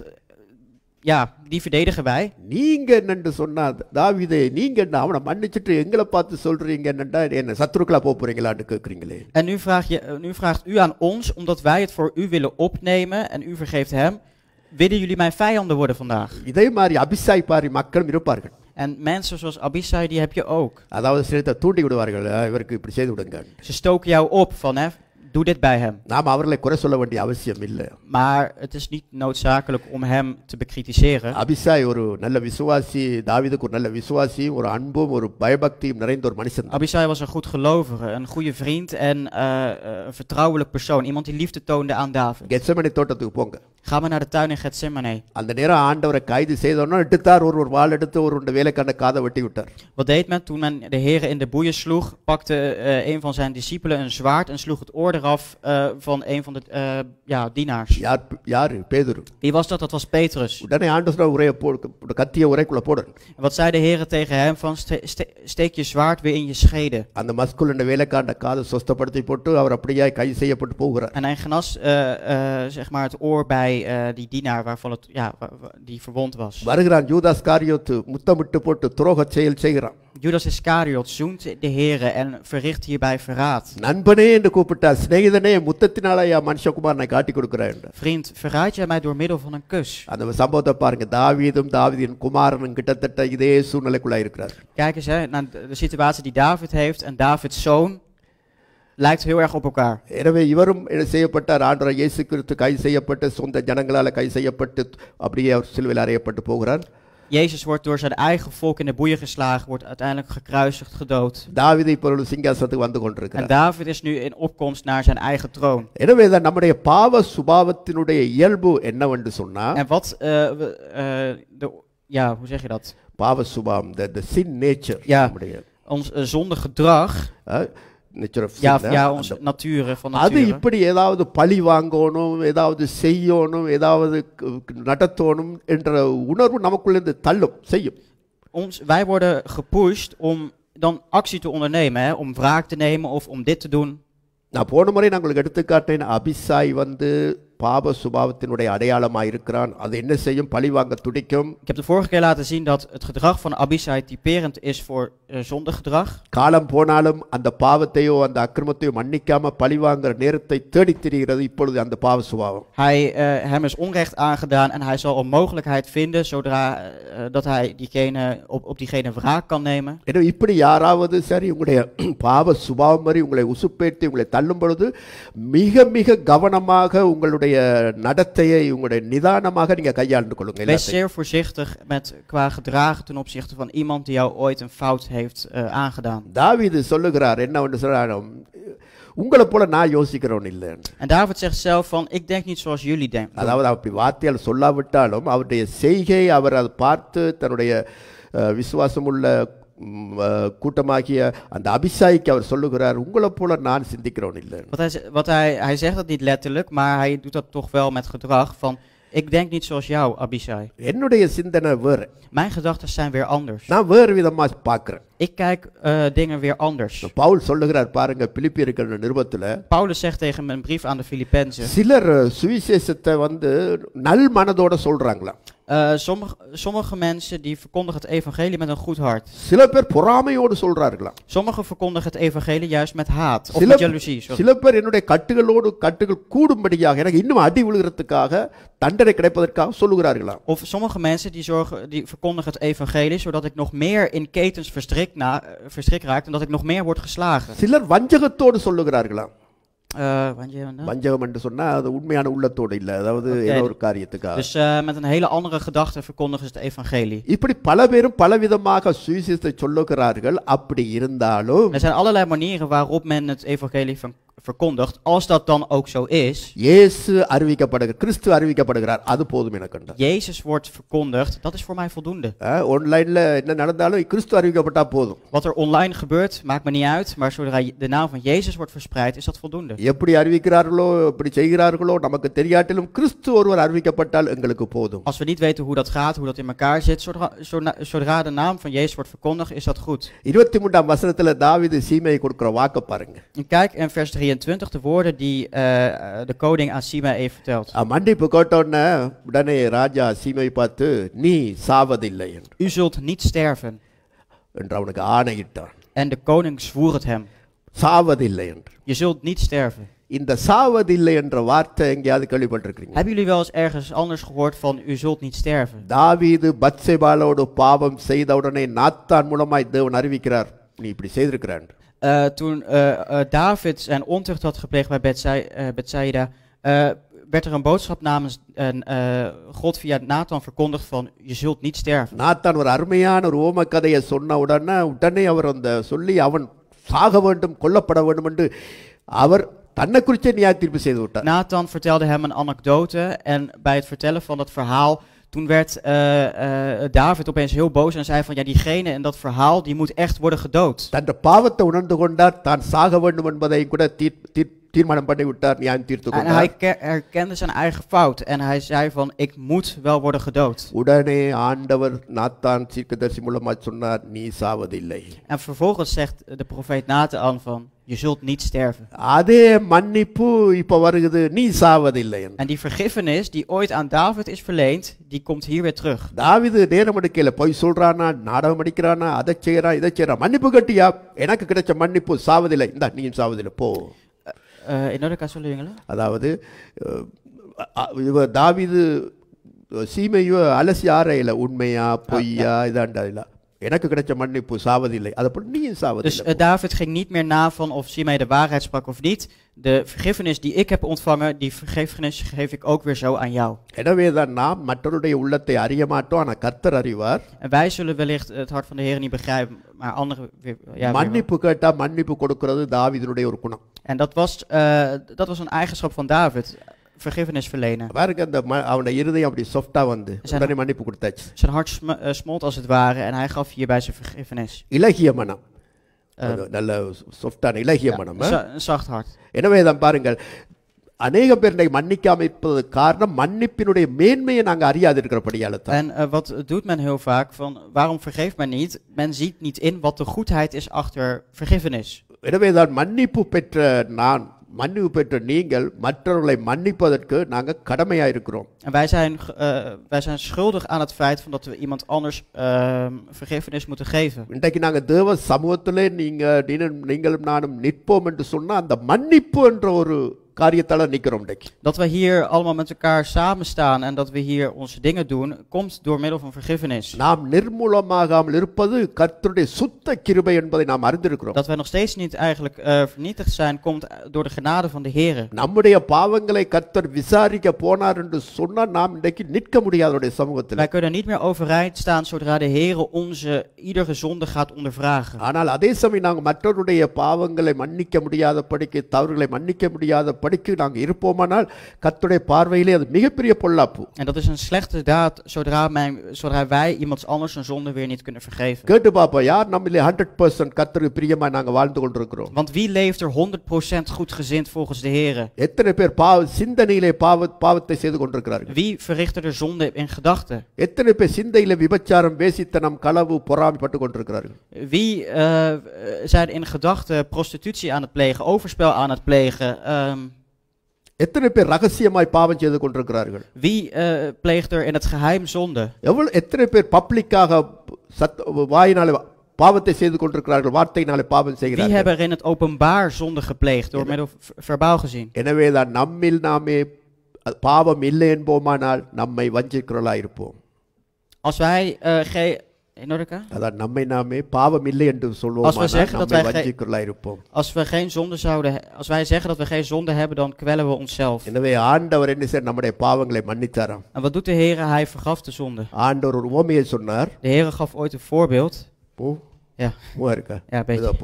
Ja, die verdedigen wij. நீங்க என்னன்னு சொன்னா தாவீதே, நீங்க என்ன அவனை மன்னிச்சிட்டு எங்களை பார்த்து சொல்றீங்க என்னண்டா என்ன சத்துருக்களா போறீங்களான்னு கேக்குறீங்களே. En nu vraagt u aan ons, omdat wij het voor u willen opnemen en u vergeeft hem. Willen jullie mijn vijanden worden vandaag? இதே மாதிரி அபிசாய் பாரி மக்களும் இருப்பார்கள். En mensen zoals Abisai, die heb je ook. அதாவது சிலத்தை தூண்டி விடுவார்கள், இவருக்கு இப்படி செய்து விடுங்க. Ze stoken jou op van, doe dit bij hem. நாம் அவர்களை குறை சொல்ல வேண்டிய அவசியம் இல்லை. Maar het is niet noodzakelijk om hem te bekritiseren. அபிசாய் ஒரு நல்ல விசுவாசி, தாவீதுக்கு ஒரு நல்ல விசுவாசி, ஒரு அன்பும் ஒரு பயபக்தியும் நிறைந்த ஒரு மனுஷன். Abisai was een goed gelovige, een goede vriend en een vertrouwelijk persoon. Iemand die liefde toonde aan David. Gethsemane தோட்டத்துக்கு போங்க. Ga maar naar de tuin in Gethsemane. அந்த நேரம் ஆண்டவரை கைது செய்தோன்னா எடுத்தார், ஒரு வாள் எடுத்து ஒரு வேலைக்கான காதை வெட்டி விட்டார். Wat deed men toen men de Heere in de boeien sloeg? Pakte een van zijn discipelen een zwaard en sloeg het oor eraf van een van de dienaars. யாரு? பேதுரு. Wie was dat? Dat was Petrus. உடனே ஆண்டவர் உரையை கத்திய உரைக்குள்ள போடு. En wat zei de Heere tegen hem? Van steek je zwaard weer in je schede. அந்த மஸ்குலன் வேலைக்கான காதை சொஸ்தப்படுத்தி போட்டு அவர் அப்படியே கைது செய்யப்பட்டு போகிறார். En hij genas zeg maar het oor bij die dienaar waarvan die verwond was. வருகிறான் யூதாஸ் காரியோத்து, முத்தமிட்டு போட்டு துரோக செயல் செய்கிறான். Judas Iscariot zoent de Heere en verricht hierbij verraad. நண்பனே என்று கூப்பிட்டார், சிநேகிதனே முத்தத்தினால மனுஷகுமாரனை காட்டி கொடுக்கிறேன். Vriend, verraad jij mij door middel van een kus? அந்த சம்பவத்தை பாருங்க. தாவீதின் குமாரனும் கிட்டத்தட்ட இதே சூழ்நிலைக்குள்ள இருக்கிறார். Kijk eens naar de situatie die David heeft en Davids zoon lijkt heel erg op elkaar. எனவே இவரும் செய்யப்பட்டார். ஆண்டவர் இயேசு கிறிஸ்து கைது செய்யப்பட்டு சொந்த ஜனங்களால் கைது செய்யப்பட்டு அப்படியே அவர் சிலுவையில் அறையப்பட்டு போகிறார். Jezus wordt door zijn eigen volk in de boeien geslagen, wordt uiteindelijk gekruisigd, gedood. தாவீது இப்பொழுது சிங்காசனத்துக்கு வந்து En கொண்டிருக்கிறார். David is nu in opkomst naar zijn eigen troon. எனவே தான் நம்முடைய பாவ சுபாவத்தினுடைய இயல்பு என்னவென்று சொன்னா, En wat, hoe zeg je dat? பாவ சுபாவம், the sin nature, Ja. நம்முடைய Ons zondig gedrag, nature of sin, onze nature van அது nature. இப்படி ஏதாவது பழி வாங்கணும், ஏதாவது செய்யணும், ஏதாவது நடத்தணும் என்ற உணர்வு நமக்குள்ளேருந்து தள்ளும் செய்யும். Wij worden gepusht om dan actie te ondernemen, hè? Om wraak te nemen of om dit te doen. நான் போன முறை நான் உங்களுக்கு எடுத்துக்காட்டேன். அபிசாய் பாப சுபாவத்தினுடைய அடையாளமாக இருக்கிறான். அது என்ன செய்யும்? பழி வாங்க துடிக்கும். Ik heb de vorige keer laten zien dat het gedrag van Abisai typerend is voor zondegedrag. காலம் போனாலும் அந்த பாவத்தையோ அந்த அக்கிரமத்தையோ மன்னிக்காம பழி வாங்குற நேரத்தை தேடி திரிகிறது இப்பொழுது அந்த பாவ சுபாவம். Hem is onrecht aangedaan en hij zal een mogelijkheid vinden zodra dat hij op diegene wraak kan nemen. எனவே இப்படி யாராவது சரி உங்களுடைய பாவ சுபாவம் மாதிரி உங்களை உசுப்பேற்றி உங்களை தள்ளும் பொழுது மிக மிக கவனமாக உங்களுடைய நடத்தையை உங்களுடைய நிதானமாக நீங்க கையாண்டு கொள்ளுங்க. Wees zeer voorzichtig qua gedragen ten opzichte van iemand die jou ooit een fout heeft aangedaan. தாவீது சொல்லுகிறார் என்னவென்று சொன்னார், உங்களை போல நான் யோசிக்கிறவன் இல்லை. En David zegt zelf van, ik denk niet zoals jullie denken. அதாவது அப்படி வார்த்தையால் சொல்லாவிட்டாலும் அவருடைய செய்கை அவர் அதை பார்த்து தன்னுடைய விசுவாசமுள்ள கூட்டமாகிய அந்த அபிஷாய்க்கு அவர் சொல்லுகிறார், உங்களை போல நான் சிந்திக்கிறவன் இல்லை. Hij zegt dat niet letterlijk, maar hij doet dat toch wel met gedrag van, ik denk niet zoals jou, Abishai. என்னுடைய சிந்தனை வேறு. Mijn gedachten zijn weer anders. நான் வேறு விதமா பார்க்கிறேன். Ik kijk dingen weer anders. Pavul சொல்லுகிறார் பாருங்க பிலிப்பியர்கள் நிருபத்துல. Paulus zegt tegen een brief aan de Filippenzen. சிலர் சுவிசேஷத்தை நல் மனதோட சொல்றாங்களா. Sommige mensen die verkondigen het evangelie met een goed hart. சில பேர் பொறாமையோடு சொல்றார்களா. Sommigen verkondigen het evangelie juist met haat of met jaloezie. சில பேர் என்னுடைய கட்டுகள் கூடும்படியாக எனக்கு இன்னும் அடி விழுகிறதுக்காக தண்டனை கிடைப்பதற்காக சொல்லுகிறார்களா. Of sommige mensen die verkondigen het evangelie zodat ik nog meer in ketens verstrikt raak en dat ik nog meer word geslagen. சிலர் வஞ்சகத்தோடு சொல்லுகிறார்களா. வஞ்சகம் என்று சொன்னா அது உண்மையான உள்ளத்தோடு இல்ல, அதாவது ஏதோ ஒரு காரியத்துக்காக. Dus met een hele andere gedachte verkondigen ze het evangelie. இப்படி பல பேரும் பலவிதமாக சுவிசேஷத்தை சொல்லுகிறார்கள். அப்படி இருந்தாலும் Er zijn allerlei manieren waarop men het evangelie verkondigt. Als dat dan ook zo is. இயேசு அறிவிக்கப்படுகிறார், கிறிஸ்து அறிவிக்கப்படுகிறார், அது போதும் எனக்கு. Jezus wordt verkondigd, dat is voor mij voldoende. ஆன்லைன்ல என்ன நடந்தாலும் கிறிஸ்து அறிவிக்கப்பட்டா போதும். Wat er online gebeurt maakt me niet uit, maar zodra de naam van Jezus wordt verspreid is dat voldoende. எப்படி அறிவிக்கிறார்களோ எப்படி செய்கிறார்களோ நமக்கு தெரியாட்டிலும் கிறிஸ்து ஒருவர் அறிவிக்கப்பட்டால் எங்களுக்கு போதும். Als we niet weten hoe dat gaat, hoe dat in elkaar zit, zodra de naam van Jezus wordt verkondigd is dat goed. 23ஆம் வசனத்துல தாவீது சீமையை கொடுக்கிற வாக்கு பாருங்க. En kijk in vers 23 de woorden die de koning aan Simei vertelt. மன்னிப்பு கேட்டோன்னே உடனே ராஜா சீமையை பார்த்து நீ சாவதில்லை U zult niet sterven. என்று அவனுக்கு ஆணையிட்டான். En de koning zwoer het hem. சாவதில்லை என்று. Je zult niet sterven. இந்த சாவதில்லை என்ற வார்த்தை எங்கேயாவது கேள்விப்பட்டிருக்கீங்க? Hebben jullie wel eens ergens anders gehoord van u zult niet sterven? தாவீது பத்சேபாளோடு பாவம் செய்த உடனே நாத்தான் மூலமாய் தேவன் அறிவிக்கிறார், நீ இப்படி செய்திருக்கிறான். Toen David zijn ontucht had gepleegd bij Bethsaida, werd er een boodschap namens God via Nathan verkondigd van je zult niet sterven. Nathan ஒரு அருமையான ஒரு ஓம கதையை சொன்ன உடனே அவர் அந்த சொல்லி அவன் சாக வேண்டும் கொல்லப்பட வேண்டும் என்று அவர் தன்னை குறிச்சே நியாய தீர்ப்பு செய்து விட்டார். Nathan vertelde hem een anekdote en bij het vertellen van dat verhaal toen werd David opeens heel boos en zei van ja, diegene in dat verhaal die moet echt worden gedood. தன் பாவத்தை உணர்ந்து கொண்டார், தான் சாக வேண்டும் என்பதை கூட தீர்மானம் பண்ணி விட்டார், நியாயம் தீர்த்து En கொண்டார். hij erkende zijn eigen fout en hij zei van ik moet wel worden gedood. உடனே ஆண்டவர் நாத்தான் தீர்க்கதரிசி மூலமா சொன்னார், நீ சாவதில்லை. En vervolgens zegt de profeet Nathan van je zult niet sterven. அதே மன்னிப்பு இப்ப வருகிறது, நீ சாவதில்லை. En die vergiffenis die ooit aan David is verleend, die komt hier weer terug. தாவீது நேரம் எடுக்கல, போய் சொல்றானா, நாடகம் அடிக்கிறானா, அதை செய்யறான் இதை செய்யறான். மன்னிப்பு கட்டியா, எனக்கு கிடைச்ச மன்னிப்பு சாவதில்லை, இந்த நீயும் சாவதில்லை போ. என்னோட சொல்லுவீங்களா? அதாவது இவ தாவீது சீமையோ அலசி ஆரையில உண்மையா பொய்யா இதாண்டா இல்ல எனக்கு கிடைச்ச மன்னிப்பு சாவதில்லை அதை போல நீயும் Dus சாவதில்லை. David ging niet meer na van of Simei de waarheid sprak of niet. De vergiffenis die ik heb ontvangen, die vergiffenis geef ik ook weer zo aan jou. எனவே தான் நாம் மற்றவருடைய உள்ளத்தை அறிய மாட்டோம் ஆனால் கர்த்தர் அறிவார். En wij zullen wellicht het hart van de Heer niet begrijpen, maar anderen weer, ja, weer wel. மன்னிப்பு கேட்டா மன்னிப்பு கொடுக்கிறது தாவீதுடைய ஒரு குணம். En dat was een eigenschap van David. Vergiffenis verlenen. பாருங்க அந்த அவனுடைய இருதயம் அப்படி சாஃப்ட்டா வந்து உடனே மன்னிப்பு கொடுத்தாச்சு. Zijn hart smolt als het ware en hij gaf hierbij zijn vergiffenis. இலகிய மனம், நல்ல சாஃப்ட்டான இலகிய மனம். Een zacht hart. எனவே தான் பாருங்கள் அநேக பேர் மன்னிக்காம இருப்பது காரணம் மன்னிப்பினுடைய மேன்மையை நாங்க அறியாது இருக்கிறபடியால தான். En wat doet men heel vaak van waarom vergeeft men niet? Men ziet niet in wat de goedheid is achter vergiffenis. எனவே தான் மன்னிப்பு பெற்ற நான் மன்னிப்பு பெற்ற நீங்கள் மற்றவர்களை மன்னிப்பதற்கு நாங்க கடமையா இருக்கிறோம். En wij zijn schuldig aan het feit van dat we iemand anders vergiffenis moeten geven. இன்றைக்கு நாங்க தேவ சமூகத்திலே நீங்களும் நானும் நிற்போம் என்று சொன்னா அந்த மன்னிப்பு என்ற ஒரு காரியத்தால நிக்கிறோம் இன்றைக்கு. Dat we hier allemaal met elkaar samen staan en dat we hier onze dingen doen, komt door middel van vergiffenis. நாம் நிர்மூலமாகாமல் இருப்பது கர்த்தருடைய சுத்த கிருபை என்பதை நாம் அறிந்திருக்கிறோம். Dat wij nog steeds niet eigenlijk vernietigd zijn, komt door de genade van de Heer. நம்முடைய பாவங்களை கர்த்தர் விசாரிக்க போனார் என்று சொன்னா நாம் இன்றைக்கு நிற்க முடியாது அவருடைய சமூகத்தில். Wij kunnen niet meer overeind staan zodra de Heer iedere zonde gaat ondervragen. ஆனால் அதே சமயம் நாங்கள் மற்றவருடைய பாவங்களை மன்னிக்க முடியாதபடிக்கு தவறுகளை மன்னிக்க முடியாதபடிக்கு நாங்கள் இருப்போமானால் கர்த்தருடைய பார்வையிலே அது மிகப்பெரிய பொல்லாப்பு. En dat is een slechte daad zodra wij iemands anders een zonde weer niet kunnen vergeven. கேட்டு பாப்போம் யார் நம்மிலே 100% கர்த்தருக்கு பிரியமா நாங்கள் வாழ்ந்து கொண்டிருக்கிறோம். Want wie leeft er 100% goedgezind volgens de Heer? எத்தனை பேர் சிந்தனையிலே பாவத்தை செய்து கொண்டிருக்கிறார்கள்? Wie verricht er de zonde in gedachten? எத்தனை பேர் சிந்தையிலே விபச்சாரம் வேசித்தனம் களவு பொறாமைப்பட்டு கொண்டிருக்கிறார்கள்? Wie zijn in gedachten prostitutie aan het plegen, overspel aan het plegen? எத்தனை பேர் ரகசியமாய் பாவம் செய்து கொண்டிருக்கிறார்கள்? Wie pleegt er in het geheim zonde? எத்தனை பேர் பப்ளிக்காக வாயினாலே பாவத்தை செய்து கொண்டிருக்கிறார்கள், வார்த்தையினாலே பாவம் Wie செய்கிறார்கள்? hebben er in het openbaar zonde gepleegd door middel verbaal gezien? எனவே தான் நம்மில் நாமே பாவம் இல்லை என்போமானால் நம்மை வஞ்சிக்கிறவர்களாய் இருப்போம். Als wij அதான் நம்மை நாமே பாவம் இல்லை என்று சொல்வோமானால் நம்மை வஞ்சிக்கிறவர்களாய் இருப்போம். Als wij zeggen dat we geen zonde hebben, dan kwellen we onszelf. எனவே ஆண்டவர் என்ன செய்ய நம்முடைய பாவங்களை மன்னித்தாராம். En wat doet de Heer? Hij vergaf de zonde. ஆண்டவர் ஒரு உவமையை சொன்னார். De Heer gaf ooit een voorbeeld. Ja. Ja,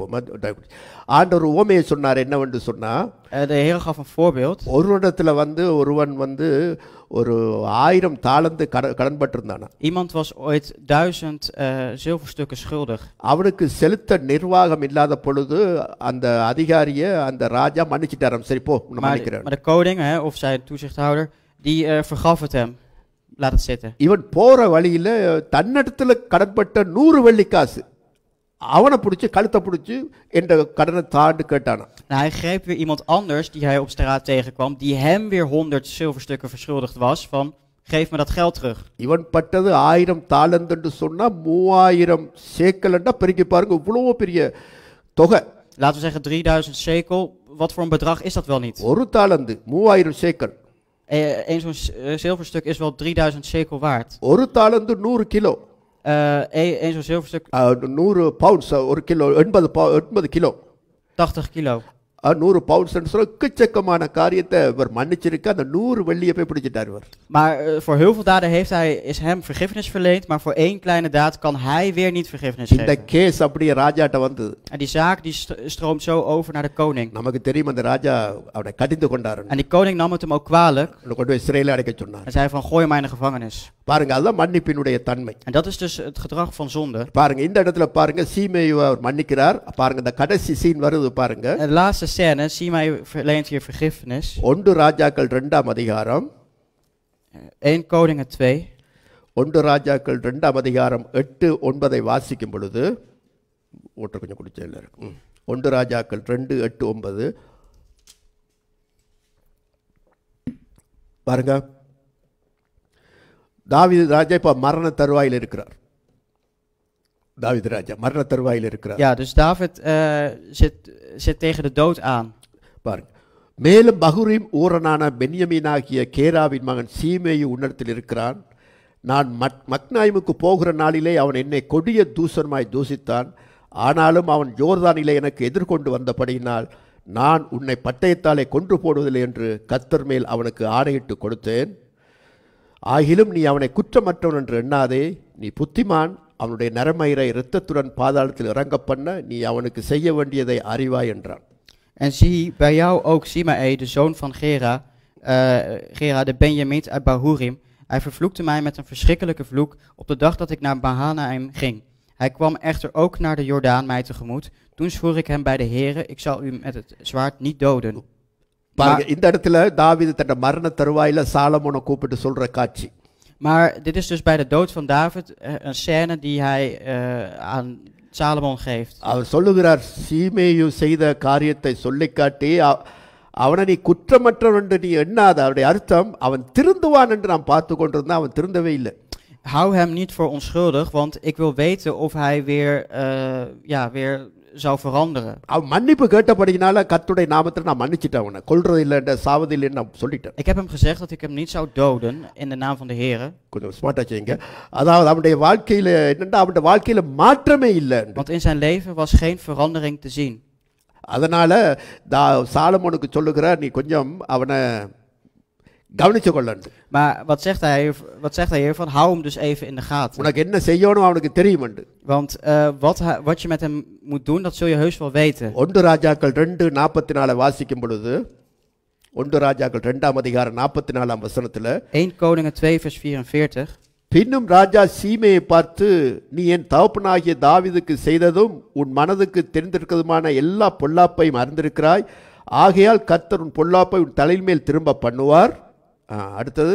ஆண்டவர் உவமையை சொன்னார். என்னவென்று சொன்னா, de Heer gaf een voorbeeld. ஒருவனிடத்துல ஒருவன் ஒரு 1000 தாலந்து கடன்பட்டிருந்தானா. Iemand was ooit 1000 zilverstukken schuldig. அவனுக்கு செலுத்த நிர்வாகம் இல்லாத பொழுது அந்த அதிகாரியை அந்த ராஜா மன்னிச்சிட்டாராம். சரி போ மன்னிக்கிறேன். Maar de koning of zijn toezichthouder die vergaf het hem. Laat het zitten. இவன் போற வழியில தன்னிடத்துல கடன்பட்ட 100 வெள்ளி காசு அவனை பிடிச்சி கழுத்தை பிடிச்சி என்ற கடனை தாண்டு கேட்டானா. Hij greep weer iemand anders die hij op straat tegenkwam, die hem weer 100 zilverstukken verschuldigd was, van geef me dat geld terug. இவன் பட்டது 1000 தாலந்து என்று சொன்னா 3000 சேக்கல்னா பெருக்கி பாருங்க, இவ்வளவு பெரிய தொகை. Laten we zeggen 3000 shekel. Wat voor een bedrag is dat wel niet? ஒரு தாலந்து 3000 சேக்கல். Eén zo'n zilverstuk is wel 3000 shekel waard. ஒரு தாலந்து 100 kilo. Eén zo'n zilverstuk 100 pounds, ஒரு கிலோ 80 கிலோ. 80 kilo. 100 பவுண்ட்ஸ் எக்கச்சக்கமான காரியத்தை இவர் மன்னிச்சிருக்க. அந்த 100 வெள்ளியை போய் பிடிச்சிட்டார் இவர். Maar voor heel veel daden is hem vergiffenis verleend, maar voor één kleine daad kan hij weer niet vergiffenis இந்த geven. கேஸ் அப்படியே ராஜாட்ட வந்தது. En die zaak die stroomt zo over naar de koning. நமக்கு தெரியும் அந்த ராஜா அவனை கடிந்து கொண்டார். En die koning nam het hem ook kwalijk. கொண்டு போய் சிறையில் அடைக்க சொன்னார். En zei van gooi mij in de gevangenis. பாருங்க, அதுதான் மன்னிப்பினுடைய தன்மை. En dat is dus het gedrag van zonde. பாருங்க இந்த இடத்துல பாருங்க சீமேயை அவர் மன்னிக்கிறார். பாருங்க இந்த கடைசி சீன் வருது பாருங்க. En de laatste scène, Simei verleent hier vergiffenis. 1 ராஜாக்கள் 2ஆம் அதிகாரம். 1 Koningen 2. 1 ராஜாக்கள் 2ஆம் அதிகாரம் 8-9 வாசிக்கும் பொழுது ஓட்ட கொஞ்சம் குடிச்சல இருக்கு. 1 ராஜாக்கள் 2:8-9 பாருங்க. தாவீது ராஜா இப்ப மரண தருவாயில் இருக்கிறார். தாவீது ராஜா மரண தருவாயில் இருக்கிறார். Ja, dus David zit tegen de dood aan. பாருங்க, மேலும் பகுரீம் ஊரனான பென்யமீனாகிய கேராவின் மகன் சீமேயு உன்னிடத்தில் இருக்கிறான். நான் மக்னாயிமுக்கு போகிற நாளிலே அவன் என்னை கொடிய தூசணமாய் தூசித்தான். ஆனாலும் அவன் யோர்தானிலே எனக்கு எதிர்கொண்டு வந்தபடியினால் நான் உன்னை பட்டயத்தாலே கொன்று போடுவதில்லை என்று கர்த்தர் மேல் அவனுக்கு ஆணையிட்டு கொடுத்தேன். ஆகிலும் நீ அவனை குற்றமற்றவன் என்று எண்ணாதே, நீ புத்திமான். அவனுடைய நரமயிரை இரத்தத்துடன் பாதாளத்தில் இறங்க பண்ண நீ அவனுக்கு செய்ய வேண்டியதை அறிவாய் என்றான். En zie bij jou ook Simae, de zoon van Gera de Benjamiet uit Bahurim. Hij vervloekte mij met een verschrikkelijke vloek op de dag dat ik naar Mahanaim ging. Hij kwam echter ook naar de Jordaan mij tegemoet. Toen zwoer ik hem bij de Heere, ik zal u met het zwaard niet doden. பாருங்க, இந்த இடத்துல தாவீது தன் மரண தருவாயில சாலமோனை கூப்பிட்டு சொல்ற காட்சி. Maar dit is dus bij de dood van David een scène die hij aan Salomon geeft. அவர் சொல்லுகிறார், சீமேயு செய்த காரியத்தை சொல்லிக் காட்டி அவனை நீ குற்றமற்றவன் என்று நீ எண்ணாத. அவருடைய அர்த்தம் அவன் திருந்துவான் என்று நாம் பார்த்து கொண்டிருந்தான், அவன் திருந்தவே இல்லை. Hou hem niet voor onschuldig, want ik wil weten of hij weer zou veranderen. அவன் மன்னிப்பு கேட்டபடினால கர்த்தருடைய நாமத்தில் நான் மன்னிச்சிட்டேன், அவனை கொல்றது இல்லை, சாவது இல்லைன்னு நான் சொல்லிட்டேன். Ik heb hem gezegd dat ik hem niet zou doden in de naam van de Heere. கொஞ்சம் ஸ்மார்ட்டா செய்யுங்க. அதாவது அவனுடைய வாழ்க்கையில என்னன்னா, அவனுடைய வாழ்க்கையில மாற்றமே இல்லை. Want in zijn leven was geen verandering te zien. அதனால சாலமோனுக்கு சொல்லுகிறார், நீ கொஞ்சம் அவனை கவனிச்சு கொள்ளணும். Maar wat zegt hij hiervan? Hou hem dus even in de gaten. உனக்கு என்ன செய்யணும் அவனுக்கு தெரியும். Want wat je met hem moet doen, dat zul je heus wel weten. 1 ராஜாக்கள் 2:44 வாசிக்கும் பொழுது 1 ராஜாக்கள் 2ஆம் அதிகாரம் 44ஆம் வசனத்துல 1 Koningen 2 vers 44. பின்னும் ராஜா சீமேயை பார்த்து, நீ என் தகப்பனாகிய தாவீதுக்கு செய்ததும் உன் மனதுக்கு தெரிந்திருக்கிறதுமான எல்லா பொல்லாப்பையும் அறிந்திருக்கிறாய். ஆகையால் கர்த்தர் உன் பொல்லாப்பை உன் தலையின் மேல் திரும்ப பண்ணுவார். அடுத்தது,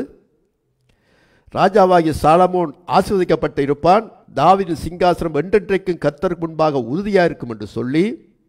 ராஜாவாகிய சாலமோன் ஆசீர்வதிக்கப்பட்டு இருப்பான். தாவீது சிங்காசனம் என்றென்றைக்கும் கர்த்தருக்கு முன்பாக உறுதியாக இருக்கும் என்று சொல்லி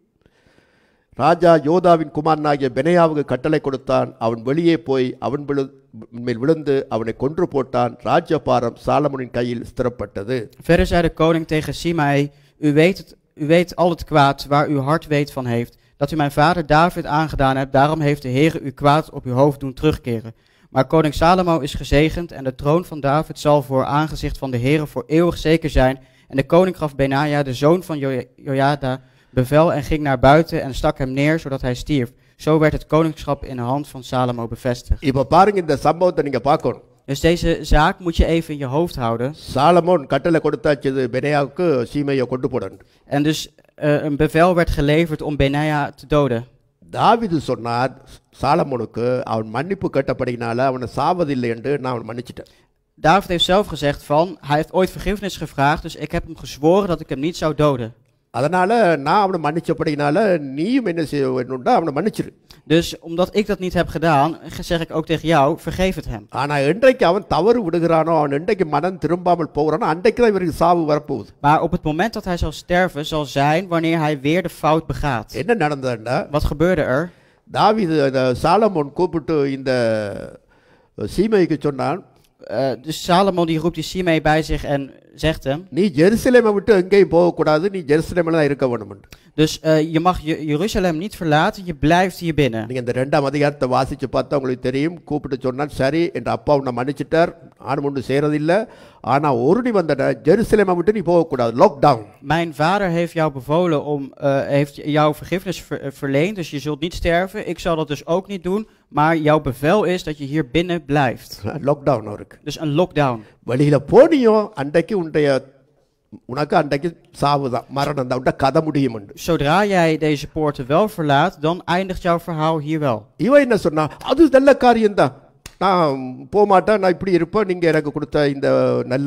ராஜா யோதாவின் குமாரனாகிய பெனாயாவுக்கு கட்டளை கொடுத்தான். அவன் வெளியே போய் அவன் மேல் விழுந்து அவனை கொன்று போட்டான். ராஜ்யபாரம் சாலமோனின் கையில் ஸ்திரப்பட்டது. Verder zei de koning tegen Simae, u weet al het kwaad waar uw hart weet van heeft, dat u mijn vader David aangedaan hebt, daarom heeft de Heere u kwaad op uw hoofd doen terugkeren. Maar koning Salomo is gezegend en de troon van David zal voor aangezicht van de Heere voor eeuwig zeker zijn. En de koning gaf Benaja, de zoon van Jojada, bevel en ging naar buiten en stak hem neer, zodat hij stierf. Zo werd het koningschap in de hand van Salomo bevestigd. இப்ப பாருங்க, இந்த சம்பவத்தை நீங்க பார்க்கணும். Dus deze zaak moet je even in je hoofd houden. Solomon கட்டளை கொடுத்தாச்சு பெனாயாவுக்கு சீமையை கொண்டு போடணும். En dus een bevel werd geleverd om Benaja te doden. தாவீது சொன்னார் சாலமோனுக்கு, அவன் மன்னிப்பு கேட்டபடினால அவனை சாவதில்லை என்று நான் அவன் மன்னிச்சிட்டேன். David heeft zelf gezegd hij heeft ooit vergiffenis gevraagd, dus ik heb hem gezworen dat ik hem niet zou doden. அதனால நான் அவனை மன்னிச்சபடினால நீயும் என்ன செய்ய வேண்டும்டா, அவனை மன்னிச்சிரு. Dus omdat ik dat niet heb gedaan, zeg ik ook tegen jou, vergeef het hem. ஆனா என்றைக்கு அவன் தவறு விடுகிறானோ, அவன் என்றைக்கு மனம் திரும்பாமல் போகிறானோ, அன்றைக்கு தான் இவருக்கு சாவு வரப்போகுது. Maar op het moment dat hij zal sterven, zal zijn wanneer hij weer de fout begaat. என்ன நடந்ததுன்னா, Wat gebeurde er? தாவீது சாலமோன் கூப்பிட்டு இந்த சீமைக்கு சொன்னான், Dus Salomon die roept die Simei bij zich en zegt hem, நீ ஜெருசலேமை விட்டு எங்கேயும் போகக்கூடாது, நீ ஜெருசலேமில் தான் இருக்க வேண்டும். dus je mag Jeruzalem niet verlaten, je blijft hier binnen. நீங்க இந்த 2ஆம் அதிகாரத்தை வாசிச்சு பார்த்தா உங்களுக்கு தெரியும். கூப்பிட்டு சொன்னால், சரி என்ற அப்பா உன்னை மன்னிச்சிட்டார், ஆணும் ஒன்று செய்யறதில்லை, ஆனா ஒரு நீ வந்தன ஜெருசலேமை விட்டு நீ போகக்கூடாது, lockdown. Mijn vader heeft jou bevolen heeft jou vergiffenis verleend, dus je zult niet sterven. Ik zal dat dus ook niet doen, maar jouw bevel is dat je hier binnen blijft. Lockdown இருக்கு. Dus een lockdown. வெளியில போனியோ அன்றைக்கு உனக்கு அன்றைக்கு சாவுதான், மரணம் தான், உண்ட கதை முடியும். Zodra jij deze poorten wel verlaat, dan eindigt jouw verhaal hier wel. இவன் என்ன சொன்னா, அது நல்ல காரியம்தான், நான் போக மாட்டேன், நான் இப்படி இருப்பேன், நீங்க எனக்கு கொடுத்த இந்த நல்ல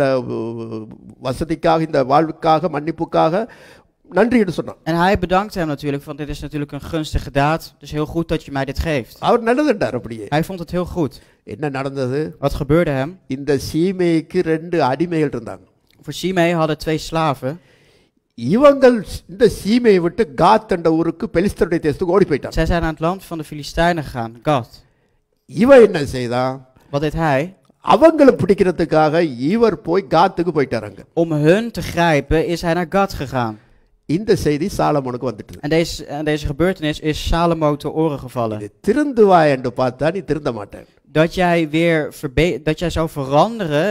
வசதிக்காக, இந்த வாழ்வுக்காக, மன்னிப்புக்காக நன்றி என்று சொன்னான். En hij bedankte hem natuurlijk, want dit is natuurlijk een gunstige daad, dus heel goed dat je mij dit geeft. அவர் நல்லதுண்டார் அப்படியே. Hij vond het heel goed. என்ன நடந்தது? Wat gebeurde hem? இந்த சீமைக்கு 2 அடிமைகள் இருந்தாங்க. Voor Simei hadden 2 slaven. இவங்கள் இந்த சீமையை விட்டு காத் என்ற ஊருக்கு பெலிஸ்தருடைய தேசத்துக்கு ஓடி போயிட்டாங்க. Zij zijn naar het land van de Filistijnen gegaan, Gad. இவன் என்ன செய்தான்? Wat deed hij? அவங்களை பிடிக்கிறதுக்காக இவர் போய் காத்துக்கு போயிட்டாருங்க. Om hun te grijpen is hij naar Gad gegaan. இந்த செய்தி சாலமோனுக்கு வந்துட்டது. En deze gebeurtenis is Salomo ter oren gevallen. இது திருந்துவா என்று பார்த்தா நீ திருந்த மாட்டேன். Dat jij zou veranderen,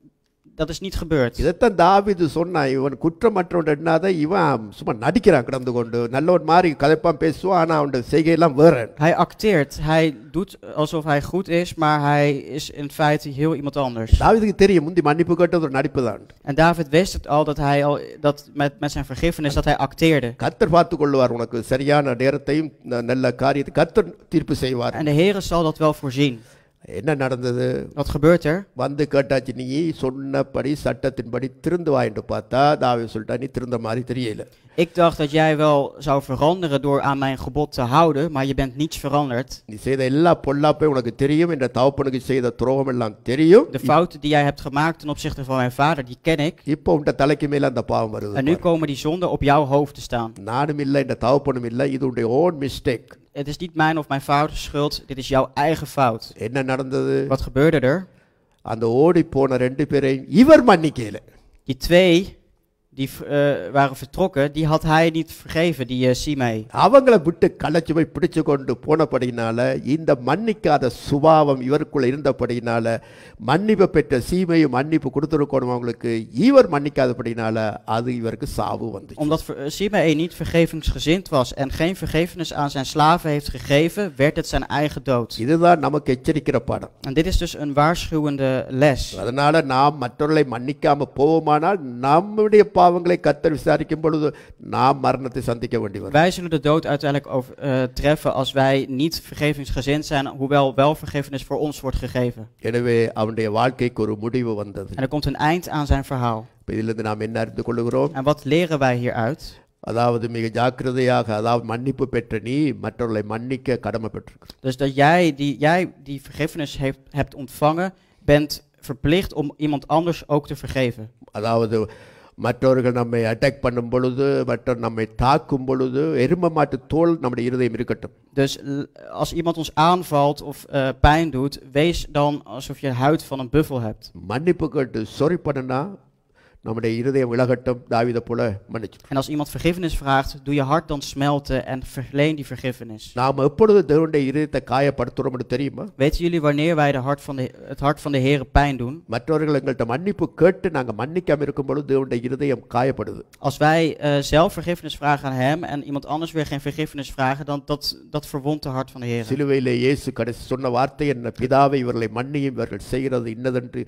dat is niet gebeurd. இதைத்தான் தாவீது சொன்னான். இவன் குற்றமற்றவன் என்னாதான் இவன் சும்மா நடிக்கிறான் கிடந்து கொண்டு. நல்லவன் மாதிரி கதைப்பான் பேசுவான், ஆனா அவன் செய்கையெல்லாம் வேற. Hij acteert, hij doet alsof hij goed is, maar hij is in feite heel iemand anders. தாவீதுக்கு தெரியும் முந்தி மன்னிப்பு கேட்டது ஒரு நடிப்பு தான். En David wist het al dat met zijn vergiffenis dat hij acteerde. கர்த்தர் பார்த்து கொள்வார் உனக்கு சரியான நேரத்தையும் நல்ல காரியத்தை கர்த்தர் தீர்ப்பு செய்வார். En de Heere zal dat wel voorzien. என்ன நடந்தது? Wat gebeurt er? வந்து கேட்டாச்சு, நீ சொன்னபடி சட்டத்தின்படி திருந்துவா என்று பார்த்தா தாவீது சொல்லிட்டா நீ திருந்த மாதிரி தெரியல. Ik dacht dat jij wel zou veranderen door aan mijn gebod te houden, maar je bent niets veranderd. நீ செய்த எல்லா பொல்லாப்பையும் உனக்கு தெரியும், என்ற தகப்பனுக்கு செய்த துரோகம் எல்லாம் தெரியும். De fouten die jij hebt gemaakt ten opzichte van mijn vader, die ken ik. இப்போ உன்ட தலைக்கு மேல அந்த பாவம் வருது. En nu komen die zonden op jouw hoofd te staan. நானும் இல்லை, என்ற தகப்பனும் இல்லை, இது உன்னுடைய own mistake. Het is niet mijn of mijn vaders schuld, dit is jouw eigen fout. என்ன நடந்தது? Wat gebeurde er? அந்த ஓடி போன ரெண்டு பேரையும் இவர் மன்னிக்கல. Die twee die waren vertrokken, die had hij niet vergeven, die Simei. அவங்கள விட்டு கலச்சு போய் பிடிச்சு கொண்டு போனபடினால இந்த மன்னிக்காத சுபாவம் இவருக்குள்ள இருந்தபடினால மன்னிப்பு பெற்ற சீமையும் மன்னிப்பு கொடுத்துருக்கணும் அவங்களுக்கு, இவர் மன்னிக்காதபடினால அது இவருக்கு சாவு வந்துச்சு. Omdat Simei niet vergevingsgezind was en geen vergevenis aan zijn slaven heeft gegeven, werd het zijn eigen dood. இதுதான் நமக்கு எச்சரிக்கிற பாடம். En dit is dus een waarschuwende les. அதனால நாம் மற்றவர்களை மன்னிக்காம போவோமானால் நம்முடைய பாவங்களை கர்த்தர் விசாரிக்கும் பொழுது நாம் மரணத்தை சந்திக்க வேண்டி வரும். Wij zullen de dood uiteindelijk treffen als wij niet vergevingsgezind zijn, hoewel wel vergiffenis voor ons wordt gegeven. எனவே அவனுடைய வாழ்க்கைக்கு ஒரு முடிவு வந்தது. En er komt een eind aan zijn verhaal. இதிலிருந்து நாம் என்ன அறிந்து கொள்கிறோம்? En wat leren wij hieruit? அதாவது மிக ஜாக்கிரதையாக, அதாவது மன்னிப்பு பெற்ற நீ மற்றவர்களை மன்னிக்க கடமைப்பட்டிருக்கிறாய். Dus dat jij die vergiffenis hebt ontvangen, bent verplicht om iemand anders ook te vergeven. அதாவது மற்றவர்கள் நம்மை அட்டாக் பண்ணும் பொழுது, மற்ற நம்மை தாக்கும் பொழுது எரும மாட்டு தோல் நம்முடைய இருதயம் இருக்கட்டும். Dus als iemand ons aanvalt of pijn doet, wees dan alsof je huid van een buffel hebt. மன்னிப்பு கேட்டு சொரி பண்ணனா நம்முடைய இருதயம் விலகட்டும், தாவீதை போல மன்னிச்சு. En als iemand vergiffenis vraagt, doe je hart dan smelten en verleen die vergiffenis. நாம் எப்பொழுது தேவனுடைய இருதயத்தை காயப்படுத்துறோம் என்று தெரியுமா? Weten jullie wanneer wij het hart van de Heere pijn doen? மற்றவர்கள் எங்கள்கிட்ட மன்னிப்பு கேட்டு நாங்கள் மன்னிக்காம இருக்கும் பொழுது தேவனுடைய இருதயம் காயப்படுது. Als wij zelf vergiffenis vragen aan hem en iemand anders weer geen vergiffenis vragen, dan dat verwondt het hart van de Heere. சிலுவையிலே இயேசு கடைசி சொன்ன வார்த்தை என்ன? பிதாவே இவர்களை மன்னியும், இவர்கள் செய்கிறது இன்னதென்று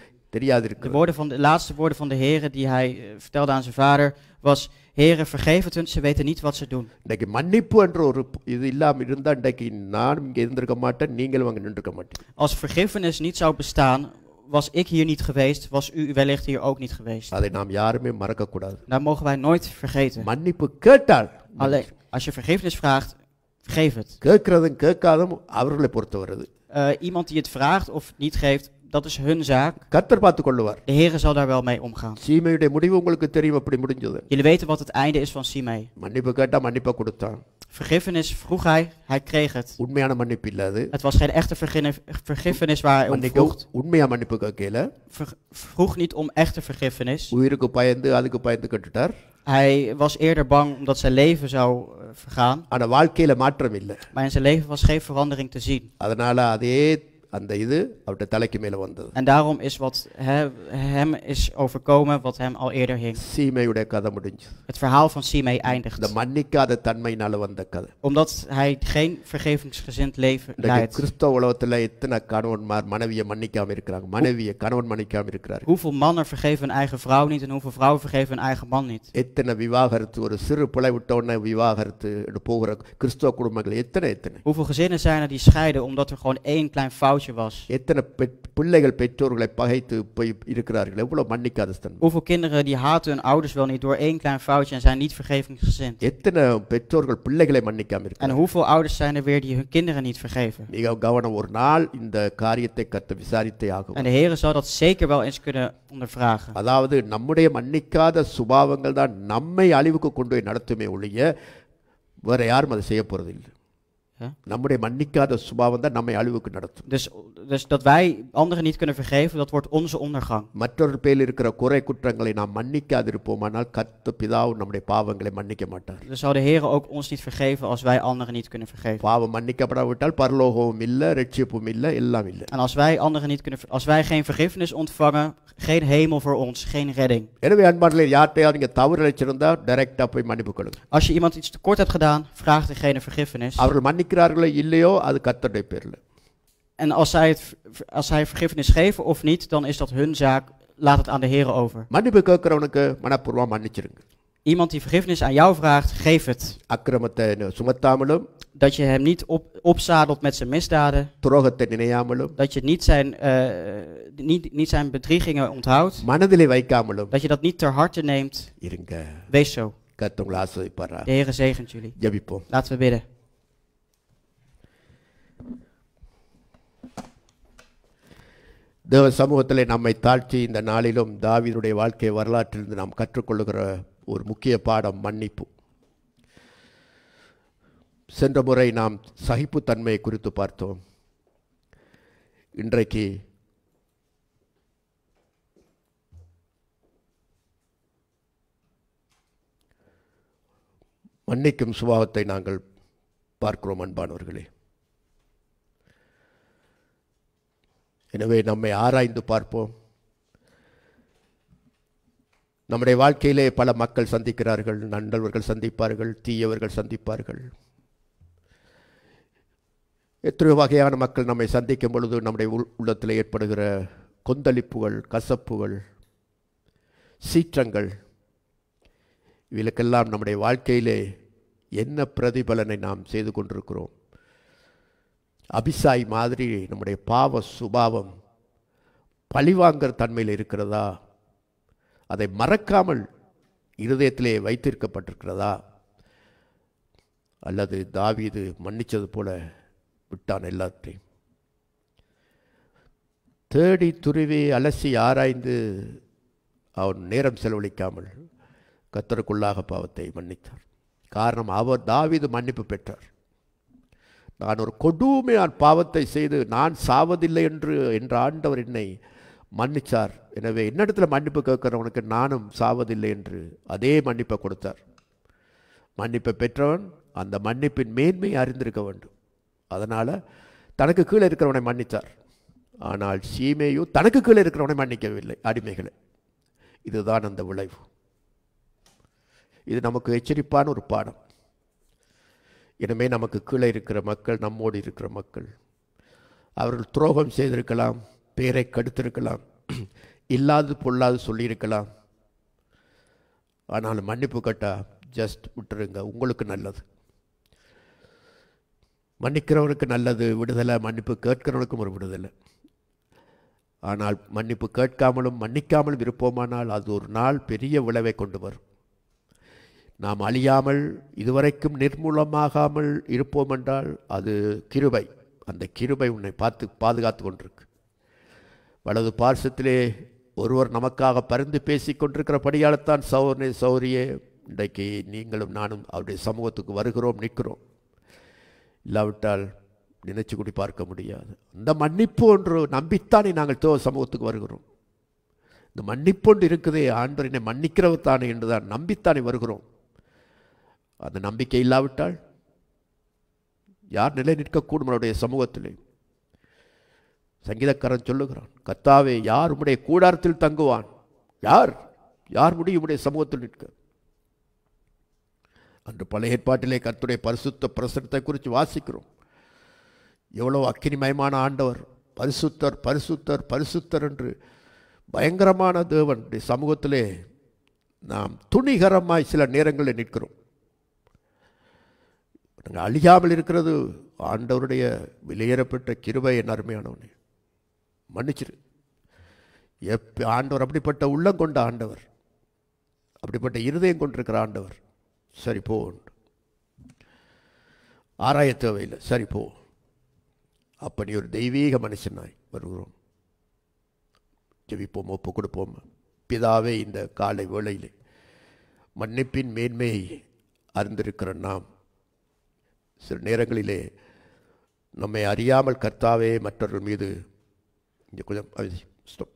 De laatste woorden van de Heere die hij vertelde aan zijn vader was: Heere, vergeef het hun, ze weten niet wat ze doen. இன்னைக்கு மன்னிப்பு என்ற ஒரு இது இல்லாம இருந்தா இன்றைக்கு நானும் இங்கே இருந்திருக்க மாட்டேன், நீங்களும் அங்கே நின்றுக்க மாட்டேன். Als vergiffenis niet zou bestaan, was ik hier niet geweest, was u wellicht hier ook niet geweest. அதை நாம் யாருமே மறக்க கூடாது. Dat mogen wij nooit vergeten. மன்னிப்பு கேட்டால், Alleen als je vergiffenis vraagt, vergeef het. கேட்கிறதும் கேட்காதும் அவர்களை பொறுத்து வருது. Iemand die het vraagt of niet geeft, dat is hun zaak. கர்த்தர் பார்த்துக் கொள்வார். De Heere zal daar wel mee omgaan. சீமையுடைய முடிவு உங்களுக்கு தெரியும் எப்படி முடிஞ்சது. Jullie weten wat het einde is van Simei. மன்னிப்பு கேட்டா மன்னிப்பை கொடுத்தான். Vergiffenis vroeg hij kreeg het. உண்மையான மன்னிப்பு இல்ல அது. Het was geen echte vergiffenis waar hij om vroeg. உண்மையா மன்னிப்பு கேட்கல. Vroeg niet om echte vergiffenis. உயிருக்கு பயந்து அதுக்கு பயந்து கேட்டுட்டார். Hij was eerder bang omdat zijn leven zou vergaan. ஆனா வாழ்க்கையில மாற்றம் இல்ல. Maar in zijn leven was geen verandering te zien. அதனால அதே அந்த இது அவருடைய தலைக்கு மேல வந்தது. En daarom is wat hem is overkomen wat hem al eerder hing. சீமையுடைய கதை முடிஞ்சு. Het verhaal van Simei eindigt. இந்த மன்னிக்காத தன்மையினால வந்த கதை. Omdat hij geen vergevingsgezind leven leidt. கிறிஸ்தவ உலகத்துல எத்தனை கணவன்மார் மனைவியை மன்னிக்காம இருக்கிறாங்க, மனைவியை கணவன் மன்னிக்காம இருக்கிறார். Hoeveel mannen vergeven hun eigen vrouw niet en hoeveel vrouwen vergeven hun eigen man niet. எத்தனை விவாகரத்து, ஒரு சிறு பிழை விட்டோன்னே விவாகரத்து போகிற கிறிஸ்தவ குடும்பங்கள் எத்தனை. Hoeveel gezinnen zijn er die scheiden omdat er gewoon één klein foutje was. எத்தனை பிள்ளைகள் பெற்றோர்களை பகைத்து போய் இருக்கிறார்கள், எவ்வளவு மன்னிக்காத தன்மை. Hoeveel kinderen die haten hun ouders wel niet door één klein foutje en zijn niet vergevingsgezind. எத்தனை பெற்றோர்கள் பிள்ளைகளை மன்னிக்காம En இருக்கிறார்கள். hoeveel ouders zijn er weer die hun kinderen niet vergeven. மிக கவனம், ஒரு நாள் இந்த காரியத்தை கர்த்தர் விசாரித்தே ஆகும். En de Heere zal dat zeker wel eens kunnen ondervragen. அதாவது நம்முடைய மன்னிக்காத சுபாவங்கள் தான் நம்மை அழிவுக்கு கொண்டு போய் நடத்துமே ஒழிய வேற யாரும் அதை செய்ய போறது இல்லை. நம்முடைய மன்னிக்காத சுபாவம் தான் நம்மை அழிவுக்கு நடத்தும். Dus dat wij anderen niet kunnen vergeven, dat wordt onze ondergang. மற்றொரு பேரில் இருக்கிற குறை குற்றங்களை நாம் மன்னிக்காதிருப்போமானால் கர்த்தர் பிதாவும் நம்முடைய பாவங்களை மன்னிக்க மாட்டார். Dus zal de Heer ook ons niet vergeven als wij anderen niet kunnen vergeven. பாவம் மன்னிக்கப்படாவிட்டால் பரலோகமும் இல்லை, ரட்சிப்பும் இல்லை, எல்லாம் இல்லை. En als wij anderen niet kunnen, als wij geen vergiffenis ontvangen, geen hemel voor ons, geen redding. எனவே அன்பார்களே, யார்கிட்டயாவது நீங்க தவறு இழைச்சிருந்தா டைரக்டா போய் மன்னிப்பு கொடுங்க. Als je iemand iets tekort hebt gedaan, vraag degene vergiffenis. அவர்கள் மன்னிக்கிறார்களோ இல்லையோ அது கர்த்தருடைய பேர்ல. En als hij vergiffenis geven of niet, dan is dat hun zaak. Laat het aan de Heer over. மன்னிப்பு கேட்கிறவனுக்கு மனப்பூர்வமா மன்னிச்சிருங்க. Iemand die vergiffenis aan jou vraagt, geef het. அக்கிரமத்தை சுமத்தாமலும், Dat je hem niet opzadelt met zijn misdaden. துரோகத்தை நினையாமலும், Dat je niet zijn bedriegingen onthoudt. மனதிலே வைக்காமலும் Dat je dat niet ter harte neemt. இருங்க. Wees zo. கர்த்தர் உங்களை ஆசீர்வதிப்பாராக. De Heer zegent jullie. ஜெபிப்போம். Laten we bidden. தேவ சமூகத்திலே நம்மை தாழ்த்தி இந்த நாளிலும் தாவீதுடைய வாழ்க்கை வரலாற்றிலிருந்து நாம் கற்றுக்கொள்ளுகிற ஒரு முக்கிய பாடம் மன்னிப்பு. சென்ற முறை நாம் சகிப்புத்தன்மையை குறித்து பார்த்தோம். இன்றைக்கு மன்னிக்கும் சுபாவத்தை நாங்கள் பார்க்கிறோம் அன்பானவர்களே. எனவே நம்மை ஆராய்ந்து பார்ப்போம். நம்முடைய வாழ்க்கையிலே பல மக்கள் சந்திக்கிறார்கள், நல்லவர்கள் சந்திப்பார்கள், தீயவர்கள் சந்திப்பார்கள். எத்தனையோ வகையான மக்கள் நம்மை சந்திக்கும் பொழுது நம்முடைய உள்ளத்தில் ஏற்படுகிற கொந்தளிப்புகள், கசப்புகள், சீற்றங்கள், இவளுக்கெல்லாம் நம்முடைய வாழ்க்கையிலே என்ன பிரதிபலனை நாம் செய்து கொண்டிருக்கிறோம்? அபிசாய் மாதிரி நம்முடைய பாவ சுபாவம் பழிவாங்கிற தன்மையில் இருக்கிறதா? அதை மறக்காமல் இருதயத்திலே வைத்திருக்கப்பட்டிருக்கிறதா? அல்லது தாவீது மன்னிச்சது போல விட்டான் எல்லாத்தையும்? தேடி துருவி அலசி ஆராய்ந்து அவன் நேரம் செலவழிக்காமல் கர்த்தருக்குள்ளாக பாவத்தை மன்னித்தார். காரணம், தாவீது மன்னிப்பு பெற்றார். நான் ஒரு கொடுமையான பாவத்தை செய்து நான் சாவதில்லை என்ற ஆண்டவர் என்னை மன்னிச்சார். எனவே என்னிடத்தில் மன்னிப்பு கேட்கிறவனுக்கு நானும் சாவதில்லை என்று அதே மன்னிப்பை கொடுத்தார். மன்னிப்பை பெற்றவன் அந்த மன்னிப்பின் மேன்மையை அறிந்திருக்க வேண்டும். அதனால் தனக்கு கீழே இருக்கிறவனை மன்னித்தார். ஆனால் சீமேயு தனக்கு கீழே இருக்கிறவனை மன்னிக்கவில்லை, அடிமைகளை. இதுதான் அந்த விளைவு. இது நமக்கு எச்சரிப்பான ஒரு பாடம். எனவே நமக்கு கீழே இருக்கிற மக்கள், நம்மோடு இருக்கிற மக்கள், அவர்கள் துரோகம் செய்திருக்கலாம், பேரை கெடுத்திருக்கலாம், இல்லாது பொல்லாது சொல்லியிருக்கலாம். ஆனால் மன்னிப்பு கேட்டா ஜஸ்ட் விட்டுருங்க, உங்களுக்கு நல்லது. மன்னிக்கிறவனுக்கு நல்லது விடுதலை, மன்னிப்பு கேட்கிறவனுக்கும் ஒரு விடுதலை. ஆனால் மன்னிப்பு கேட்காமலும் மன்னிக்காமலும் இருப்போமானால் அது ஒரு நாள் பெரிய விளைவை கொண்டு வரும். நாம் அழியாமல் இதுவரைக்கும் நிர்மூலமாகாமல் இருப்போம் என்றால் அது கிருபை. அந்த கிருபை உன்னை பாதுகாத்து கொண்டிருக்கு. வலது பார்சத்திலே ஒருவர் நமக்காக பரிந்து பேசி கொண்டிருக்கிறபடியால்தான் சௌரனே சௌரியே இன்றைக்கு நீங்களும் நானும் அவருடைய சமூகத்துக்கு வருகிறோம், நிற்கிறோம். இல்லாவிட்டால் நினைச்சு கூடி பார்க்க முடியாது. அந்த மன்னிப்பு ஒன்று நம்பித்தானே நாங்கள் சமூகத்துக்கு வருகிறோம். இந்த மன்னிப்பு ஒன்று இருக்குதே, ஆண்டவர் என்னை மன்னிக்கிறவர் தானே என்றுதான் நம்பித்தானே வருகிறோம். அந்த நம்பிக்கை இல்லாவிட்டால் யார் நிலை நிற்கக்கூடும் அவருடைய சமூகத்திலே? சங்கீதக்காரன் சொல்லுகிறான், கர்த்தாவே யார் உம்முடைய கூடாரத்தில் தங்குவான்? யார் முடியும் உம்முடைய சமூகத்தில் நிற்க? அன்று பழைய ஏற்பாட்டிலே கர்த்தருடைய பரிசுத்த பிரசன்னத்தை குறித்து வாசிக்கிறோம். எவ்வளோ அக்கினிமயமான ஆண்டவர், பரிசுத்தர் பரிசுத்தர் பரிசுத்தர் என்று பயங்கரமான தேவனுடைய சமூகத்திலே நாம் துணிகரமாய் சில நேரங்களில் நிற்கிறோம். நாங்கள் அழியாமல் இருக்கிறது ஆண்டவருடைய வெளியேறப்பட்ட கிருபை. என் அருமையானவனே, மன்னிச்சிரு. ஆண்டவர் அப்படிப்பட்ட உள்ளம் கொண்ட ஆண்டவர், அப்படிப்பட்ட இருதயம் கொண்டிருக்கிற ஆண்டவர். சரி போ, ஆராய தேவையில்லை, சரி போ. அப்படி ஒரு தெய்வீக மனுஷனாய் வருகிறோம். ஜெபிப்போம், ஒப்பு கொடுப்போம். பிதாவே, இந்த காலை வேளையிலே மன்னிப்பின் மேன்மையை அறிந்திருக்கிற நாம் சில நேரங்களிலே நம்மை அறியாமல் கர்த்தாவே மற்றவர்கள் மீது இங்கே கொஞ்சம் ஸ்டாப்.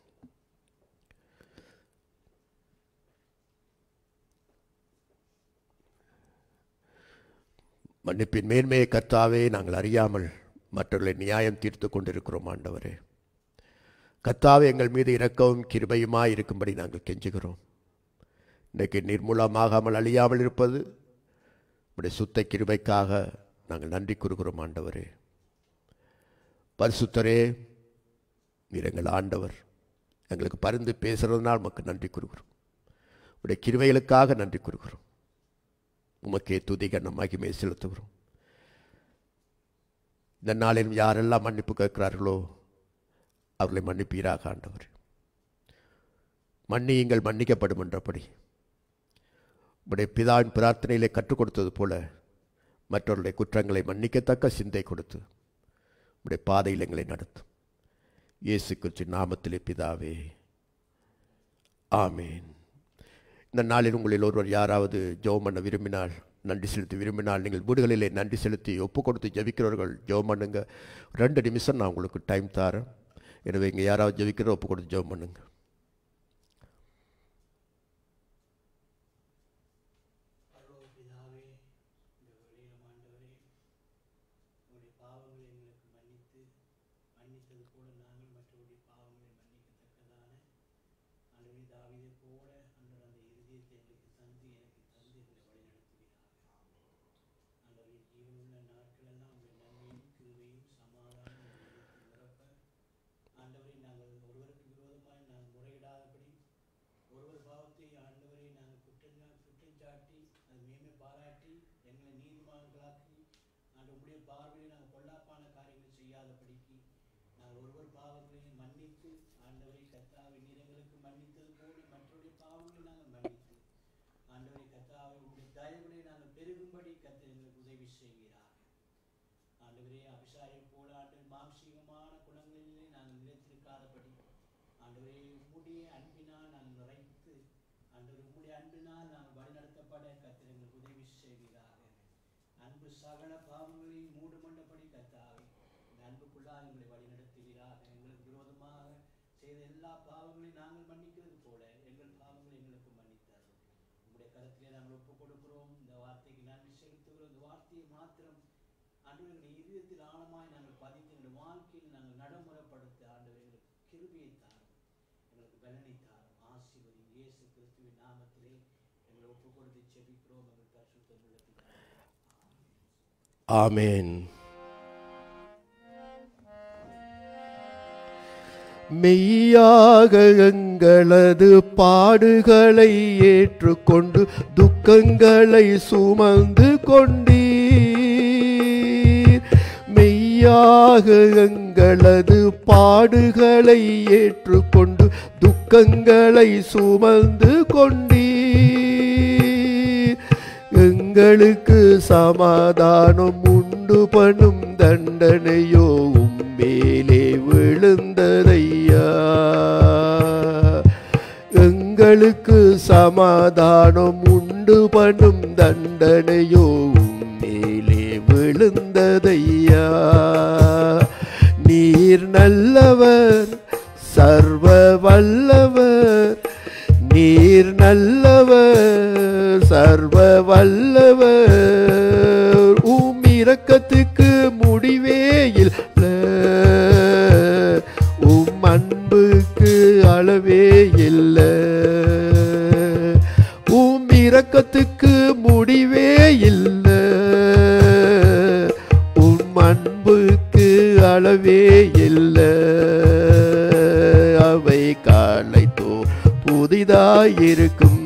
மன்னிப்பின் மேன்மையை கர்த்தாவே நாங்கள் அறியாமல் மற்றவர்களை நியாயம் தீர்த்து கொண்டிருக்கிறோம். ஆண்டவரே, கர்த்தாவே எங்கள் மீது இரக்கவும் கிருபையுமாய் இருக்கும்படி நாங்கள் கெஞ்சுகிறோம். இன்றைக்கு நிர்மூலமாகாமல் அழியாமல் இருப்பது உடைய சுத்த கிருபைக்காக நாங்கள் நன்றி கூறுகிறோம். ஆண்டவரே, பரிசுத்தரே, நீர் எங்கள் ஆண்டவர், எங்களுக்கு பரிந்து பேசுகிறதுனால் உமக்கு நன்றி கூறுகிறோம். உடைய கிருபைகளுக்காக நன்றி கூறுகிறோம். உமக்கே துதி கனம் மகிமையை செலுத்துகிறோம். இந்த நாளிலும் யாரெல்லாம் மன்னிப்பு கேட்கிறார்களோ அவர்களை மன்னிப்பீராக. ஆண்டவர், மன்னியுங்கள் மன்னிக்கப்படும் என்றபடி உடைய பிதாவின் பிரார்த்தனையிலே கற்றுக் கொடுத்தது போல மற்றவர்களுடைய குற்றங்களை மன்னிக்கத்தக்க சிந்தை கொடுத்து உடைய பாதையில் எங்களை நடத்தும். இயேசு கிறிஸ்துவின் நாமத்திலே பிதாவே, ஆமேன். இந்த நாளில் உங்களில் ஒருவர் யாராவது ஜெபம் பண்ண விரும்பினால், நன்றி செலுத்தி விரும்பினால், நீங்கள் வீடுகளிலே நன்றி செலுத்தி ஒப்பு கொடுத்து ஜெபிக்கிறவர்கள் ஜெபம் பண்ணுங்க. 2 நிமிஷம் நான் உங்களுக்கு டைம் தரேன். எனவே இங்கே யாராவது ஜெபிக்கிற ஒப்பு கொடுத்து ஜெபம் பண்ணுங்க. சகல பாவங்களையும் மூடுமண்டபடி கர்த்தாவே அன்புக்குள்ளாக எங்களை வழிநடத்துவீராக. எங்களுக்கு விரோதமாக செய்த எல்லா பாவங்களையும் நாங்கள் மன்னிக்கிறது போல எங்கள் பாவங்களை எங்களுக்கு மன்னித்தார். உங்களுடைய கருத்திலே நாங்கள் ஒப்புக் கொடுக்கிறோம். இந்த வார்த்தைக்கு நன்றி செலுத்துகிறோம். இந்த வார்த்தையை மாத்திரம் ஆண்டவருடைய இதயத்தில் ஆழமாய் நாங்கள் பதித்து எங்கள் வாழ்க்கையில் நாங்கள் நடைமுறைப்படுத்த ஆண்டவர் எங்களுக்கு கிருபையை தாரும், எங்களுக்கு பலனை தாரும், ஆசீர்வதி. இயேசு கிறிஸ்துவின் நாமத்திலே எங்களை ஒப்புக் கொடுத்து செபிக்கிறோம். எங்கள் பரிசுத்தமுள்ள பிதாவே, ஆமேன். மெய்யாக எங்களது பாடுகளை ஏற்றுக்கொண்டு துக்கங்களை சுமந்து கொண்டீர். மெய்யாக எங்களது பாடுகளை ஏற்றுக்கொண்டு துக்கங்களை சுமந்து கொண்டீர். எங்களுக்கு சமாதானம் உண்டு பண்ணும் தண்டனையோ உம்மேலே விழுந்ததையா. எங்களுக்கு சமாதானம் உண்டு பண்ணும் தண்டனையோ உம்மேலே விழுந்ததையா. நீர் நல்லவர், சர்வ வல்லவர், நீர் நல்லவர், சர்வ வல்லவர். உம் இரக்கத்துக்கு முடிவே இல்லை, உம் அன்புக்கு அளவே இல்லை. உம் இரக்கத்துக்கு முடிவே இல்லை, உம் அன்புக்கு அளவே இல்லை. அவை காலைத்தோ புதிதாயிருக்கும்,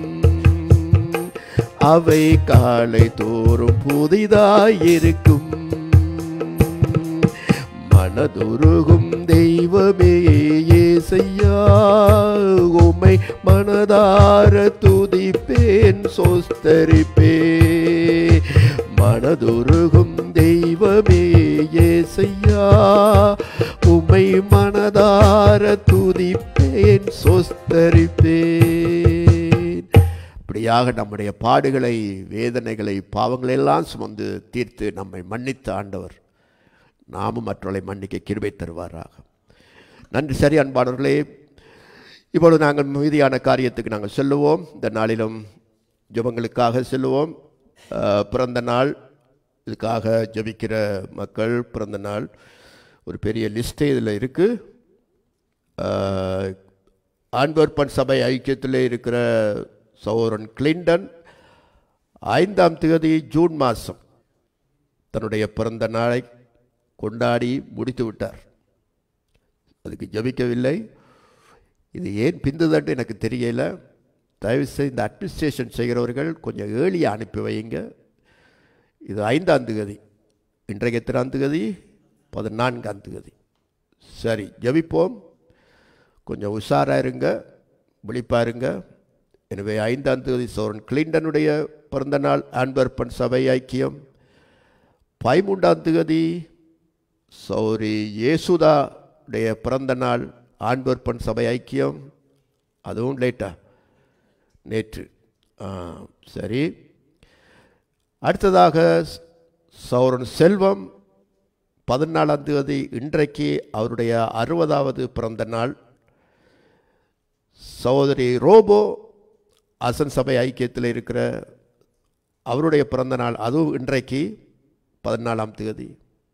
அவை காலை தோறும் புதிதாயிருக்கும். மனதுருகும் தெய்வமே இயேசையா, உம்மை மனதார துதிப்பேன் சோஸ்தரிப்பேன். மனதுருகும் தெய்வமே இயேசையா, உம்மை மனதார துதிப்பேன் சோஸ்தரிப்பேன். வழியாக நம்முடைய பாடுகளை, வேதனைகளை, பாவங்களை எல்லாம் சுமந்து தீர்த்து நம்மை மன்னித்த ஆண்டவர் நாமும் மற்றவர்களை மன்னிக்க கிருபை தருவாராக. நன்றி. சரி அன்பானவர்களே, இப்பொழுது நாங்கள் மீதியான காரியத்துக்கு நாங்கள் செல்லுவோம். இந்த நாளிலும் ஜெபங்களுக்காக செல்லுவோம். பிறந்த நாள் இதுக்காக ஜெபிக்கிற மக்கள் பிறந்த நாள் ஒரு பெரிய லிஸ்ட்டே இதில் இருக்குது. ஆண்ட்வர்ப்பன் சபை ஐக்கியத்தில் இருக்கிற சகோதரன் கிளின்டன் 5ஆம் தேதி ஜூன் மாதம் தன்னுடைய பிறந்த நாளை கொண்டாடி முடித்து விட்டார். அதுக்கு ஜபிக்கவில்லை. இது ஏன் பிந்துதட்டு எனக்கு தெரியல. தயவுசெய்து இந்த அட்மினிஸ்ட்ரேஷன் செய்கிறவர்கள் கொஞ்சம் ஏர்லியாக அனுப்பி வைங்க. இது 5ஆம் தேதி, இன்றைக்கு எத்தனாம் தேதி? 14ஆம் தேதி. சரி, ஜபிப்போம். கொஞ்சம் உஷாராக இருங்க, விழிப்பாக இருங்க. எனவே 5ஆம் தேதி சோரன் கிளின்டனுடைய பிறந்தநாள் ஆண்ட்வர்ப்பன் சபை ஐக்கியம். 13ஆம் தேதி சௌரி இயேசுதா உடைய பிறந்த நாள் ஆண்ட்வர்ப்பன் சபை ஐக்கியம். அதுவும் லேட்டா, நேற்று. சரி. அடுத்ததாக சௌரன் செல்வம் 14ஆம் தேதி, இன்றைக்கு அவருடைய 60வது பிறந்த நாள். சகோதரி ரோபோ அசன் சபை ஐக்கியத்தில் இருக்கிற அவருடைய பிறந்த நாள், அதுவும் இன்றைக்கு 14ஆம் தேதி.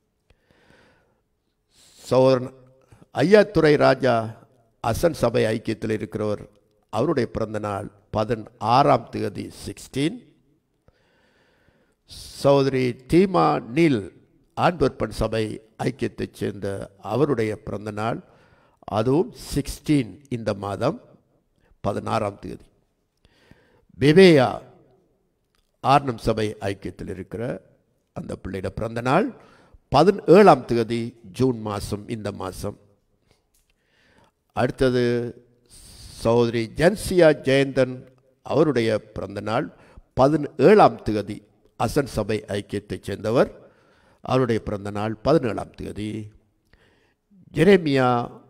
சகோதரன் ஐயாத்துறை ராஜா அசன் சபை ஐக்கியத்தில் இருக்கிறவர், அவருடைய பிறந்த நாள் 16ஆம் தேதி 16. சகோதரி தீமா நீல் ஆண்ட்வர்ப்பன் சபை ஐக்கியத்தைச் சேர்ந்த அவருடைய பிறந்த நாள், அதுவும் 16 இந்த மாதம் 16ஆம் தேதி. பெபேயா ஆர்னம் சபை ஐக்கியத்தில் இருக்கிற அந்த பிள்ளையோட பிறந்த நாள் 17ஆம் தேதி ஜூன் மாதம், இந்த மாதம். அடுத்தது சகோதரி ஜன்சியா ஜெயந்தன், அவருடைய பிறந்த நாள் 17ஆம் தேதி, அசன் சபை ஐக்கியத்தைச் சேர்ந்தவர், அவருடைய பிறந்த நாள் 17ஆம் தேதி. ஜெரேமியா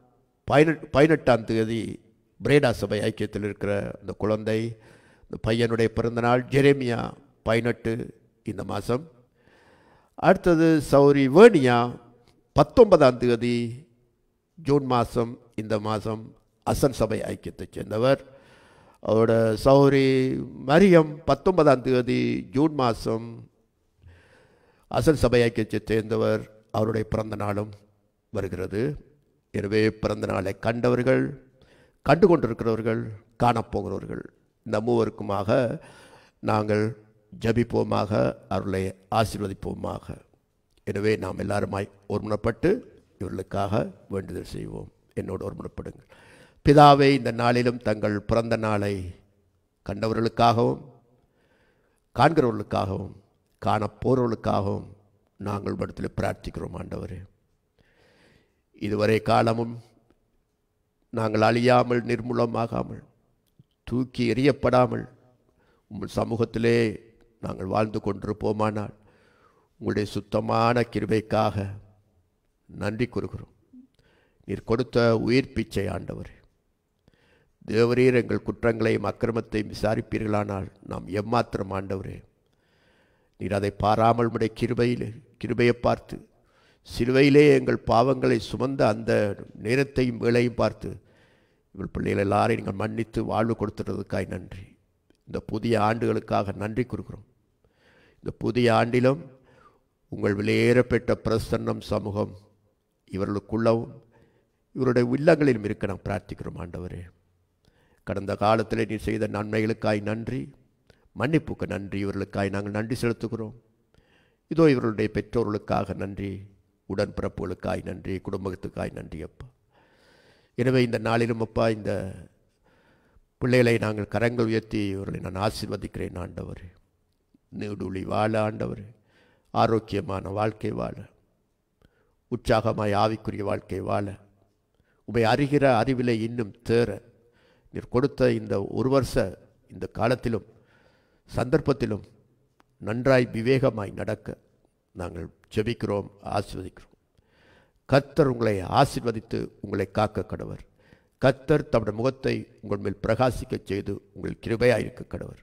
18ஆம் தேதி, பிரேடா சபை ஐக்கியத்தில் இருக்கிற அந்த குழந்தை, இந்த பையனுடைய பிறந்த நாள் ஜெரேமியா 18 இந்த மாதம். அடுத்தது சௌரி வேணியா 19ஆம் தேதி ஜூன் மாதம், இந்த மாதம், அசன் சபை ஐக்கியத்தைச் சேர்ந்தவர். அவரோட சௌரி மரியம் 19ஆம் தேதி ஜூன் மாதம், அசன் சபை ஐக்கியத்தைச் சேர்ந்தவர், அவருடைய பிறந்த நாளும் வருகிறது. எனவே பிறந்த நாளை கண்டவர்கள், கண்டு கொண்டிருக்கிறவர்கள், காணப்போகிறவர்கள், இந்த மூவருக்குமாக நாங்கள் ஜபிப்போமாக, அவர்களை ஆசீர்வதிப்போமாக. எனவே நாம் எல்லாருமாய் ஒருமுனப்பட்டு இவர்களுக்காக வேண்டுதல் செய்வோம். என்னோடு ஒருமுனப்படுங்கள். பிதாவை, இந்த நாளிலும் தங்கள் பிறந்த நாளை கண்டவர்களுக்காகவும் காண்கிறவர்களுக்காகவும் காணப்போகிறவர்களுக்காகவும் நாங்கள் இடத்தில் பிரார்த்திக்கிறோம். ஆண்டவரே, இதுவரை காலமும் நாங்கள் அழியாமல், நிர்மூலமாகாமல், தூக்கி எறியப்படாமல் உங்கள் சமூகத்திலே நாங்கள் வாழ்ந்து கொண்டிருப்போமானால் உங்களுடைய சுத்தமான கிருபைக்காக நன்றி கூறுகிறோம். நீர் கொடுத்த உயிர் பிச்சை ஆண்டவரே, தேவரீர் எங்கள் குற்றங்களையும் அக்கிரமத்தையும் விசாரிப்பீர்களானால் நாம் எம்மாத்திரம் ஆண்டவரே. நீர் அதை பாராமல் உடைய கிருபையை பார்த்து, சிலுவையிலே எங்கள் பாவங்களை சுமந்த அந்த நேரத்தையும் வேளையும் பார்த்து இவள் பிள்ளைகள் எல்லாரையும் நீங்கள் மன்னித்து வாழ்வு கொடுத்துறதுக்காய் நன்றி. இந்த புதிய ஆண்டுகளுக்காக நன்றி கூறுகிறோம். இந்த புதிய ஆண்டிலும் உங்கள் விலையேறப்பெற்ற பிரசன்னம் சமூகம் இவர்களுக்குள்ளவும் இவருடைய இல்லங்களிலும் இருக்க நாம் பிரார்த்திக்கிறோம். ஆண்டவரே, கடந்த காலத்தில் நீ செய்த நன்மைகளுக்காய் நன்றி, மன்னிப்புக்கு நன்றி. இவர்களுக்காய் நாங்கள் நன்றி செலுத்துகிறோம். இதோ இவர்களுடைய பெற்றோர்களுக்காக நன்றி, உடன்பிறப்புகளுக்காய் நன்றி, குடும்பத்துக்காய் நன்றி அப்பா. எனவே இந்த நாளிலும் அப்பா, இந்த பிள்ளைகளை நாங்கள் கரங்கள் உயர்த்தி இவர்களை நான் ஆசீர்வதிக்கிறேன். ஆண்டவரே, நீடுழி வாழ ஆண்டவரே, ஆரோக்கியமான வாழ்க்கை வாழ, உற்சாகமாய் ஆவிக்குரிய வாழ்க்கை வாழ, உமை அறிகிற அறிவிலை இன்னும் தேர நீர் கொடுத்த இந்த ஒரு வருஷ இந்த காலத்திலும் சந்தர்ப்பத்திலும் நன்றாய் விவேகமாய் நடக்க நாங்கள் ஜெபிக்கிறோம், ஆசீர்வதிக்கிறோம். கர்த்தர் உங்களை ஆசீர்வதித்து உங்களை காக்க கடவர். கர்த்தர் தம்முடைய முகத்தை உங்கள் மேல் பிரகாசிக்க செய்து உங்கள் கிருபையாயிருக்க கடவர்.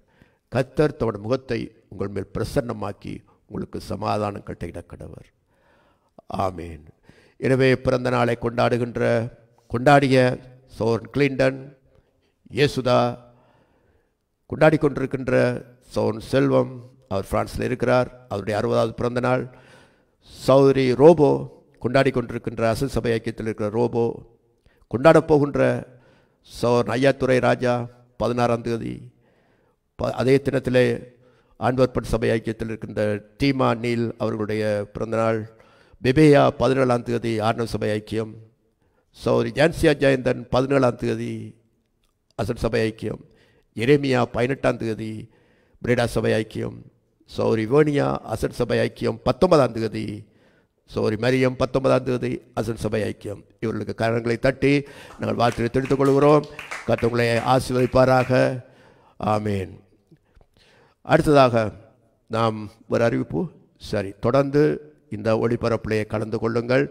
கர்த்தர் தம்முடைய முகத்தை உங்கள் மேல் பிரசன்னமாக்கி உங்களுக்கு சமாதானம் கட்டளையிட கடவர். ஆமேன். எனவே பிறந்த நாளை கொண்டாடிய சோரன் கிளின்டன், இயேசுதா, கொண்டாடி கொண்டிருக்கின்ற சோன் செல்வம், அவர் பிரான்ஸில் இருக்கிறார், அவருடைய 60வது பிறந்த நாள். சௌதரி ரோபோ கொண்டாடி கொண்டிருக்கின்ற அசல் சபை ஐக்கியத்தில் இருக்கிற ரோபோ, கொண்டாடப் போகின்ற சோன் ஐயாத்துறை ராஜா 16ஆம் தேதி. அதே தினத்திலே ஆண்வர்பட் சபை ஐக்கியத்தில் இருக்கின்ற டீமா நீல் அவர்களுடைய பிறந்தநாள். பெபேயா 17ஆம் தேதி ஆர்னவ் சபை ஐக்கியம். சௌரி ஜான்சியா ஜெயந்தன் 17ஆம் தேதி அசல் சபை ஐக்கியம். எரேமியா 18ஆம் தேதி பிரேடா சபை ஐக்கியம். சௌரி வேணியா அசல் சபை ஐக்கியம் 19ஆம் தேதி. சௌரி மரியம் 19ஆம் தேதி அசல் சபை ஐக்கியம். இவர்களுக்கு கரங்களை தட்டி நாங்கள் வாழ்த்து தெரிவித்துக் கொள்கிறோம். கர்த்தர் ஆசீர்வதிப்பாராக. ஆமேன். அடுத்ததாக நாம் ஒரு அறிவிப்பு. சரி, தொடர்ந்து இந்த ஒளிபரப்பிலே கலந்து கொள்ளுங்கள்.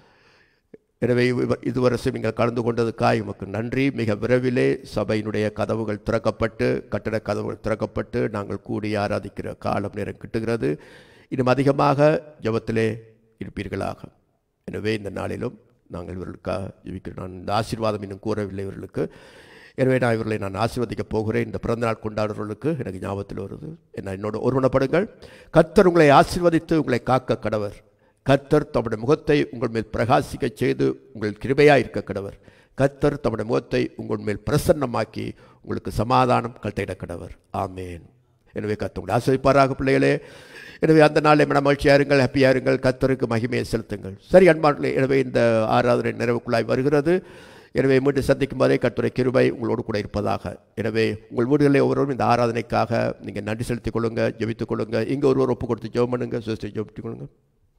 எனவே இதுவரை நீங்கள் கலந்து கொண்டதுக்காக உமக்கு நன்றி. மிக விரைவிலே சபையினுடைய கதவுகள் திறக்கப்பட்டு, கட்டட கதவுகள் திறக்கப்பட்டு நாங்கள் கூடி ஆராதிக்கிற காலம் நேரம் கிட்டுகிறது. இன்னும் அதிகமாக ஜெபத்திலே இருப்பீர்களாக. எனவே இந்த நாளிலும் நாங்கள் இவர்களுக்காக ஜெபிக்கிறோம். நான் இந்த ஆசீர்வாதம் இன்னும் கூறவில்லை இவர்களுக்கு. எனவே இவர்களை நான் ஆசீர்வதிக்கப் போகிறேன். இந்த பிறந்தநாள் கொண்டாடுறவர்களுக்கு எனக்கு ஞாபகத்தில் வருது, என்னோடு ஒருமனப்படுங்கள். கர்த்தர் உங்களை ஆசீர்வதித்து உங்களை காக்க கடவர். கர்த்தர் தம்முடைய முகத்தை உங்கள் மேல் பிரகாசிக்க செய்து உங்கள் கிருபையாக இருக்க கடவர். கர்த்தர் தம்முடைய முகத்தை உங்கள் மேல் பிரசன்னமாக்கி உங்களுக்கு சமாதானம் கட்டளையிட கடவர். ஆமேன். எனவே கர்த்தர் உங்களை ஆசீர்வதிப்பாராக பிள்ளைகளே. எனவே அந்த நாளை மகிழ்ச்சியாக இருங்கள், ஹாப்பியாக இருங்கள், கர்த்தருக்கு மகிமையை செலுத்துங்கள். சரி அன்பார்களே, எனவே இந்த ஆராதனை நிறைவுக்குள்ளாய் வருகிறது. எனவே மீண்டும் சந்திக்கும் வரை கர்த்தருடைய கிருபை உங்களோடு கூட இருப்பதாக. எனவே உங்கள் வீடுகளில் ஒவ்வொருவரும் இந்த ஆராதனைக்காக நீங்கள் நன்றி செலுத்திக் கொள்ளுங்க, ஜெபித்துக் கொள்ளுங்க. இங்கே ஒருவர் ஒப்பு கொடுத்து ஜெபம் பண்ணுங்க, சிஸ்டர் ஜெபித்துக் கொள்ளுங்க.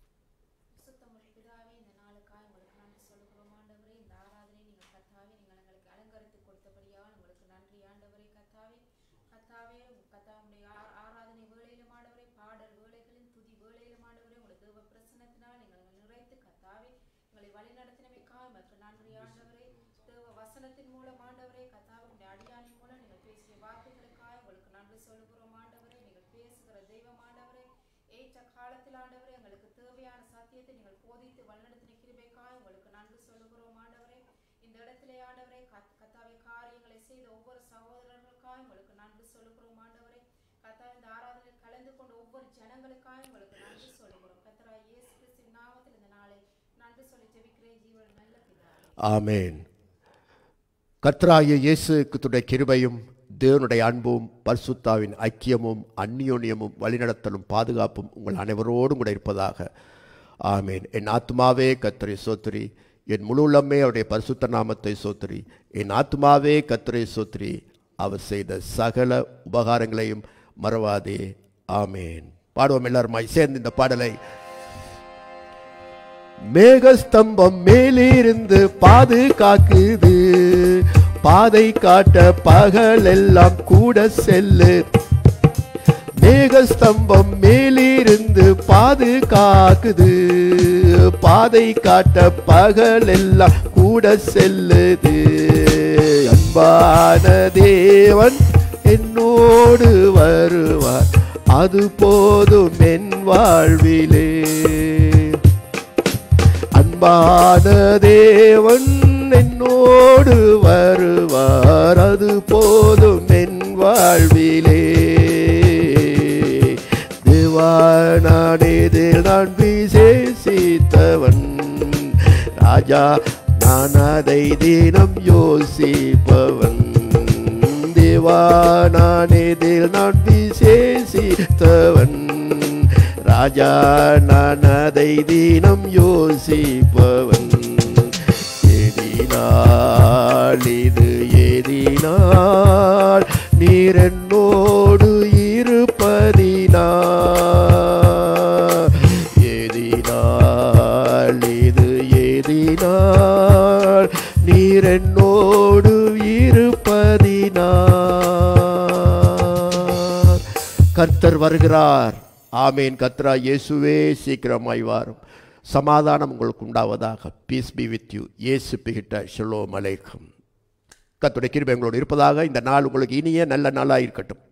ஆமேன். கர்த்தராகிய இயேசு கிறிஸ்துவின் கிருபையும் தேவனுடைய அன்பும் பரிசுத்தாவின் ஐக்கியமும் அந்நியோன்யமும் வழிநடத்தலும் பாதுகாப்பும் உங்கள் அனைவரோடும் கூட இருப்பதாக. ஆமேன். என் ஆத்மாவே கர்த்தரை சோத்திரி, என் முழு உள்ளமே அவருடைய பரிசுத்த நாமத்தை சோத்திரி. என் ஆத்மாவே கர்த்தரை சோத்திரி, அவர் செய்த சகல உபகாரங்களையும் மறவாதே. ஆமேன். பாடுவோம் எல்லாருமாய் சேர்ந்து இந்த பாடலை. மேகஸ்தம்பம் மேலிருந்து பாதுகாக்குது, பாதை காட்ட பகலெல்லாம் கூட செல்லு. மேகஸ்தம்பம் மேலிருந்து பாதுகாக்குது, பாதை காட்ட பகலெல்லாம் கூட செல்லுது. அன்பான தேவன் என்னோடு வருவார், அது போதும் என் வாழ்விலே. அன்பான தேவன் என்னோடு வருவார், அது போதும் என் வாழ்விலே. தேவானானேதில் நான் விசேஷித்தவன், ராஜா நான் அதை தினம் யோசிப்பவன். தேவானானேதில் நான் விசேஷித்தவன், ராஜா நான் அதை தினம் யோசிப்பவன். எதினால் இது எதினால் நீர் என்னோடு இருப்பதினால். எதினால் இது எதினால் நீர் என்னோடு இருப்பதினால். கர்த்தர் வருகிறார். ஆமேன். கர்த்தரா இயேசுவே சீக்கிரமாய் வாரும். சமாதானம் உங்களுக்கு உண்டாவதாக. Peace be with you. இயேசு பிகிட்ட ஷலோம் அலைக்கும். கர்த்தருடைய கிருபை உங்களோடு இருப்பதாக. இந்த நாள் உங்களுக்கு இனிய நல்ல நாளாக இருக்கட்டும்.